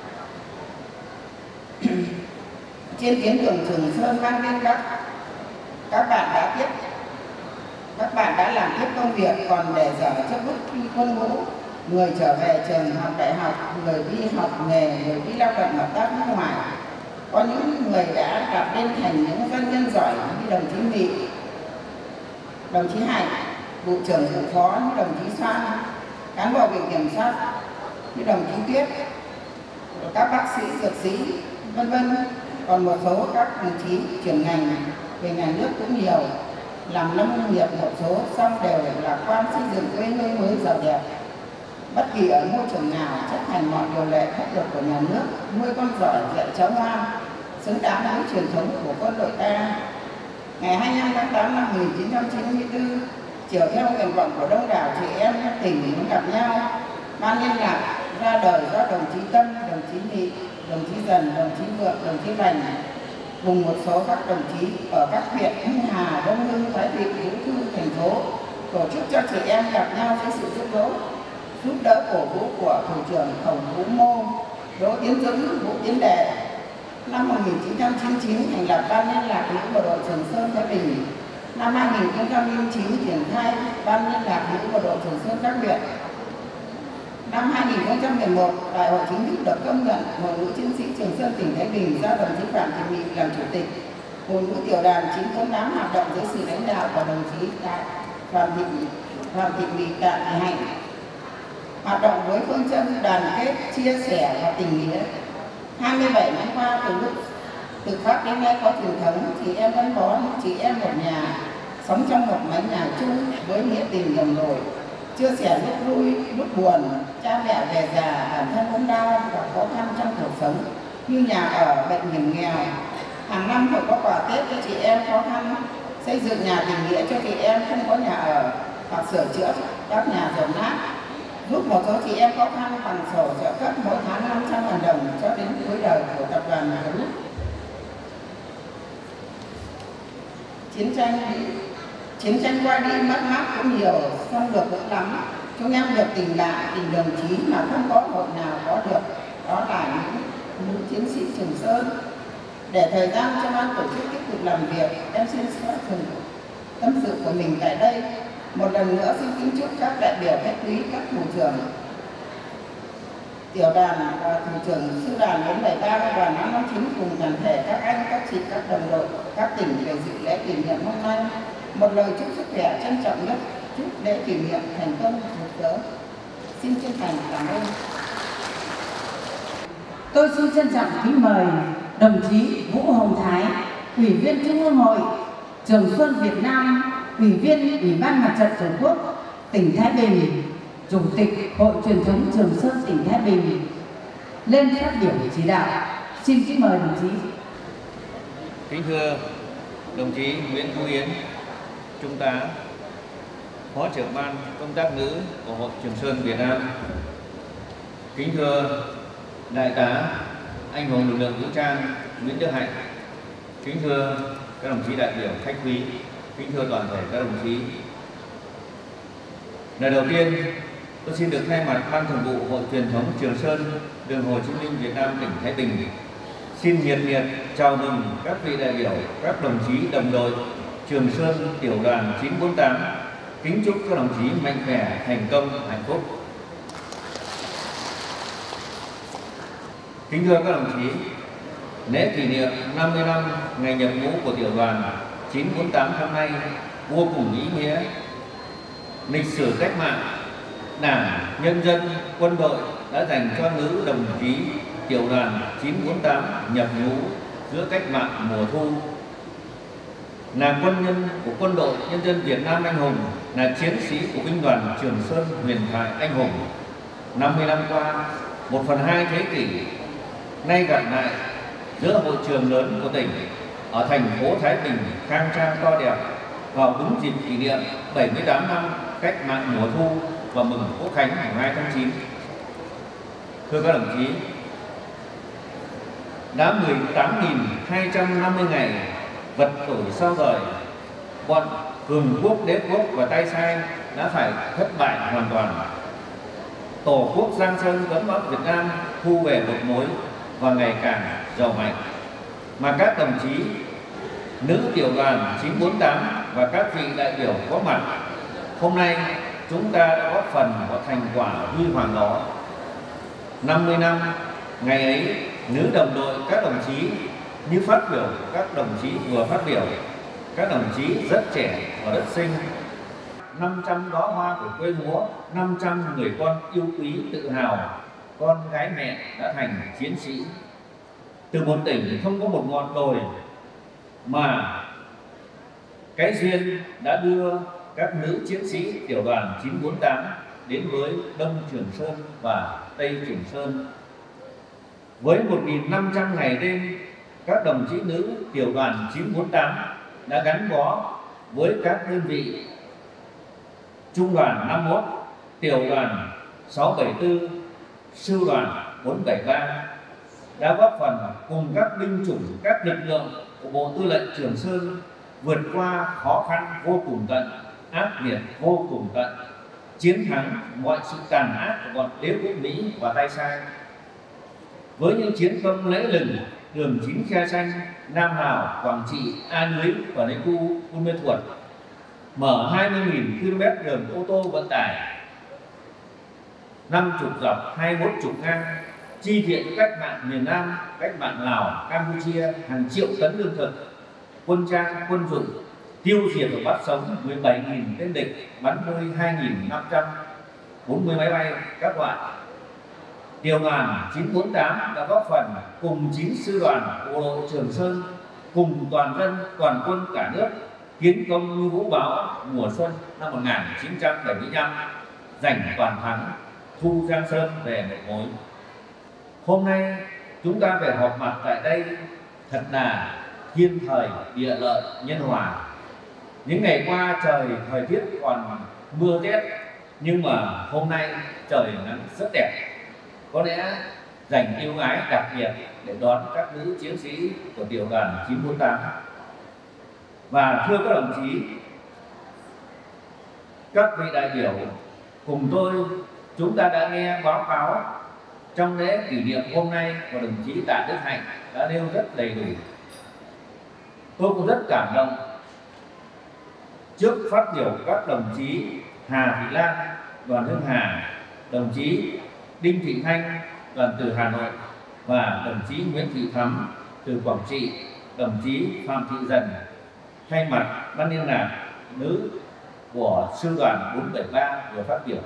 trên tuyến đường Trường Sơn mang lên Bắc, các bạn đã tiếp các bạn đã làm tiếp công việc, còn để dở cho bước thi quân ngũ, người trở về trường học đại học, người đi học nghề, người đi lao động hợp tác nước ngoài. Có những người đã đặt lên thành những doanh nhân giỏi như đồng chí Mỹ, đồng chí Hạnh, vụ trưởng vụ phó như đồng chí Soan, cán bộ viện kiểm soát như đồng chí Tuyết, các bác sĩ, dược sĩ, vân vân. Còn một số các đồng chí chuyển ngành về ngành nước cũng nhiều, làm nông nghiệp một số, xong đều lạc quan xây dựng quê hương mới giàu đẹp. Bất kỳ ở môi trường nào chấp hành mọi điều lệ pháp luật của nhà nước, nuôi con giỏi dạy cháu ngoan, xứng đáng với truyền thống của quân đội ta. Ngày hai mươi lăm tháng tám năm một nghìn chín trăm chín mươi tư, chiều theo nguyện vọng của đông đảo chị em các tỉnh muốn gặp nhau, ban liên lạc ra đời do đồng chí Tâm, đồng chí Nghị, đồng chí Dần, đồng chí Vượng, đồng chí Bành cùng một số các đồng chí ở các huyện Hưng Hà, Đông Hưng, Thái Bình, Vũ Thư, thành phố tổ chức cho chị em gặp nhau với sự giúp đỡ giúp đỡ cổ vũ của thủ trưởng Khổng Vũ Mô, Đỗ Tiến Dũng, Vũ Tiến Đệ. Năm một nghìn chín trăm chín mươi chín thành lập ban liên lạc nữ bộ đội Trường Sơn Thái Bình. Năm hai nghìn không trăm lẻ chín triển khai ban liên lạc nữ bộ đội Trường Sơn các huyện. Năm hai nghìn không trăm mười một, đại hội chính thức được công nhận Hội Nữ Chiến sĩ Trường Sơn tỉnh Thái Bình do đồng chí Phạm Thị Mỹ làm chủ tịch. Hội Nữ tiểu đoàn chín bốn tám hoạt động dưới sự lãnh đạo của đồng chí Phạm Thị Phạm Thị Mỹ Tạ Thị Hạnh. Hoạt động với phương châm đoàn kết, chia sẻ và tình nghĩa. hai mươi bảy năm qua, từ lúc từ Pháp đến nay có truyền thống, chị em gắn bó những chị em một nhà, sống trong một mái nhà chung với nghĩa tình đồng đội, chia sẻ lúc vui, lúc buồn, cha mẹ về già, bản thân ốm đau và khó khăn trong cuộc sống, như nhà ở, bệnh hiểm nghèo. Hàng năm phải có quà Tết cho chị em khó khăn, xây dựng nhà tình nghĩa cho chị em không có nhà ở hoặc sửa chữa các nhà dồn nát, giúp một số chị em khó khăn bằng sổ trợ cấp mỗi tháng năm trăm nghìn đồng cho đến cuối đời của tập đoàn Group. Chiến tranh chiến tranh qua đi mất mát cũng nhiều, không được cũng lắm. Chúng em được tình bạn, tình đồng chí mà không có hội nào có được, đó là những nữ chiến sĩ Trường Sơn. Để thời gian cho ban tổ chức tiếp tục làm việc, em xin xóa phần tâm sự của mình tại đây. Một lần nữa xin kính chúc các đại biểu, khách quý, các thủ trưởng tiểu đoàn và thủ trưởng sư đoàn bốn bảy ba và đoàn năm năm chín cùng toàn thể các anh, các chị, các đồng đội, các tỉnh về dự lễ kỷ niệm hôm nay. Một lời chúc sức khỏe trân trọng nhất, chúc lễ kỷ niệm thành công rực rỡ. Xin chân thành cảm ơn. Tôi xin trân trọng kính mời đồng chí Vũ Hồng Thái, Ủy viên Trung ương Hội Trường Xuân Việt Nam, Ủy viên Ủy ban Mặt trận Tổ quốc tỉnh Thái Bình, Chủ tịch Hội Truyền thống Trường Sơn tỉnh Thái Bình lên phát biểu chỉ đạo. Xin kính mời đồng chí. Kính thưa đồng chí Nguyễn Thu Yến, Trung tá, Phó trưởng ban công tác nữ của Hội Trường Sơn Việt Nam. Kính thưa Đại tá anh hùng lực lượng vũ trang Nguyễn Đức Hạnh. Kính thưa các đồng chí đại biểu, khách quý. Kính thưa toàn thể các đồng chí. Lời đầu tiên, tôi xin được thay mặt Ban Thường vụ Hội Truyền thống Trường Sơn Đường Hồ Chí Minh Việt Nam tỉnh Thái Bình xin nhiệt liệt chào mừng các vị đại biểu, các đồng chí đồng đội Trường Sơn tiểu đoàn chín bốn tám. Kính chúc các đồng chí mạnh khỏe, thành công, hạnh phúc. Kính thưa các đồng chí, lễ kỷ niệm năm mươi năm ngày nhập ngũ của tiểu đoàn chín bốn tám năm nay vô cùng ý nghĩa. Lịch sử cách mạng, Đảng, nhân dân, quân đội đã dành cho nữ đồng chí tiểu đoàn chín bốn tám nhập ngũ giữa cách mạng mùa thu. Là quân nhân của Quân đội Nhân dân Việt Nam anh hùng, là chiến sĩ của binh đoàn Trường Sơn huyền thoại anh hùng. năm mươi năm qua, một phần hai thế kỷ, nay gặp lại giữa hội trường lớn của tỉnh ở thành phố Thái Bình khang trang to đẹp vào đúng dịp kỷ niệm bảy mươi tám năm cách mạng mùa thu và mừng Quốc khánh mùng hai tháng chín. Thưa các đồng chí, đã mười tám nghìn hai trăm năm mươi ngày vật đổi sao rời, bọn cường quốc, đế quốc và tay sai đã phải thất bại hoàn toàn. Tổ quốc Giang Sơn gấm vóc Việt Nam thu về một mối và ngày càng giàu mạnh. Mà các đồng chí nữ tiểu đoàn chín bốn tám và các vị đại biểu có mặt hôm nay, chúng ta đã góp phần vào thành quả huy hoàng đó. năm mươi năm ngày ấy, nữ đồng đội các đồng chí như phát biểu các đồng chí vừa phát biểu, các đồng chí rất trẻ và rất xinh. năm trăm đóa hoa của quê múa, năm trăm người con yêu quý tự hào, con gái mẹ đã thành chiến sĩ. Từ một tỉnh không có một ngọn đồi mà cái duyên đã đưa các nữ chiến sĩ tiểu đoàn chín bốn tám đến với Đông Trường Sơn và Tây Trường Sơn. Với một nghìn năm trăm ngày đêm, các đồng chí nữ tiểu đoàn chín bốn tám đã gắn bó với các đơn vị Trung đoàn năm mốt, tiểu đoàn sáu bảy tư, sư đoàn bốn bảy ba, đã góp phần cùng các binh chủng, các lực lượng của Bộ Tư lệnh Trường Sơn vượt qua khó khăn vô cùng tận, ác liệt vô cùng tận, chiến thắng mọi sự tàn ác của bọn đế quốc Mỹ và tay sai. Với những chiến công lẫy lừng, đường chín khe xanh, Nam Lào, Quảng Trị, A Lưới và Lấy Cu, Buôn Mê Thuột, mở hai mươi nghìn ki lô mét đường ô tô vận tải, năm chục dọc, hai mươi mốt chục ngang, chi viện cho cách mạng miền Nam, cách mạng Lào, Campuchia hàng triệu tấn lương thực, quân trang, quân dụng, tiêu diệt và bắt sống mười bảy nghìn tên địch, bắn rơi hai nghìn năm trăm bốn mươi máy bay các loại. Tiểu đoàn chín bốn tám đã góp phần cùng chín sư đoàn bộ đội Trường Sơn, cùng toàn dân, toàn quân cả nước kiến công như vũ bão mùa xuân năm một nghìn chín trăm bảy mươi lăm, giành toàn thắng, thu Giang Sơn về một mối. Hôm nay chúng ta về họp mặt tại đây thật là thiên thời địa lợi nhân hòa. Những ngày qua trời thời tiết còn mưa rét, nhưng mà hôm nay trời nắng rất đẹp. Có lẽ dành ưu ái đặc biệt để đón các nữ chiến sĩ của tiểu đoàn chín bốn tám. Và thưa các đồng chí, các vị đại biểu cùng tôi, chúng ta đã nghe báo cáo trong lễ kỷ niệm hôm nay của đồng chí Tạ Đức Hạnh đã nêu rất đầy đủ. Tôi cũng rất cảm động trước phát biểu của các đồng chí Hà Thị Lan, đoàn Hưng Hà, đồng chí Đinh Thị Thanh, đoàn từ Hà Nội, và đồng chí Nguyễn Thị Thắm từ Quảng Trị, đồng chí Phạm Thị Dần thay mặt ban liên lạc nữ của sư đoàn bốn bảy ba vừa phát biểu.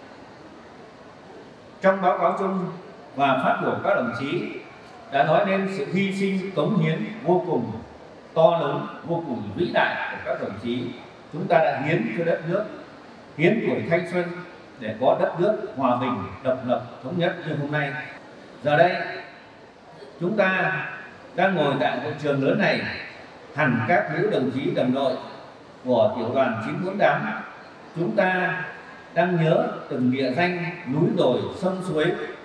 Trong báo cáo chung và phát biểu các đồng chí đã nói lên sự hy sinh cống hiến vô cùng to lớn, vô cùng vĩ đại của các đồng chí. Chúng ta đã hiến cho đất nước, hiến tuổi thanh xuân để có đất nước hòa bình, độc lập, thống nhất như hôm nay. Giờ đây, chúng ta đang ngồi tại hội trường lớn này, hẳn các nữ đồng chí đồng đội của tiểu đoàn chín bốn tám, chúng ta đang nhớ từng địa danh núi đồi sông suối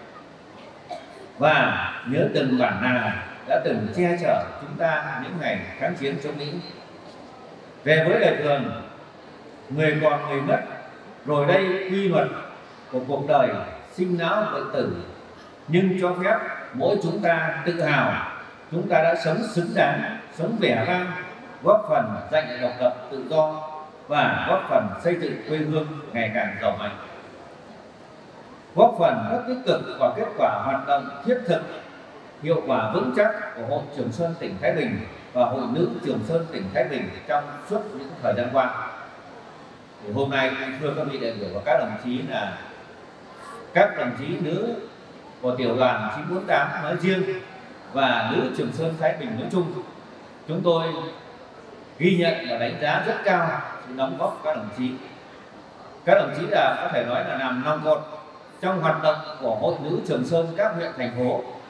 và nhớ từng bản làng đã từng che chở chúng ta những ngày kháng chiến chống Mỹ. Về với đời thường, người còn người mất, rồi đây quy luật của cuộc đời sinh lão bệnh tử, nhưng cho phép mỗi chúng ta tự hào chúng ta đã sống xứng đáng, sống vẻ vang, góp phần giành lại độc lập tự do và góp phần xây dựng quê hương ngày càng giàu mạnh, góp phần rất tích cực vào kết quả hoạt động thiết thực, hiệu quả vững chắc của Hội Trường Sơn tỉnh Thái Bình và Hội Nữ Trường Sơn tỉnh Thái Bình trong suốt những thời gian qua. Thì hôm nay thưa các vị đại biểu và các đồng chí là các đồng chí nữ của tiểu đoàn chín bốn tám nói riêng và nữ Trường Sơn Thái Bình nói chung, chúng tôi ghi nhận và đánh giá rất cao sự đóng góp của các đồng chí. Các đồng chí là có thể nói là làm nòng cốt trong hoạt động của Hội Nữ Trường Sơn các huyện thành phố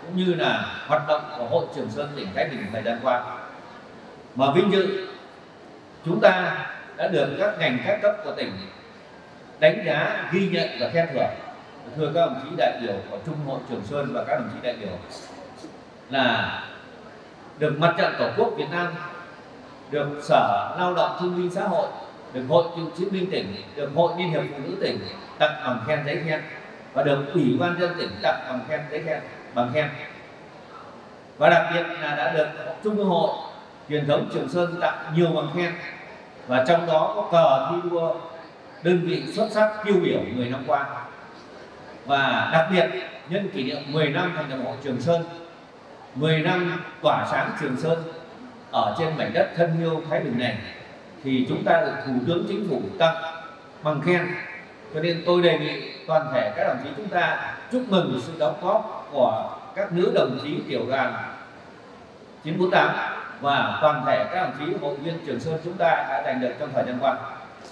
cũng như là hoạt động của Hội Trường Sơn tỉnh Thái Bình thời gian qua. Mà vinh dự chúng ta đã được các ngành các cấp của tỉnh đánh giá, ghi nhận và khen thưởng. Thưa các đồng chí đại biểu của Trung Hội Trường Sơn và các đồng chí đại biểu, là được Mặt trận Tổ quốc Việt Nam, được Sở Lao động Thương binh Xã hội, được Hội Cựu chiến binh tỉnh, được Hội Liên hiệp Phụ nữ tỉnh tặng bằng khen giấy khen, và được Ủy ban nhân dân tỉnh tặng bằng khen giấy khen bằng khen. Và đặc biệt là đã được Trung ương Hội Truyền thống Trường Sơn tặng nhiều bằng khen, và trong đó có cờ thi đua đơn vị xuất sắc tiêu biểu mười năm qua. Và đặc biệt nhân kỷ niệm mười năm thành lập Hội Trường Sơn, mười năm tỏa sáng Trường Sơn ở trên mảnh đất thân yêu Thái Bình này, thì chúng ta được Thủ tướng Chính phủ tặng bằng khen. Cho nên tôi đề nghị toàn thể các đồng chí chúng ta chúc mừng sự đóng góp của các nữ đồng chí tiểu đoàn chín bốn tám và toàn thể các đồng chí hội viên Trường Sơn chúng ta đã giành được trong thời gian qua.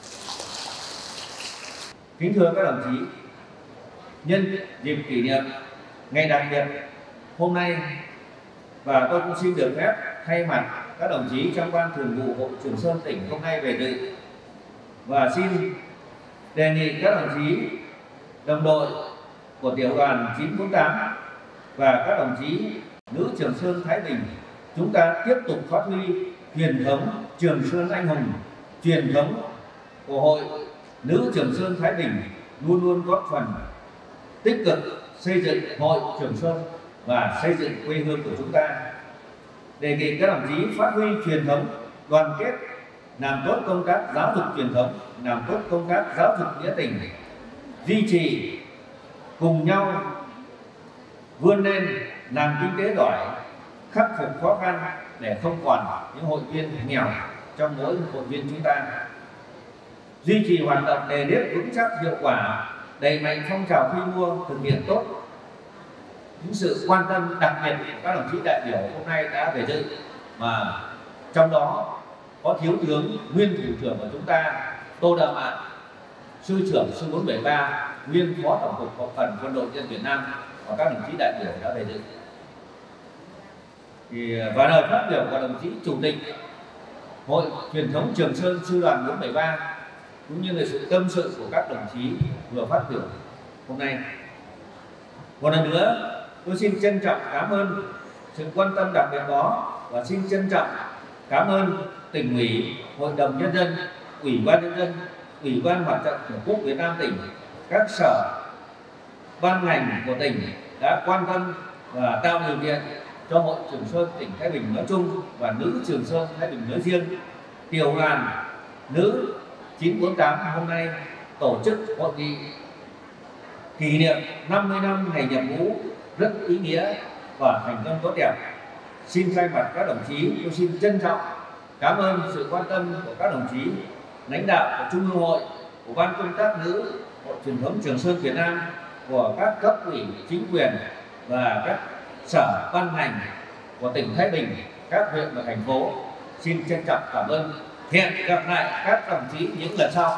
Kính thưa các đồng chí, nhân dịp kỷ niệm ngày đặc biệt hôm nay, và tôi cũng xin được phép thay mặt các đồng chí trong ban thường vụ Hội Trường Sơn tỉnh hôm nay về dự, và xin đề nghị các đồng chí đồng đội của tiểu đoàn chín bốn tám và các đồng chí nữ Trường Sơn Thái Bình chúng ta tiếp tục phát huy truyền thống Trường Sơn anh hùng, truyền thống của Hội Nữ Trường Sơn Thái Bình, luôn luôn góp phần tích cực xây dựng Hội Trường Sơn và xây dựng quê hương của chúng ta. Đề nghị các đồng chí phát huy truyền thống đoàn kết, làm tốt công tác giáo dục truyền thống, làm tốt công tác giáo dục nghĩa tình, duy trì cùng nhau vươn lên làm kinh tế giỏi, khắc phục khó khăn để không còn những hội viên nghèo trong mỗi hội viên chúng ta. Duy trì hoạt động nề nếp vững chắc hiệu quả, đẩy mạnh phong trào thi đua, thực hiện tốt những sự quan tâm đặc biệt các đồng chí đại biểu hôm nay đã về dự, mà trong đó có thiếu tướng nguyên thủ trưởng của chúng ta Tô Đạ Mạn, sư trưởng sư bốn bảy ba, nguyên phó tổng cục hậu cần quân đội nhân dân Việt Nam, và các đồng chí đại biểu đã về dự. Thì và lời phát biểu của đồng chí chủ tịch Hội Truyền thống Trường Sơn sư đoàn bốn bảy ba cũng như là sự tâm sự của các đồng chí vừa phát biểu hôm nay. Một lần nữa, tôi xin trân trọng cảm ơn sự quan tâm đặc biệt đó, và xin trân trọng cảm ơn tỉnh ủy, hội đồng nhân dân, ủy ban nhân dân, ủy ban Mặt trận Tổ quốc Việt Nam tỉnh, các sở ban ngành của tỉnh đã quan tâm và tạo điều kiện cho Hội Trường Sơn tỉnh Thái Bình nói chung và nữ Trường Sơn Thái Bình nói riêng. Tiểu đoàn nữ chín bốn tám hôm nay tổ chức hội nghị kỷ niệm năm mươi năm ngày nhập ngũ rất ý nghĩa và thành công tốt đẹp. Xin thay mặt các đồng chí, tôi xin trân trọng cảm ơn sự quan tâm của các đồng chí lãnh đạo của Trung ương Hội, của Ban công tác nữ Hội Truyền thống Trường Sơn Việt Nam, của các cấp ủy chính quyền và các sở ban ngành của tỉnh Thái Bình, các huyện và thành phố. Xin trân trọng cảm ơn. Hẹn gặp lại các đồng chí những lần sau.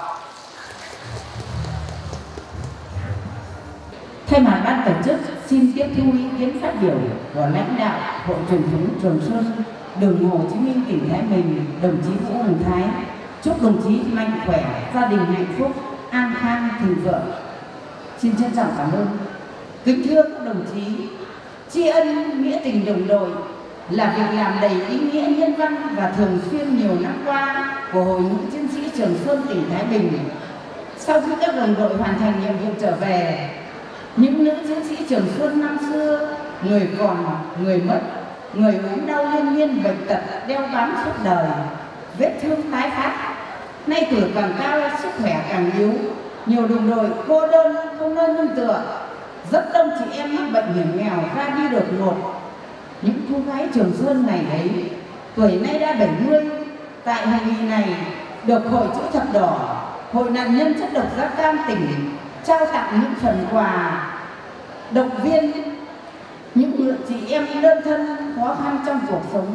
Thay mặt ban tổ chức, xin tiếp thu ý kiến phát biểu của lãnh đạo Hội Truyền thống Trường Sơn Đường Hồ Chí Minh tỉnh Thái Bình, đồng chí Vũ Hồng Thái. Chúc đồng chí mạnh khỏe, gia đình hạnh phúc, an khang, thịnh vượng. Xin trân trọng cảm ơn. Kính thưa các đồng chí, tri ân nghĩa tình đồng đội là việc làm đầy ý nghĩa nhân văn và thường xuyên nhiều năm qua của Hội Nữ Chiến sĩ Trường Sơn tỉnh Thái Bình. Sau khi các đồng đội hoàn thành nhiệm vụ trở về, những nữ chiến sĩ Trường Sơn năm xưa, người còn, người mất, người ốm đau liên miên bệnh tật đeo bám suốt đời, vết thương tái phát, nay tuổi càng cao, sức khỏe càng yếu, nhiều đồng đội cô đơn không nơi nương tựa, rất đông chị em mắc bệnh hiểm nghèo ra đi đột ngột. Những cô gái Trường Sơn này ấy, tuổi nay đã bảy mươi, tại hội nghị này được Hội Chữ Thập Đỏ, Hội nạn nhân chất độc da cam tỉnh trao tặng những phần quà động viên những chị em đơn thân khó khăn trong cuộc sống.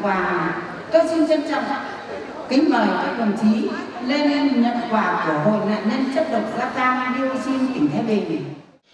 quà, tôi xin trân trọng kính mời các đồng chí lên nhận quà của Hội nạn nhân chất độc da cam dioxin tỉnh Thái Bình.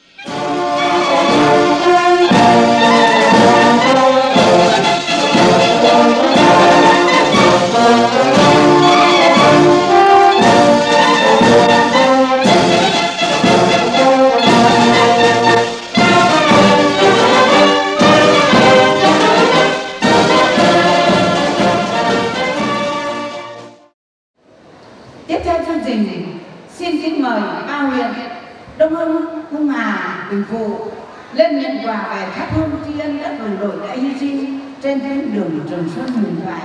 Tiếp theo chương trình, xin kính mời ba huyện Đông Hưng, Hưng Hà, Bình Phụ lên nhận quà về thắp hương tri ân các đồng đội đã hy sinh trên tuyến đường Trường Sơn huyền thoại.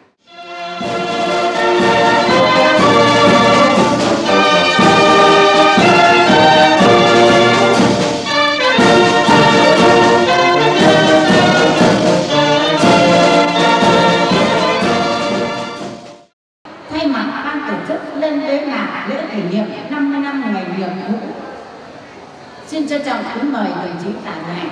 Thay mặt ban tổ chức lên bế mạc lễ kỷ niệm năm mươi năm ngày nhập ngũ, xin trân trọng kính mời đồng chí Tạ Ngài.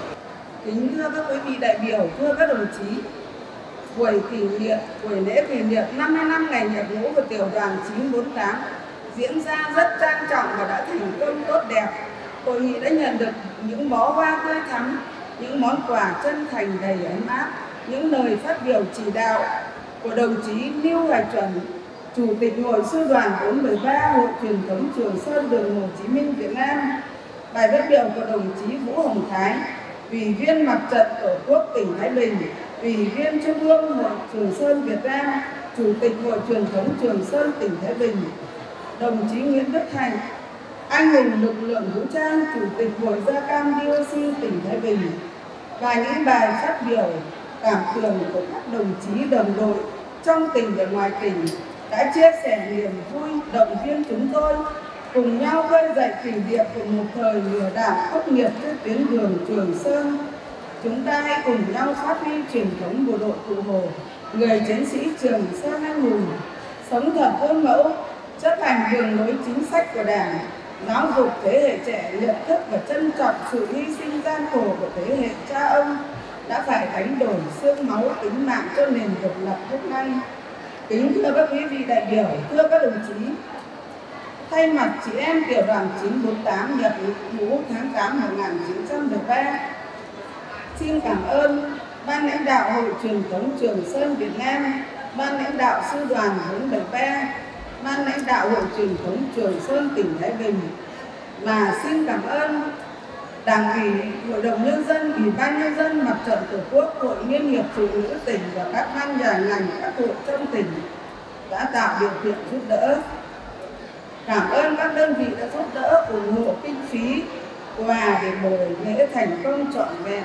Kính thưa các quý vị đại biểu, thưa các đồng chí, buổi kỷ niệm buổi lễ kỷ niệm năm mươi năm ngày nhập ngũ của tiểu đoàn chín bốn tám diễn ra rất trang trọng và đã thành công tốt đẹp. Hội nghị đã nhận được những bó hoa tươi thắm, những món quà chân thành đầy ấm áp, những lời phát biểu chỉ đạo của đồng chí Lưu Hoài Chuẩn, Chủ tịch Hội Sư đoàn bốn một ba Hội Truyền thống Trường Sơn đường Hồ Chí Minh Việt Nam, bài phát biểu của đồng chí Vũ Hồng Thái, Ủy viên Mặt trận Tổ quốc tỉnh Thái Bình, Ủy viên Trung ương Hội Trường Sơn Việt Nam, Chủ tịch Hội Truyền thống Trường Sơn tỉnh Thái Bình, đồng chí Nguyễn Đức Thành, anh hùng lực lượng vũ trang, Chủ tịch Hội Da Cam dioxin tỉnh Thái Bình, và những bài phát biểu cảm tưởng của các đồng chí đồng đội trong tỉnh và ngoài tỉnh đã chia sẻ niềm vui, động viên chúng tôi cùng nhau khơi dậy kỷ niệm của một thời lửa đạn khốc liệt trên tuyến đường Trường Sơn. Chúng ta hãy cùng nhau phát huy truyền thống bộ đội Cụ Hồ, người chiến sĩ Trường Sơn anh hùng, sống thật gương mẫu, chấp hành đường lối chính sách của Đảng, giáo dục thế hệ trẻ nhận thức và trân trọng sự hy sinh gian khổ của thế hệ cha ông đã phải đánh đổi xương máu tính mạng cho nền độc lập hôm nay. Kính thưa các quý vị đại biểu, thưa các đồng chí, thay mặt chị em tiểu đoàn chín bốn tám nhập ngũ tháng tám năm một nghìn chín trăm mười ba, xin cảm ơn ban lãnh đạo Hội Truyền thống Trường Sơn Việt Nam, ban lãnh đạo Sư đoàn bốn bảy ba, ban lãnh đạo Hội Truyền thống Trường Sơn tỉnh Thái Bình, và xin cảm ơn Đảng ủy, Hội đồng Nhân dân, Ủy ban Nhân dân, Mặt trận Tổ quốc, Hội Liên hiệp Phụ nữ tỉnh và các ban nhà ngành, các hội trong tỉnh đã tạo điều kiện giúp đỡ. Cảm ơn các đơn vị đã giúp đỡ ủng hộ kinh phí quà để buổi lễ thành công trọn vẹn,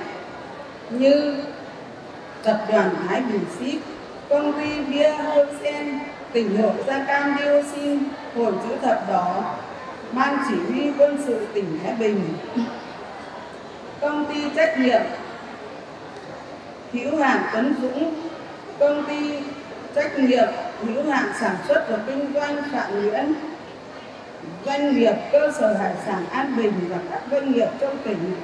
như Tập đoàn Thái Bình Ship, Công ty bia Holsen, tỉnh Hội Da Cam dioxin, Hội Chữ Thập Đỏ, Ban Chỉ huy Quân sự tỉnh Thái Bình, Công ty trách nhiệm hữu hạn Tuấn Dũng, Công ty trách nhiệm hữu hạn sản xuất và kinh doanh Phạm Nguyễn, doanh nghiệp cơ sở hải sản An Bình và các doanh nghiệp trong tỉnh.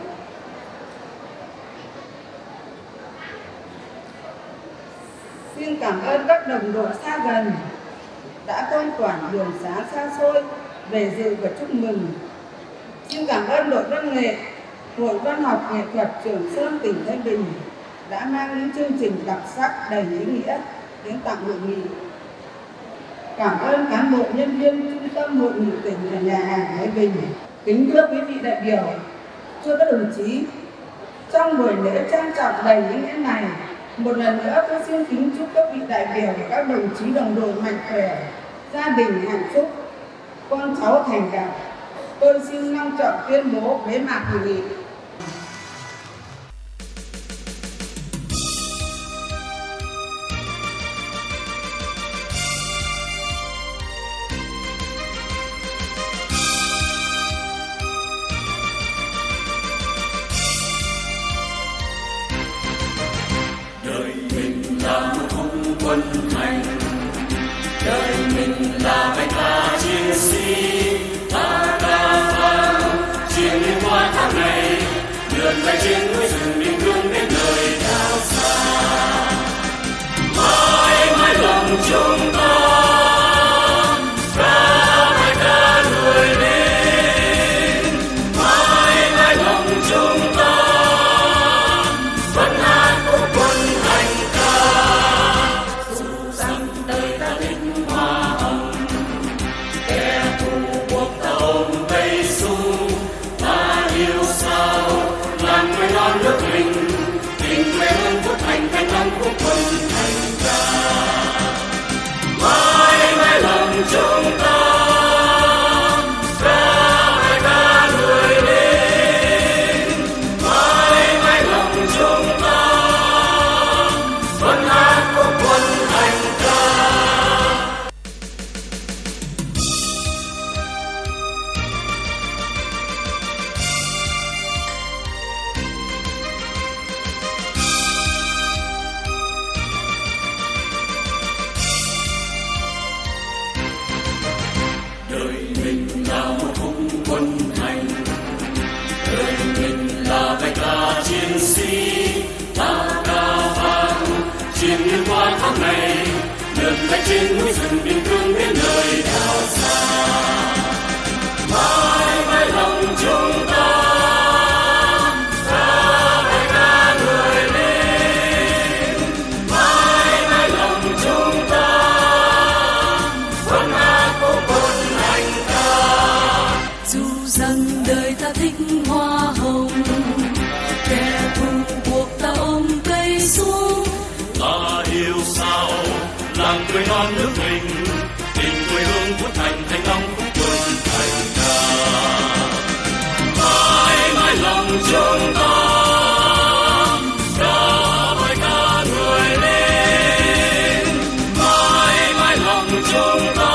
Xin cảm ơn các đồng đội xa gần đã không quản đường xá xa xôi về dự và chúc mừng. Xin cảm ơn đội văn nghệ, Hội Văn học Nghệ thuật Trường Sơn tỉnh Thái Bình đã mang những chương trình đặc sắc đầy ý nghĩa đến tặng hội nghị. Cảm ơn cán bộ nhân viên Trung tâm Hội nghị tỉnh và nhà hàng Thái Bình. Kính thưa quý vị đại biểu, thưa các đồng chí, trong buổi lễ trang trọng đầy ý nghĩa này, một lần nữa tôi xin kính chúc các vị đại biểu và các đồng chí đồng đội mạnh khỏe, gia đình hạnh phúc, con cháu thành đạt. Tôi xin long trọng tuyên bố bế mạc hội nghị. Đời mình là một khung quân hành, đời mình là bài ca chiến sĩ, ta ca vang chiến qua tháng ngày, lượn lại trên núi rừng biên cương đến nơi đảo xa. qua tháng ngày lượn lách trên núi rừng biên cương đến nơi đảo xa. Mãi mãi lòng chúng ta ca bài ca người lính, mãi mãi lòng chúng ta vẫn hát cố quân anh ca. Dù rằng đời ta thích hoa hồng, kẻ thù buộc ta ôm cây xuống. Ta yêu sao làng quê non nước mình, tình quê hương vút thành thành long khúc quân thành ca. Mãi mãi lòng chúng ta ca bài ca người lính, mãi mãi lòng chúng ta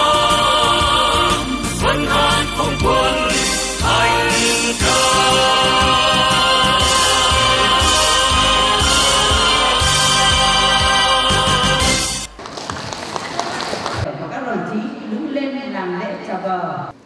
vẫn hát khúc quân thành ca. Các đồng chí đứng lên làm lễ chào cờ.